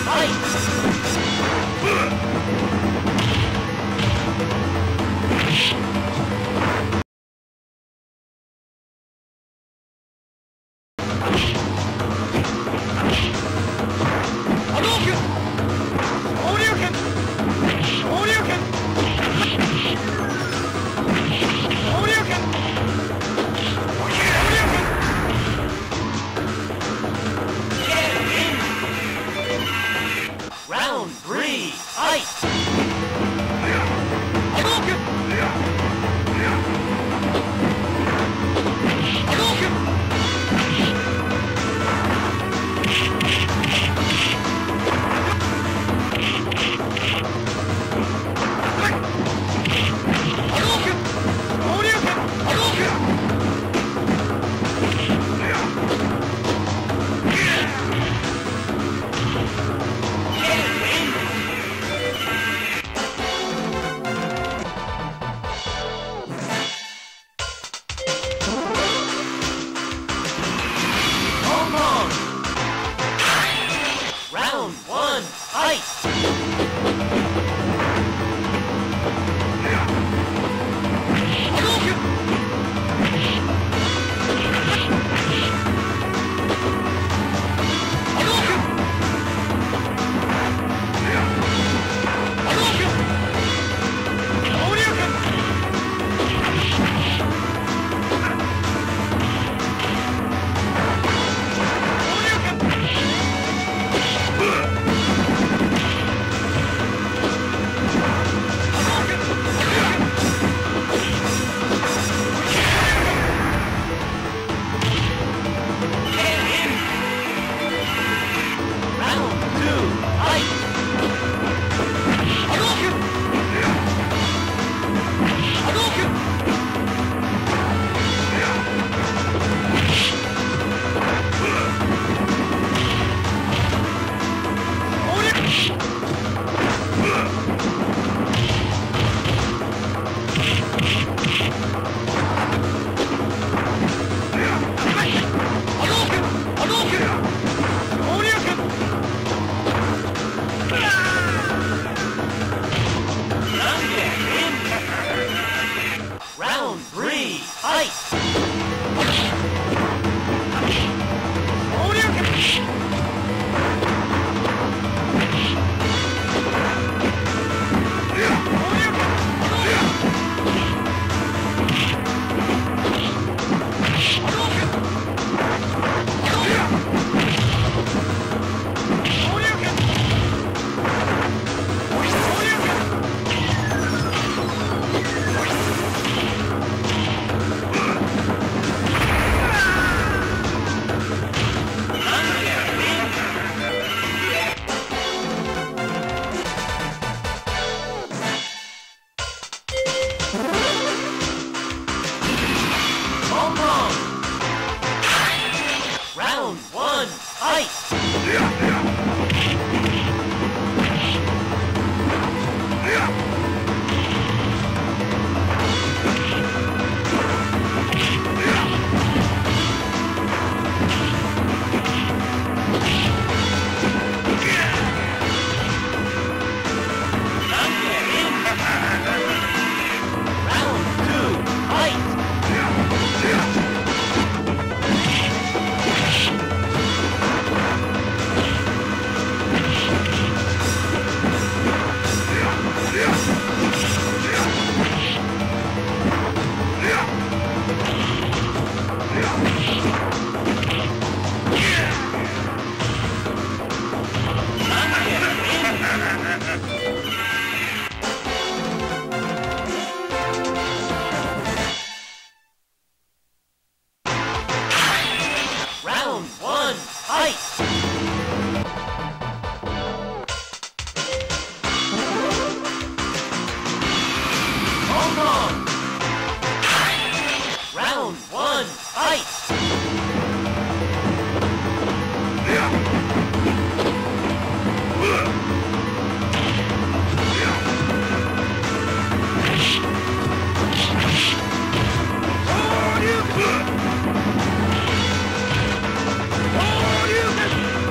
こ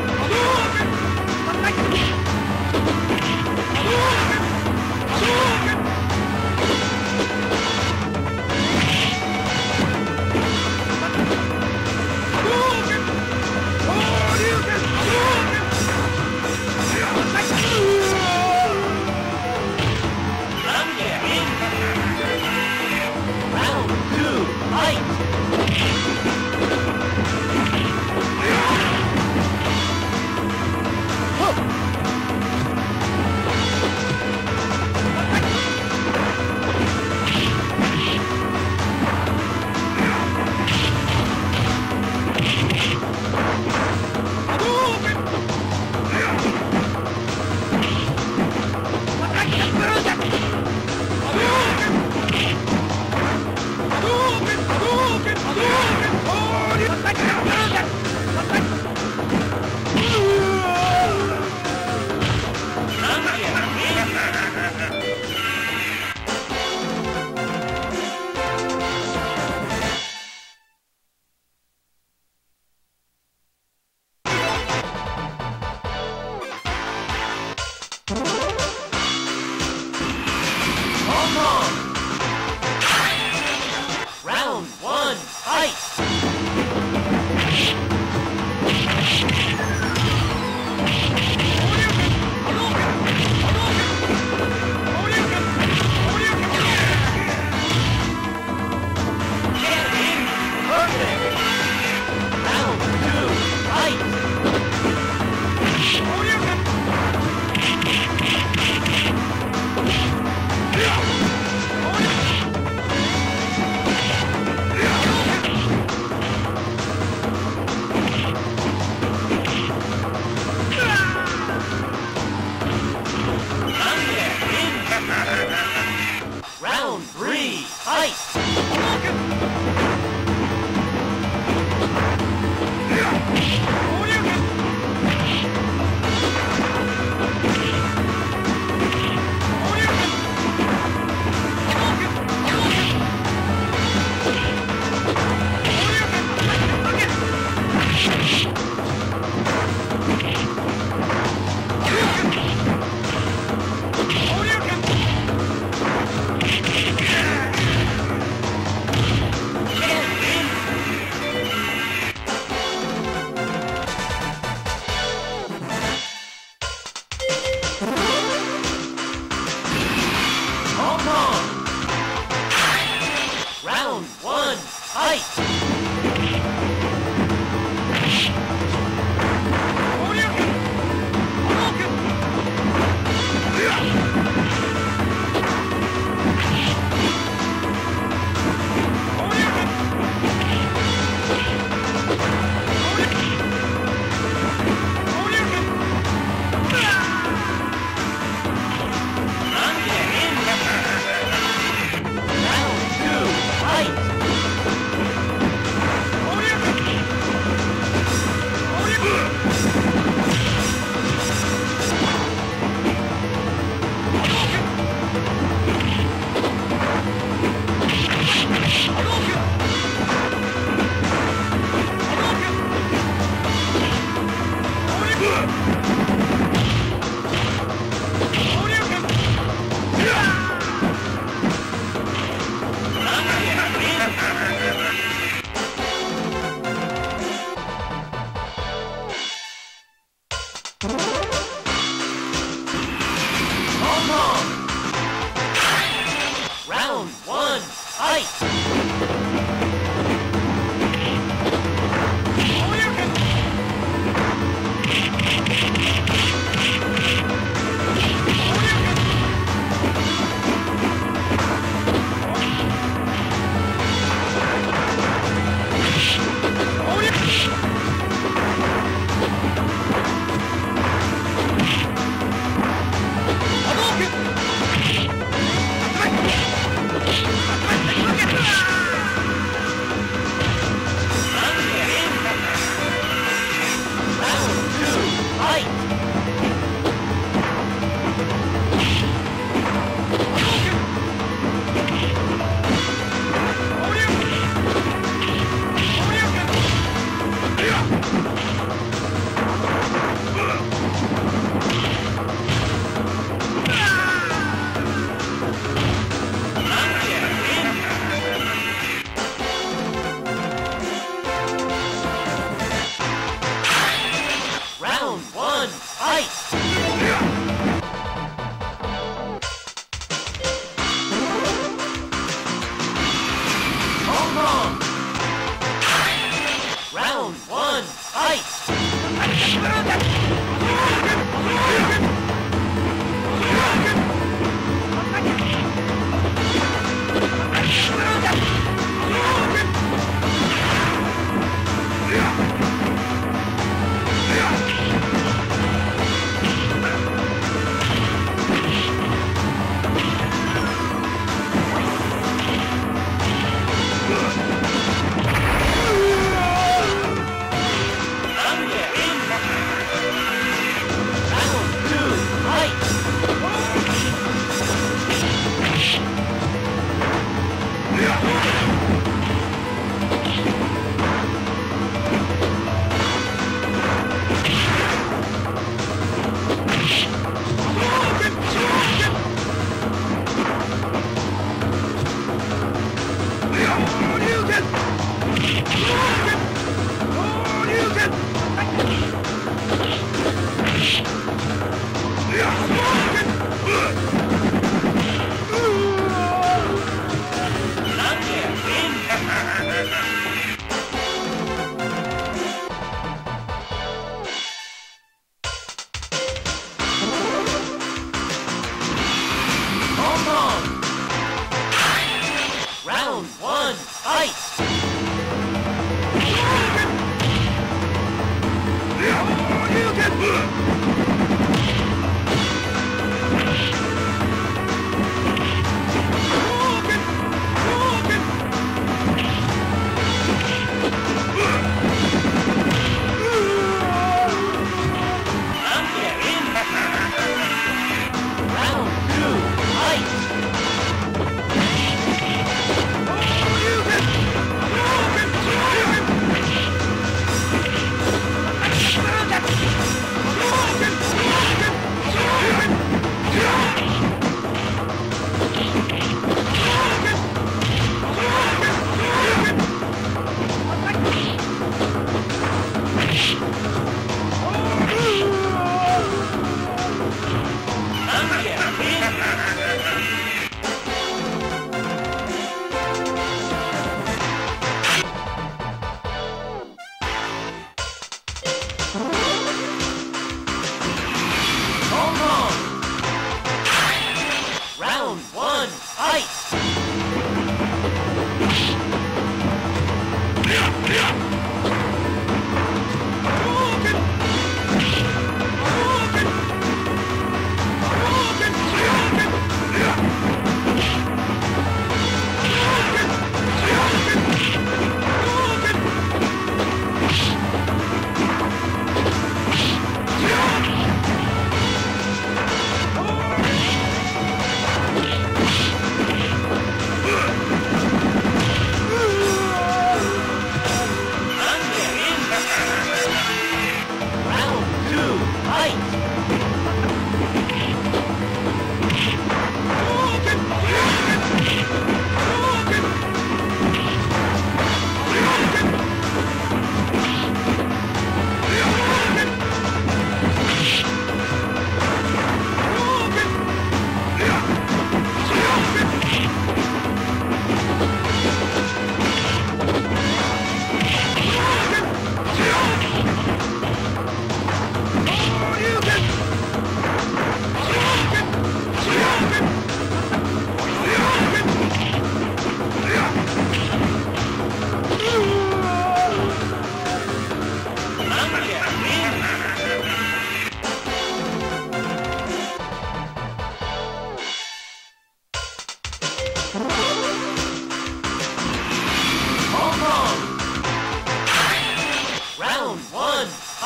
You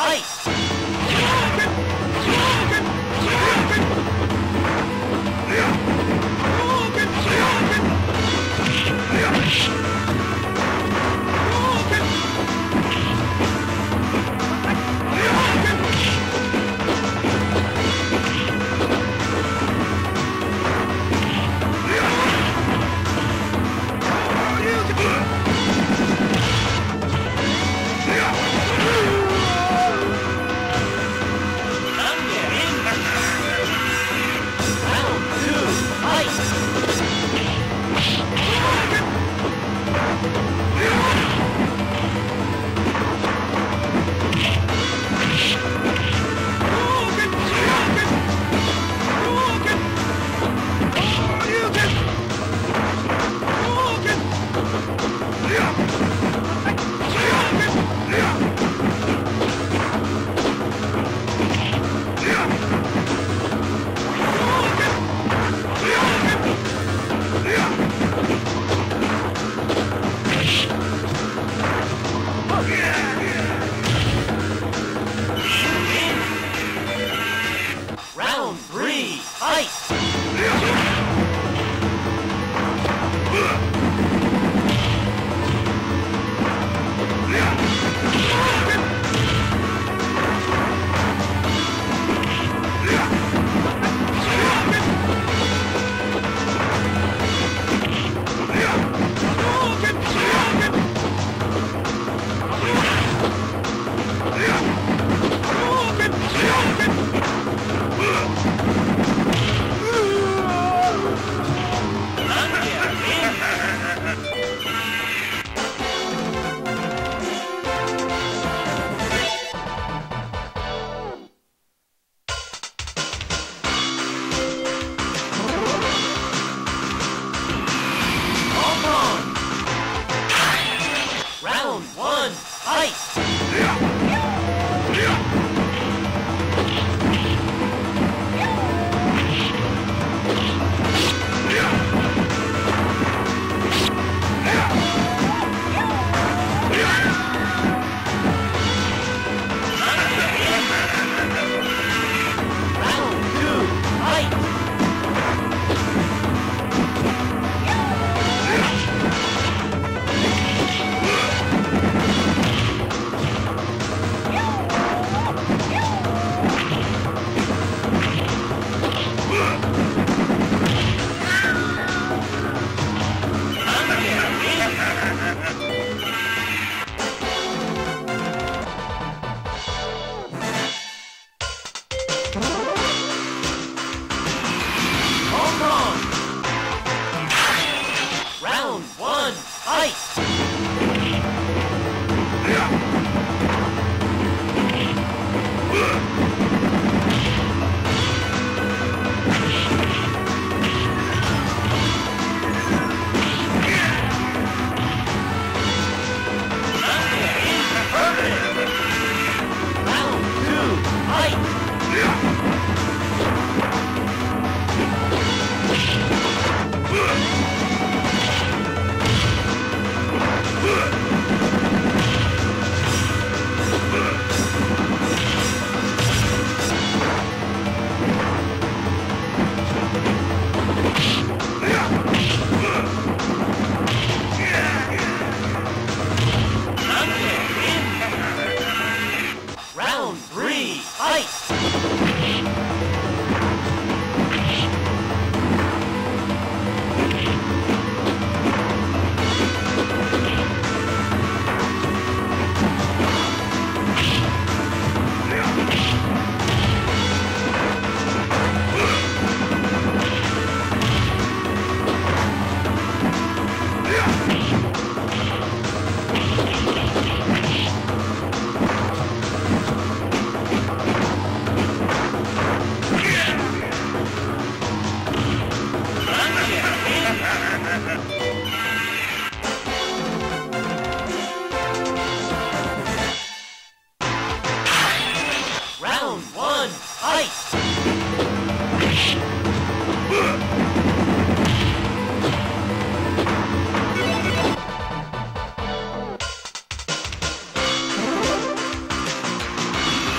ラ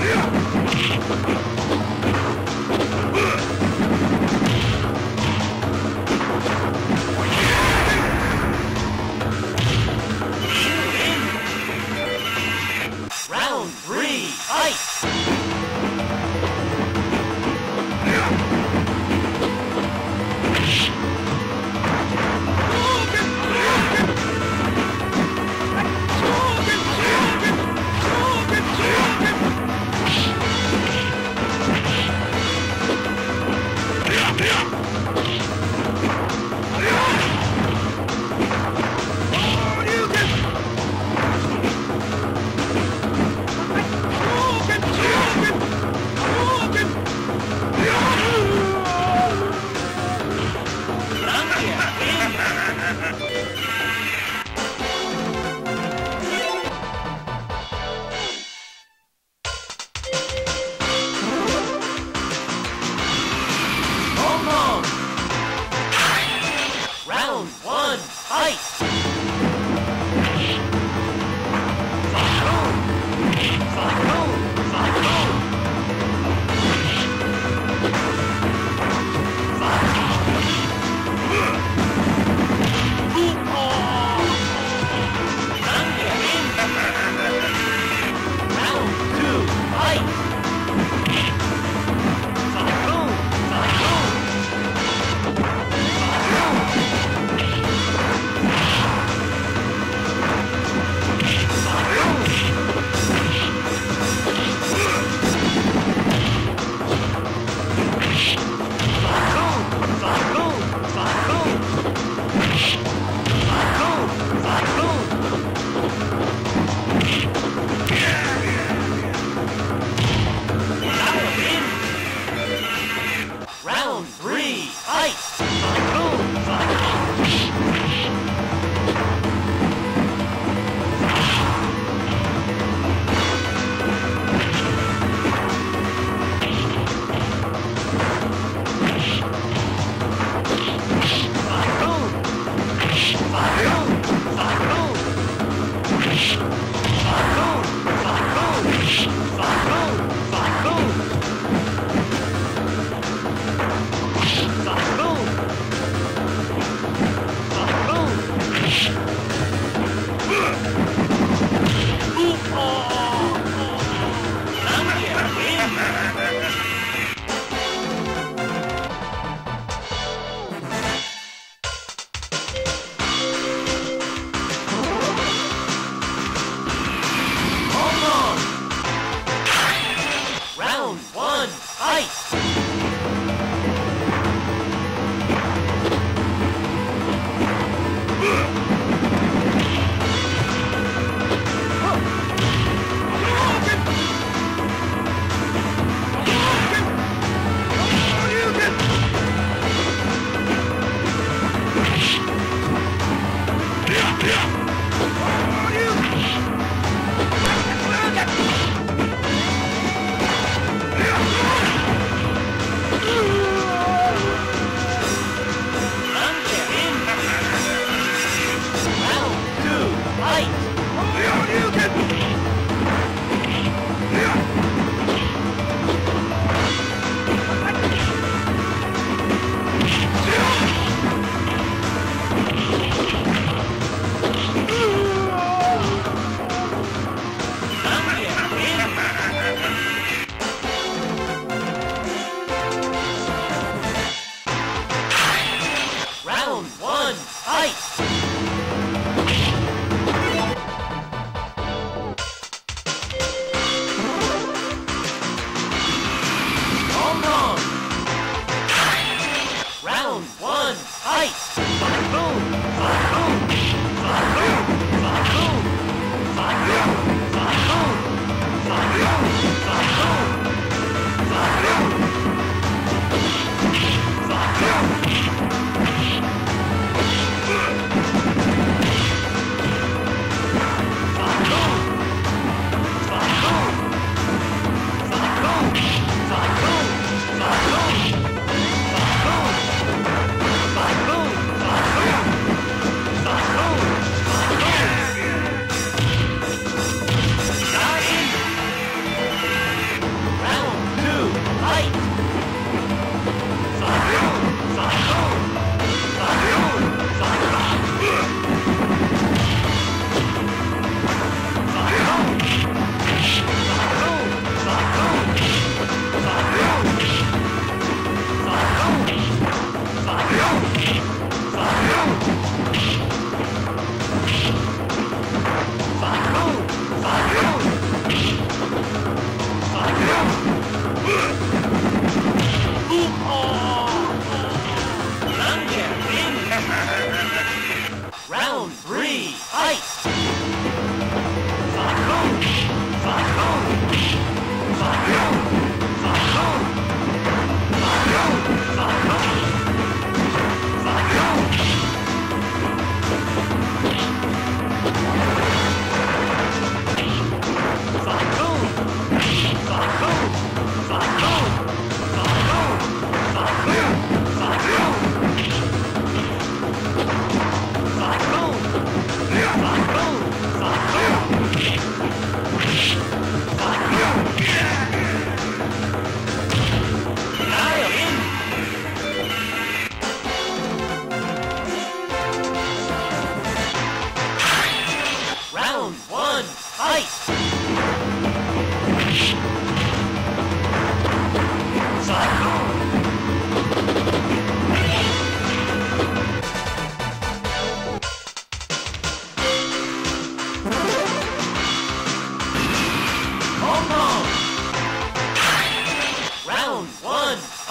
ラ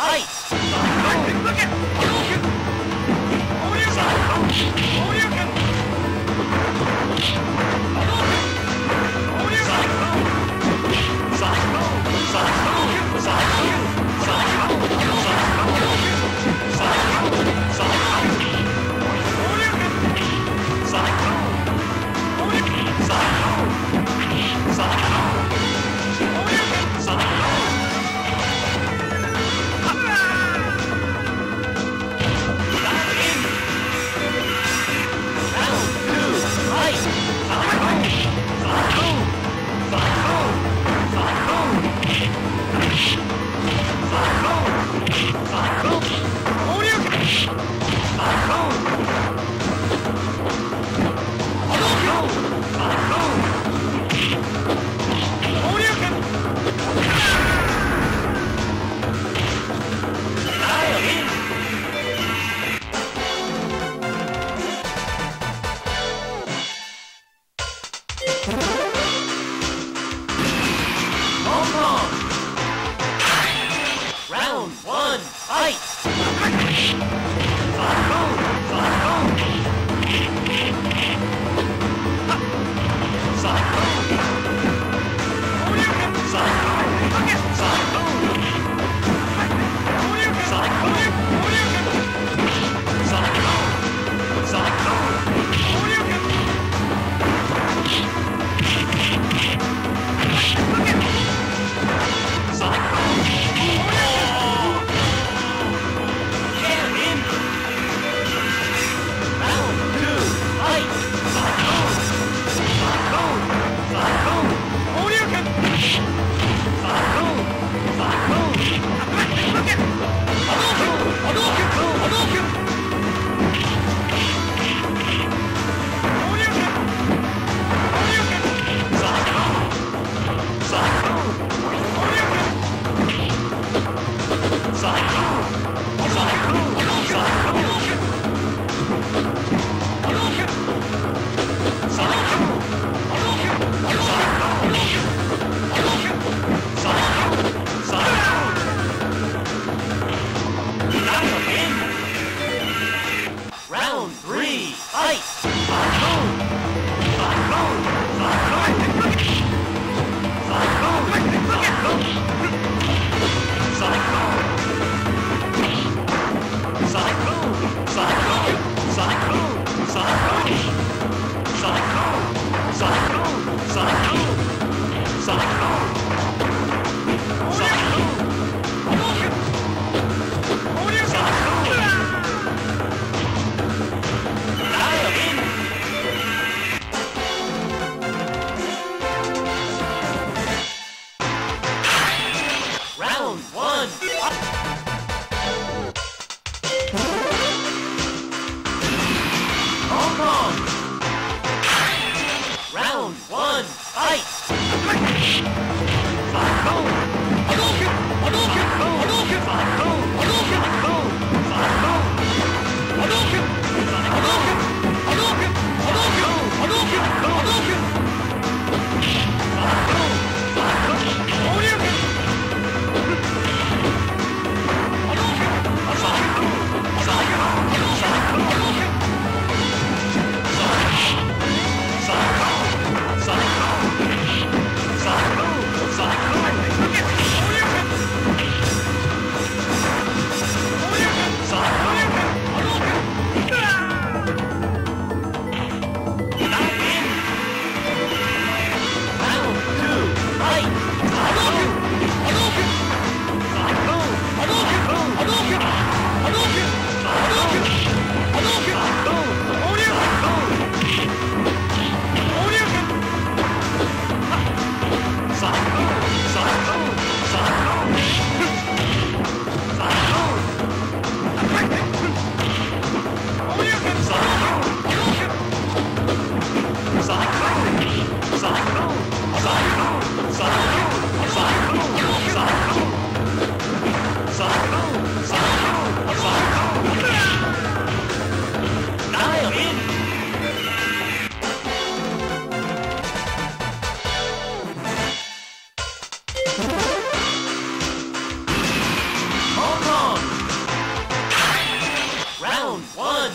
Sonic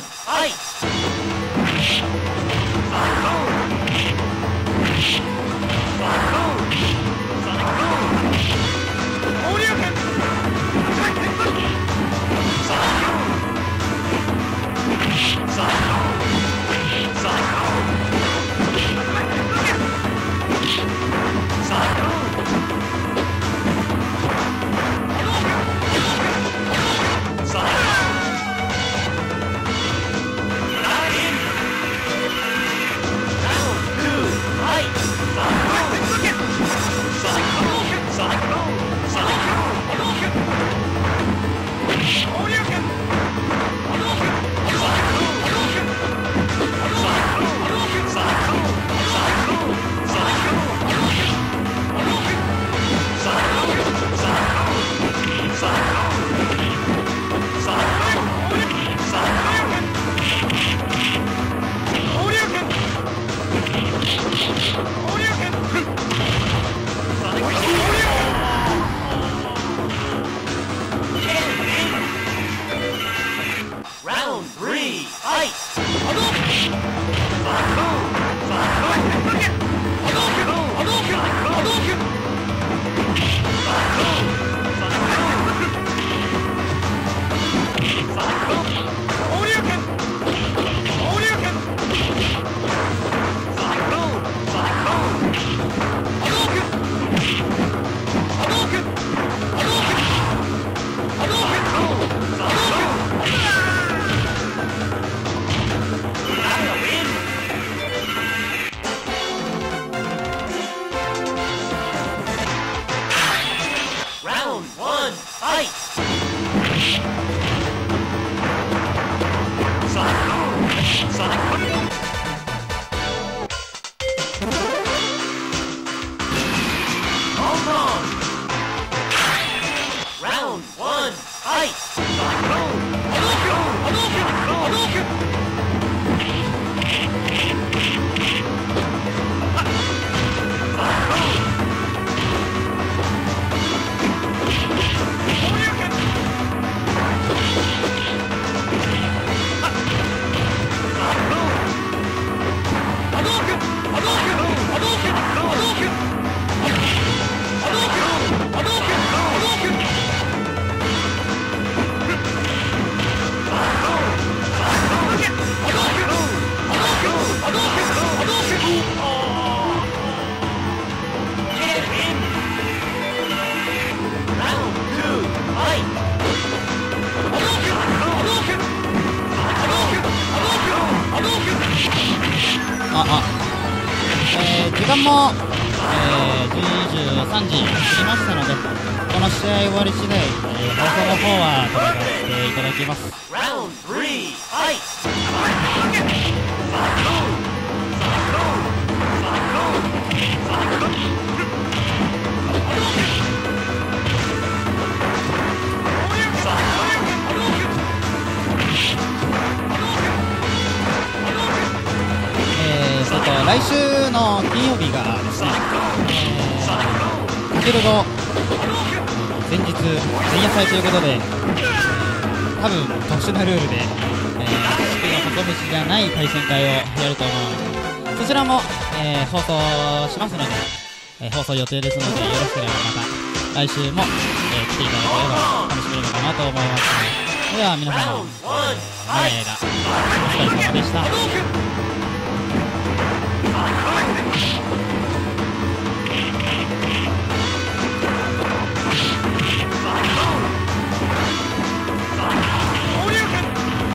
ああえー、時間も、えー、にじゅうさんじ過ぎましたので、この試合終わり次第、えー、放送の方は止めさせていただきます。来週の金曜日がですね、えー、かける後前日前夜祭ということで、えー、多分特殊なルールで、えー、式の細道じゃない対戦会をやると思うので、そちらも、えー、放送しますので、えー、放送予定ですので、よろしければまた来週も、えー、来ていただければ楽しめるのかなと思いますので、では皆様、えー、長い間お疲れ様でした。